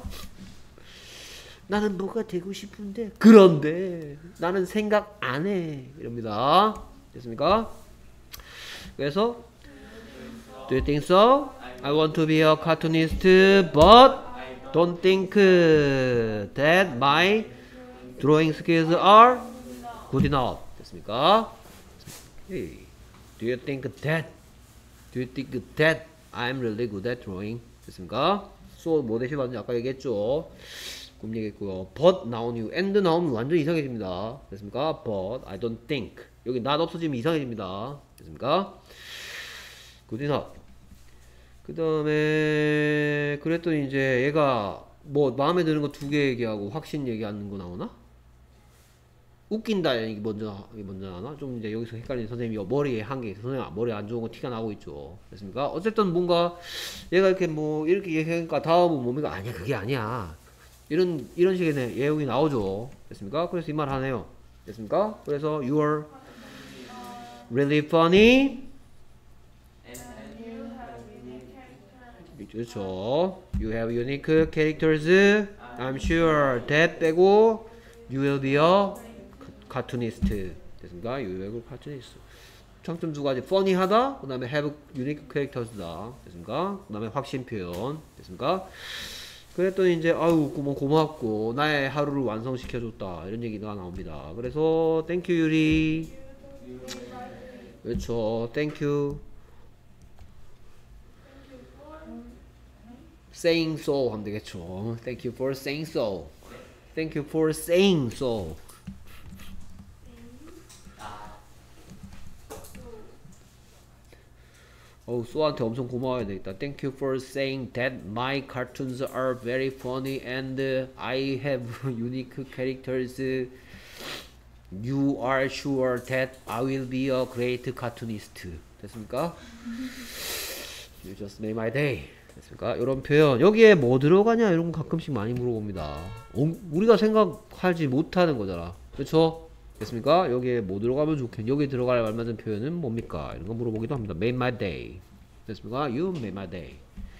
[SPEAKER 1] 나는 뭐가 되고 싶은데 그런데 나는 생각 안 해. 이럽니다. 됐습니까? 그래서 Do you think so? I want to be a cartoonist, but don't think that my drawing skills are good enough. 됐습니까? Hey, do you think that? Do you think that I'm really good at drawing? 됐습니까? So 뭐 대신 받는지 아까 얘기했죠. 꿈 얘기했고요. But 나오니 and 나오면 완전 이상해집니다. 됐습니까? But I don't think. 여기 not 없어지면 이상해집니다. 됐습니까? Good enough. 그 다음에 그랬더니 이제 얘가 뭐 마음에 드는 거 2개 얘기하고 확신 얘기하는 거 나오나? 웃긴다 이게 먼저 나나? 좀 이제 여기서 헷갈리는 선생님이 머리에 한계 있어. 선생님 머리 안 좋은 거 티가 나고 있죠. 됐습니까? 어쨌든 뭔가 얘가 이렇게 뭐 이렇게 얘기하니까 다음은 뭡니까? 아니야 그게 아니야. 이런 식의 내용이 나오죠. 됐습니까? 그래서 이 말 하네요. 됐습니까? 그래서 you're really funny. 그렇죠. You have unique characters. I'm sure that 빼고 you will be a cartoonist. 됐습니까? You will be a cartoonist. 장점 2가지. funny하다. 그 다음에 have unique characters다. 됐습니까? 그 다음에 확신 표현. 됐습니까? 그랬더니 이제 아유 뭐 고맙고 나의 하루를 완성시켜줬다. 이런 얘기가 나옵니다. 그래서 thank you 유리. 그렇죠. thank you. saying so 하면 되겠죠. Thank you for saying so. Thank you for saying so. so한테 엄청 고마워야 되겠다. Thank you for saying that my cartoons are very funny and I have unique characters. You are sure that I will be a great cartoonist. 됐습니까? You just made my day. 됐습니까? 이런 표현 여기에 뭐 들어가냐 이런 거 가끔씩 많이 물어봅니다. 우리가 생각하지 못하는 거잖아. 그렇죠? 됐습니까? 여기에 뭐 들어가면 좋겠니? 여기 들어갈 알맞은 표현은 뭡니까? 이런 거 물어보기도 합니다. Made my day. 됐습니까? You made my day.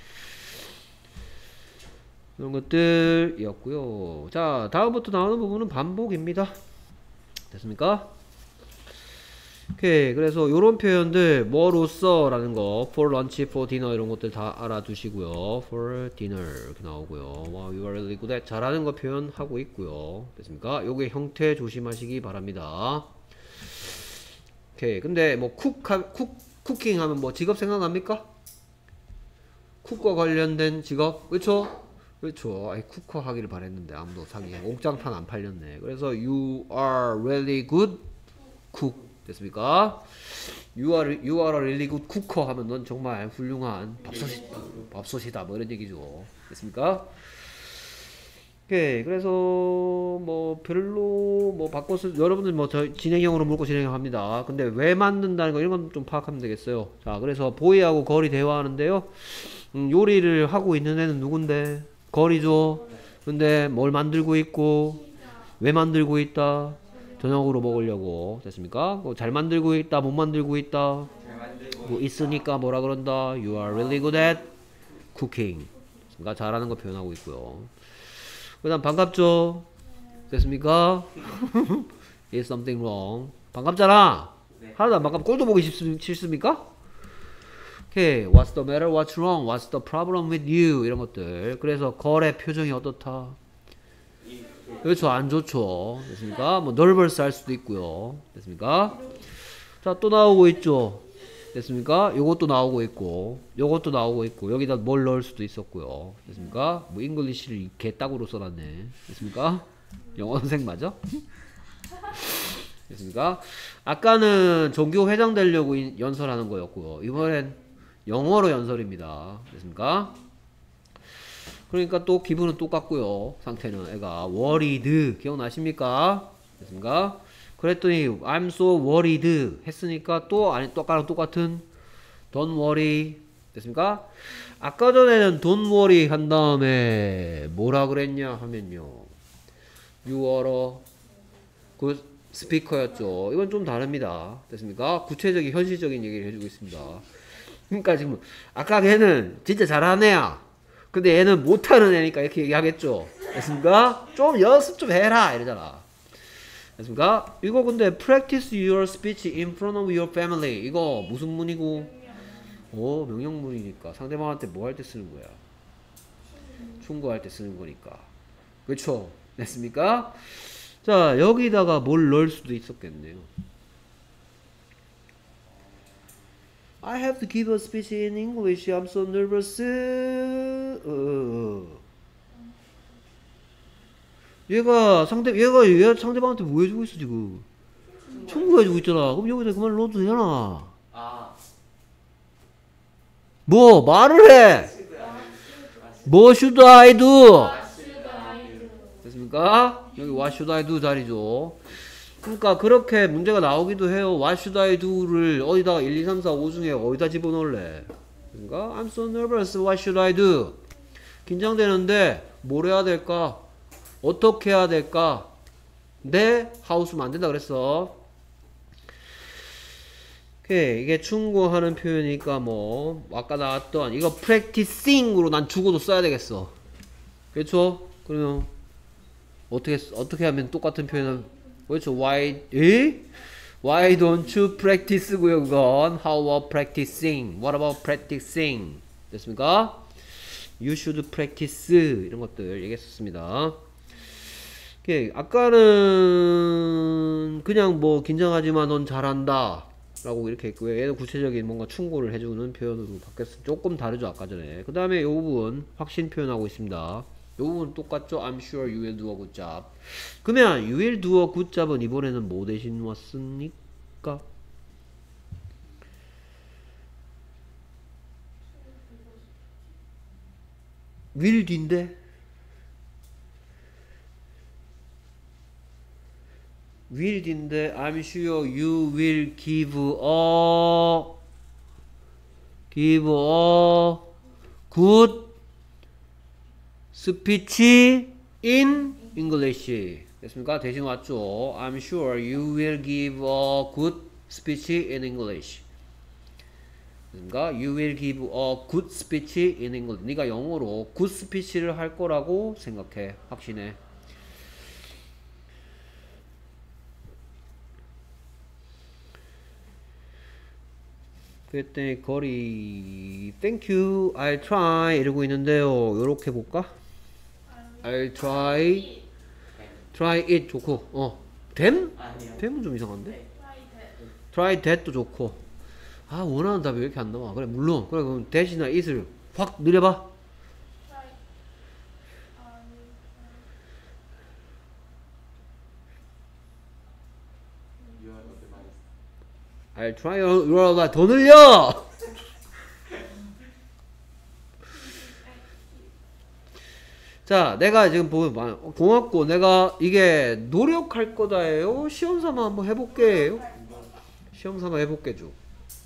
[SPEAKER 1] 이런 것들이었고요. 자, 다음부터 나오는 부분은 반복입니다. 됐습니까? 오케이. 그래서 요런 표현들 뭐로써 라는 거 for lunch, for dinner 이런 것들 다 알아두시고요. for dinner 이렇게 나오고요. Wow, you are really good at 잘하는 거 표현하고 있고요. 됐습니까? 요게 형태 조심하시기 바랍니다. 오케이. 근데 뭐 쿠킹 하면 뭐 직업 생각납니까? 쿡과 관련된 직업 그렇죠? 그렇죠. 아이 쿠커 하기를 바랬는데 아무도 사기 옥장판 안 팔렸네. 그래서 you are really good cook 됐습니까? You are a really good cooker 하면 넌 정말 훌륭한 밥솥이다 뭐 이런 얘기죠. 됐습니까? 오케이. 그래서 뭐 별로 뭐 바꿔서 여러분들 뭐 진행형으로 물고 진행합니다. 근데 왜 만든다는 거 이런 건 좀 파악하면 되겠어요. 자, 그래서 보이하고 거리 대화하는데요. 요리를 하고 있는 애는 누군데? 거리죠. 근데 뭘 만들고 있고 왜 만들고 있다? 저녁으로 먹으려고. 됐습니까? 잘 만들고 있다, 못 만들고 있다.
[SPEAKER 2] 잘 만들고
[SPEAKER 1] 뭐 있으니까 뭐라 그런다. You are really good at cooking. 됐습니까? 잘하는 거 표현하고 있고요. 그 다음 반갑죠? 됐습니까? Is something wrong? 반갑잖아.
[SPEAKER 2] 네.
[SPEAKER 1] 하나도 안 반갑. 꼴도 보기 싫습니까? 오케이. What's the matter? What's wrong? What's the problem with you? 이런 것들. 그래서 걸의 표정이 어떻다?
[SPEAKER 2] 이렇게
[SPEAKER 1] 그렇죠. 안 좋죠. 됐습니까? 뭐 nervous 할 수도 있고요. 됐습니까? 자, 또 나오고 있죠. 됐습니까? 요것도 나오고 있고, 요것도 나오고 있고, 여기다 뭘 넣을 수도 있었고요. 됐습니까? 뭐 잉글리시를 개따구로 써놨네. 됐습니까? 영어 선생 맞아? 됐습니까? 아까는 종교 회장 되려고 연설하는 거였고요. 이번엔 영어로 연설입니다. 됐습니까? 그러니까 또 기분은 똑같고요. 상태는 애가 worried 기억나십니까? 됐습니까? 그랬더니 I'm so worried 했으니까 또 아니 똑같은 don't worry 됐습니까? 아까 전에는 don't worry 한 다음에 뭐라 그랬냐 하면요. You are a good speaker였죠. 이건 좀 다릅니다. 됐습니까? 구체적인 현실적인 얘기를 해주고 있습니다. 그러니까 지금 아까 걔는 진짜 잘하는 애야. 근데 얘는 못하는 애니까 이렇게 얘기하겠죠. 됐습니까? 좀 연습 좀 해라 이러잖아. 됐습니까? 이거 근데 practice your speech in front of your family 이거 무슨 문이고? 명령문이니까 상대방한테 뭐 할 때 쓰는 거야? 충고할 때 쓰는 거니까. 그렇죠? 됐습니까? 자, 여기다가 뭘 넣을 수도 있었겠네요. I have to give a speech in English. I'm so nervous. 얘가 상대방한테 뭐 해주고 있어 지금? 충고해주고 있잖아. 그럼 여기다 그 말 넣어도 되잖아.
[SPEAKER 2] 아
[SPEAKER 1] 뭐 말을 해. 뭐 should I do? 됐습니까? 여기 what should I do 자리죠. 그러니까 그렇게 문제가 나오기도 해요. What should I do를 어디다가 1, 2, 3, 4, 5 중에 어디다 집어넣을래? 그러니까 I'm so nervous. What should I do? 긴장되는데 뭘 해야 될까? 어떻게 해야 될까? 네? 하우스면 안 된다 그랬어. 오케이. 이게 충고하는 표현이니까 뭐 아까 나왔던 이거 practicing으로 난 죽어도 써야 되겠어. 그렇죠? 그러면 어떻게 하면 똑같은 표현은 그렇죠? Why don't you practice고요. 그건 How about practicing? What about practicing? 됐습니까? You should practice 이런 것들 얘기했었습니다. 오케이. 아까는 그냥 뭐 긴장하지만 넌 잘한다 라고 이렇게 했고요. 얘는 구체적인 뭔가 충고를 해주는 표현으로 바뀌었어. 조금 다르죠 아까 전에. 그 다음에 이 부분 확신 표현하고 있습니다. 이 부분 똑같죠? I'm sure you will do a good job. 그러면 you will do a good job은 이번에는 뭐 대신 왔습니까? will 뒤인데 will 뒤인데 I'm sure you will give a good speech in English. 됐습니까? 대신 왔죠. I'm sure you will give a good speech in English. 됐습니까? You will give a good speech in English. 네가 영어로 good speech를 할 거라고 생각해. 확신해. 그랬더니 거리 Thank you, I'll try 이러고 있는데요. 요렇게 볼까? I'll try it 좋고 them?
[SPEAKER 2] 아니요
[SPEAKER 1] them은 좀 이상한데? try that도 좋고 원하는 답이 왜 이렇게 안 나와? 그래 물론 그래 그럼 that이나 it을 확 늘려봐.
[SPEAKER 2] You are the best.
[SPEAKER 1] I'll try your 더 늘려! 자, 내가 지금 보면 고맙고 내가 이게 노력할 거다예요. 시험 삼아 한번 해볼게요. 시험 삼아 해볼게 줘.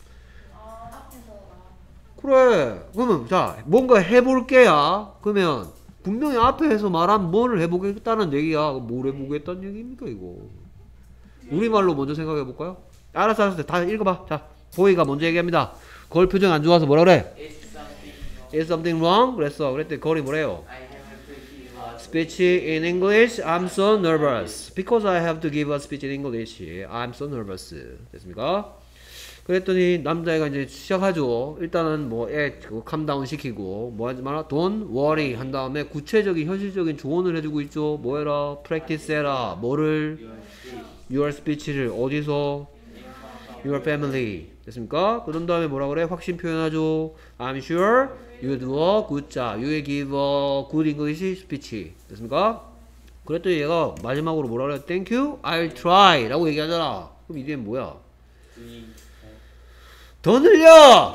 [SPEAKER 1] 그래. 그러면 자 뭔가 해볼게야. 그러면 분명히 앞에서 말한 뭐를 해보겠다는 얘기야. 뭘 해보겠다는 얘기입니까 이거? 우리말로 먼저 생각해 볼까요? 알았어. 다 읽어봐. 자, 보이가 먼저 얘기합니다. 걸 표정 안 좋아서 뭐라 그래? Is something wrong? 그랬더니 걸이 뭐래요?
[SPEAKER 2] I have a pretty lot.
[SPEAKER 1] Speech in English. I'm so nervous. Because I have to give a speech in English. I'm so nervous. 됐습니까? 그랬더니 남자애가 이제 시작하죠. 일단은 뭐 애 캄다운 시키고 뭐 하지 마라. Don't worry 한 다음에 구체적인 현실적인 조언을 해주고 있죠. 뭐 해라? Practice 해라. 뭐를? Your speech를 어디서? Your family. 됐습니까? 그런 다음에 뭐라 그래? 확신 표현하죠. I'm sure you do a good job. You will give a good English speech. 됐습니까? 그랬더니 얘가 마지막으로 뭐라 그래? Thank you. I'll try. 라고 얘기하잖아. 그럼 이 뒤엔 뭐야? 더 늘려!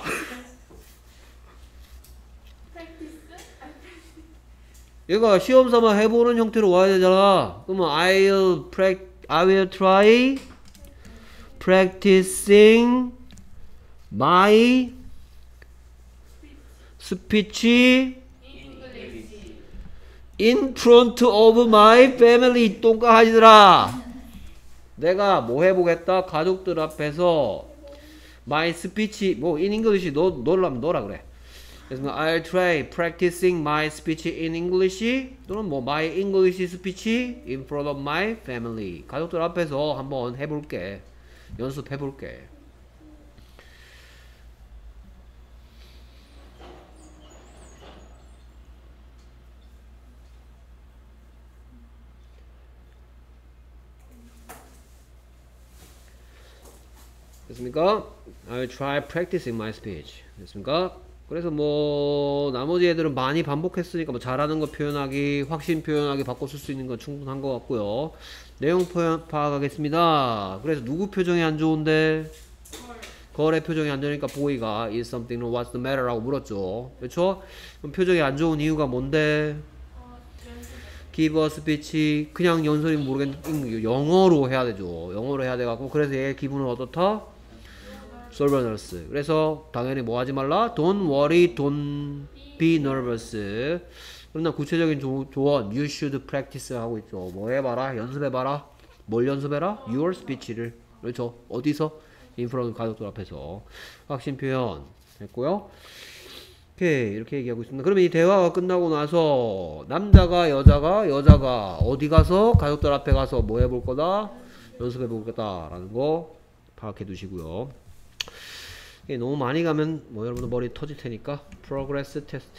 [SPEAKER 1] 얘가 시험 삼아 해보는 형태로 와야 되잖아. 그러면 I will try practicing my speech in front of my family. 똥까 하시더라. 내가 뭐 해보겠다? 가족들 앞에서 my speech 뭐 in English 너라면 너라 그래. 그래서 I'll try practicing my speech in English 또는 뭐 my English speech in front of my family. 가족들 앞에서 한번 해볼게. 연습해볼게. 됐습니까? I'll try practicing my speech. 됐습니까? 그래서 뭐 나머지 애들은 많이 반복했으니까 뭐 잘하는 거 표현하기, 확신 표현하기 바꿔 쓸 수 있는 건 충분한 것 같고요. 내용 파악하겠습니다. 그래서 누구 표정이 안 좋은데? 걸의 표정이 안 좋으니까 보이가 is something what's the matter? 라고 물었죠. 그렇죠? 그럼 표정이 안 좋은 이유가 뭔데? give a speech 그냥 연설이면 모르겠는데 영어로 해야 되죠. 영어로 해야 돼갖고 그래서 얘 기분은 어떻다? Nervous. 그래서 당연히 뭐 하지 말라? Don't worry, don't be nervous. 그러나 구체적인 조언 You should practice 하고 있죠. 뭐 해봐라? 연습해봐라. 뭘 연습해라? Your speech를. 그렇죠. 어디서? In front 가족들 앞에서. 확신 표현 했고요. 오케이 이렇게 얘기하고 있습니다. 그러면 이 대화가 끝나고 나서 남자가 여자가 어디 가서 가족들 앞에 가서 뭐 해볼 거다? 연습해 볼 거다 라는 거 파악해 두시고요. 너무 많이 가면 뭐 여러분들 머리 터질 테니까 progress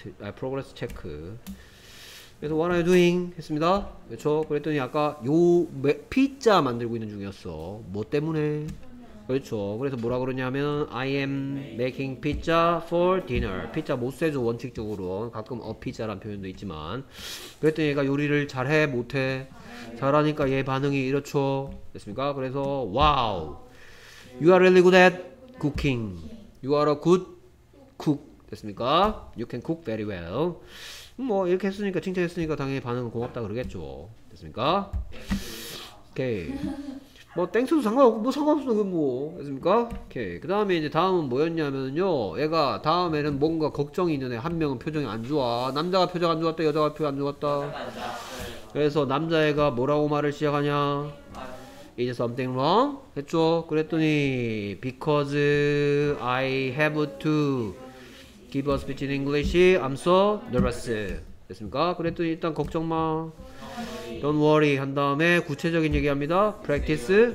[SPEAKER 1] 체크. 그래서 what are you doing? 했습니다. 그렇죠? 그랬더니 아까 요 피자 만들고 있는 중이었어. 뭐 때문에? 그렇죠. 그래서 뭐라 그러냐면 I am making pizza for dinner. 피자 못 세죠 원칙적으로. 가끔 피자란 표현도 있지만. 그랬더니 얘가 요리를 잘해 못해? 잘하니까 얘 반응이 이렇죠. 됐습니까? 그래서 wow, you are really good at cooking. You are a good cook. 됐습니까? You can cook very well. 뭐 이렇게 했으니까 칭찬했으니까 당연히 반응은 고맙다 그러겠죠. 됐습니까? 오케이. 뭐 땡스도 상관없고 뭐 상관없어 그 뭐 됐습니까? 오케이. 그 다음에 이제 다음은 뭐였냐면요 얘가 다음에는 뭔가 걱정이 있는 애 한 명은 표정이 안 좋아. 남자가 표정 안 좋았다 여자가 표정 안 좋았다. 그래서 남자애가 뭐라고 말을 시작하냐? Is something wrong? 했죠? 그랬더니 because I have to give a speech in English I'm so nervous. 됐습니까? 그랬더니 일단 걱정 마. Don't worry 한 다음에 구체적인 얘기합니다. Practice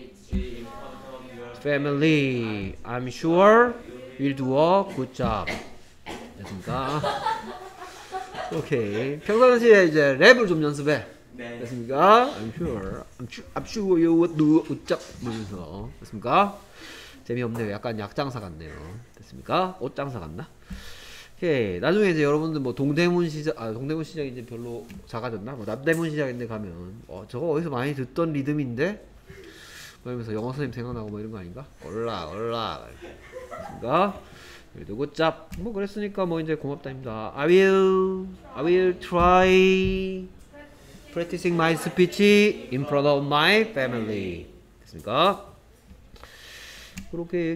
[SPEAKER 1] family. I'm sure you'll do a good job. 됐습니까? 오케이. 평상시에 이제 랩을 좀 연습해.
[SPEAKER 2] 네.
[SPEAKER 1] 됐습니까? I'm sure you would do a good job. 이러면서 됐습니까? 재미없네요. 약간 약장사 같네요. 됐습니까? 옷장사 같나? 오케이. 나중에 이제 여러분들 뭐 동대문 시장 이제 별로 작아졌나? 뭐 남대문 시장인데 가면 저거 어디서 많이 듣던 리듬인데? 그러면서 영어 선생님 생각나고 뭐 이런 거 아닌가? 올라. 됐습니까? 그래도 굿잡. 뭐 그랬으니까 뭐 이제 고맙다입니다. I will try practicing my speech in front of my family. 됐습니까? 그렇게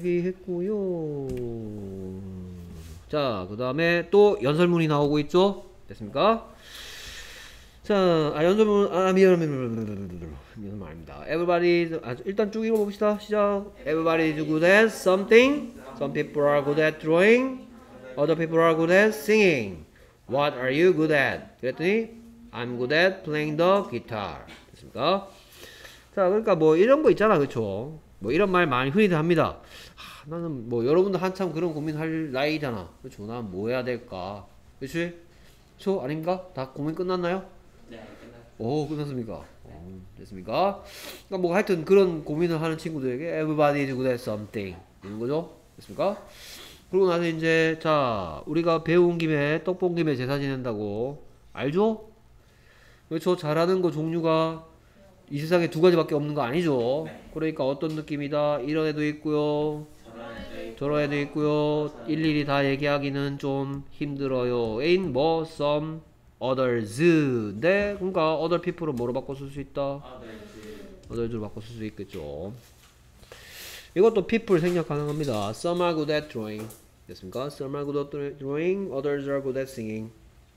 [SPEAKER 1] 얘기했고요. 자, 그 다음에 또 연설문이 나오고 있죠? 됐습니까? 자, 연습은 미안 아닙니다. Everybody 일단 쭉 읽어봅시다. 시작. Everybody is good at something. Some people are good at drawing. Other people are good at singing. What are you good at? 그랬더니 I'm good at playing the guitar. 됐습니까? 자, 그러니까 뭐 이런 거 있잖아, 그렇죠? 뭐 이런 말 많이 흔히들 합니다. 나는 뭐 여러분들 한참 그런 고민할 나이잖아, 그렇죠? 난 뭐 해야 될까, 그렇지? 저 아닌가? 다 고민 끝났나요?
[SPEAKER 2] 네, 끝났어요.
[SPEAKER 1] 오, 끝났습니까? 됐습니까? 그러니까 뭐 하여튼 그런 고민을 하는 친구들에게 everybody is good at something 이런 거죠, 됐습니까? 그리고 나서 이제 자, 우리가 배운 김에 떡 본 김에 제사 지낸다고 알죠? 그렇죠? 잘하는 거 종류가 이 세상에 두 가지밖에 없는 거 아니죠? 그러니까 어떤 느낌이다, 이런 애도 있고요, 저런 애도 있고요. 일일이 다 얘기하기는 좀 힘들어요. in 뭐 some others. 네, 그러니까 other people은 뭐로 바꿔 쓸 수 있다? others로 바꿔 쓸 수 있겠죠. 이것도 people 생략 가능합니다. Some are good at drawing. 됐습니까? Some are good at drawing, others are good at singing.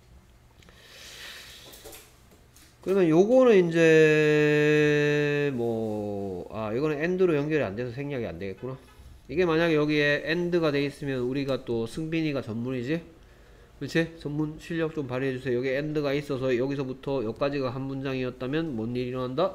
[SPEAKER 1] 그러면 요거는 이제 뭐 이거는 and로 연결이 안 돼서 생략이 안 되겠구나. 이게 만약에 여기에 and가 돼 있으면 우리가 또 승빈이가 전문이지? 그렇지? 전문 실력 좀 발휘해 주세요. 여기 and가 있어서 여기서부터 여기까지가 한 문장이었다면 뭔 일이 일어난다?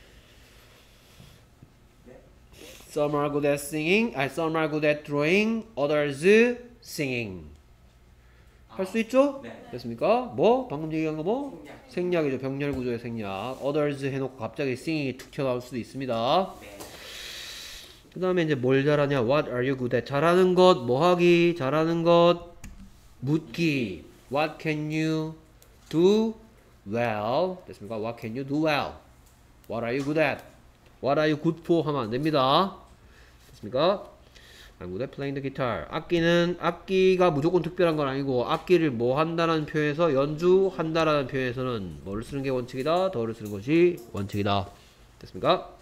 [SPEAKER 1] Some are good at singing, some are good at drawing, others singing. 할 수 있죠?
[SPEAKER 2] 네.
[SPEAKER 1] 됐습니까? 뭐? 방금 얘기한 거 뭐? 생략이죠. 병렬 구조의 생략. others 해놓고 갑자기 singing이 툭 튀어나올 수도 있습니다. 그 다음에 이제 뭘 잘하냐? What are you good at? 잘하는 것, 뭐 하기? 잘하는 것, 묻기. What can you do well? 됐습니까? What can you do well? What are you good at? What are you good for? 하면 안 됩니다. 됐습니까? I'm good at playing the guitar. 악기가 무조건 특별한 건 아니고 악기를 뭐 한다라는 표현에서 연주한다라는 표현에서는 뭐를 쓰는 게 원칙이다? 더를 쓰는 것이 원칙이다. 됐습니까?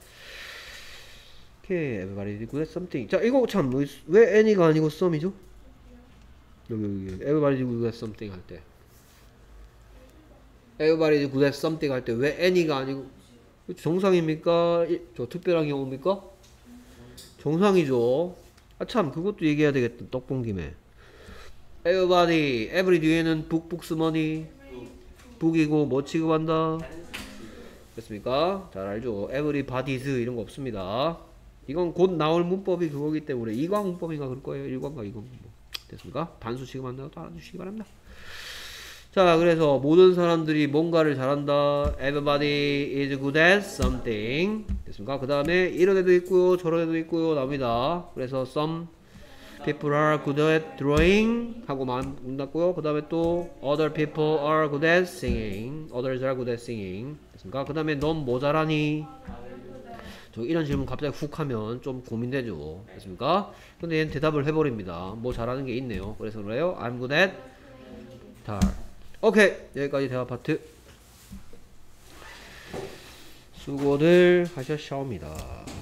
[SPEAKER 1] 오케이, everybody is good at something. 자, 이거 참 왜 any가 아니고 some이죠? 여기 everybody is good at something 할 때 everybody is good at something 할 때 왜 any가 아니고 정상입니까? 저 특별한 경우입니까? 정상이죠. 참 그것도 얘기해야 되겠다. 떡 본 김에 everybody, every 뒤에는 북 쓰머니 북이고 뭐 취급한다? 됐습니까? 잘 알죠. everybody's 이런 거 없습니다. 이건 곧 나올 문법이 그거기 때문에 이광 문법인가 그럴 거예요. 일광과 이광 문법. 됐습니까? 단수 취급한다고 또 알아주시기 바랍니다. 자, 그래서 모든 사람들이 뭔가를 잘한다. Everybody is good at something. 됐습니까? 그 다음에 이런 애도 있고요, 저런 애도 있고요, 나옵니다. 그래서 some people are good at drawing 하고 문 닫고요. 그 다음에 또 other people are good at singing. Others are good at singing. 됐습니까? 그 다음에 넌 뭐 잘하니? 저 이런 질문 갑자기 훅 하면 좀 고민되죠. 됐습니까? 근데 얘는 대답을 해버립니다. 뭐 잘하는 게 있네요. 그래서 그래요. I'm good at guitar. 오케이, 여기까지 대화 파트. 수고들 하셨사옵니다.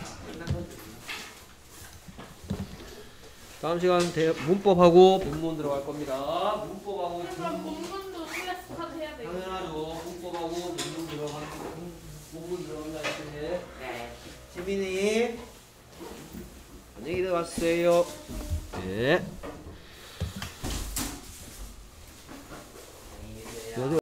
[SPEAKER 1] 다음 시간 문법하고 본문 들어갈 겁니다. 문법하고
[SPEAKER 3] 그럼 본문도 클래스 카드 해야 되겠다.
[SPEAKER 1] 당연하죠. 문법하고 본문 들어간다 했으니. 지민이 안녕히 들어가세요. 네.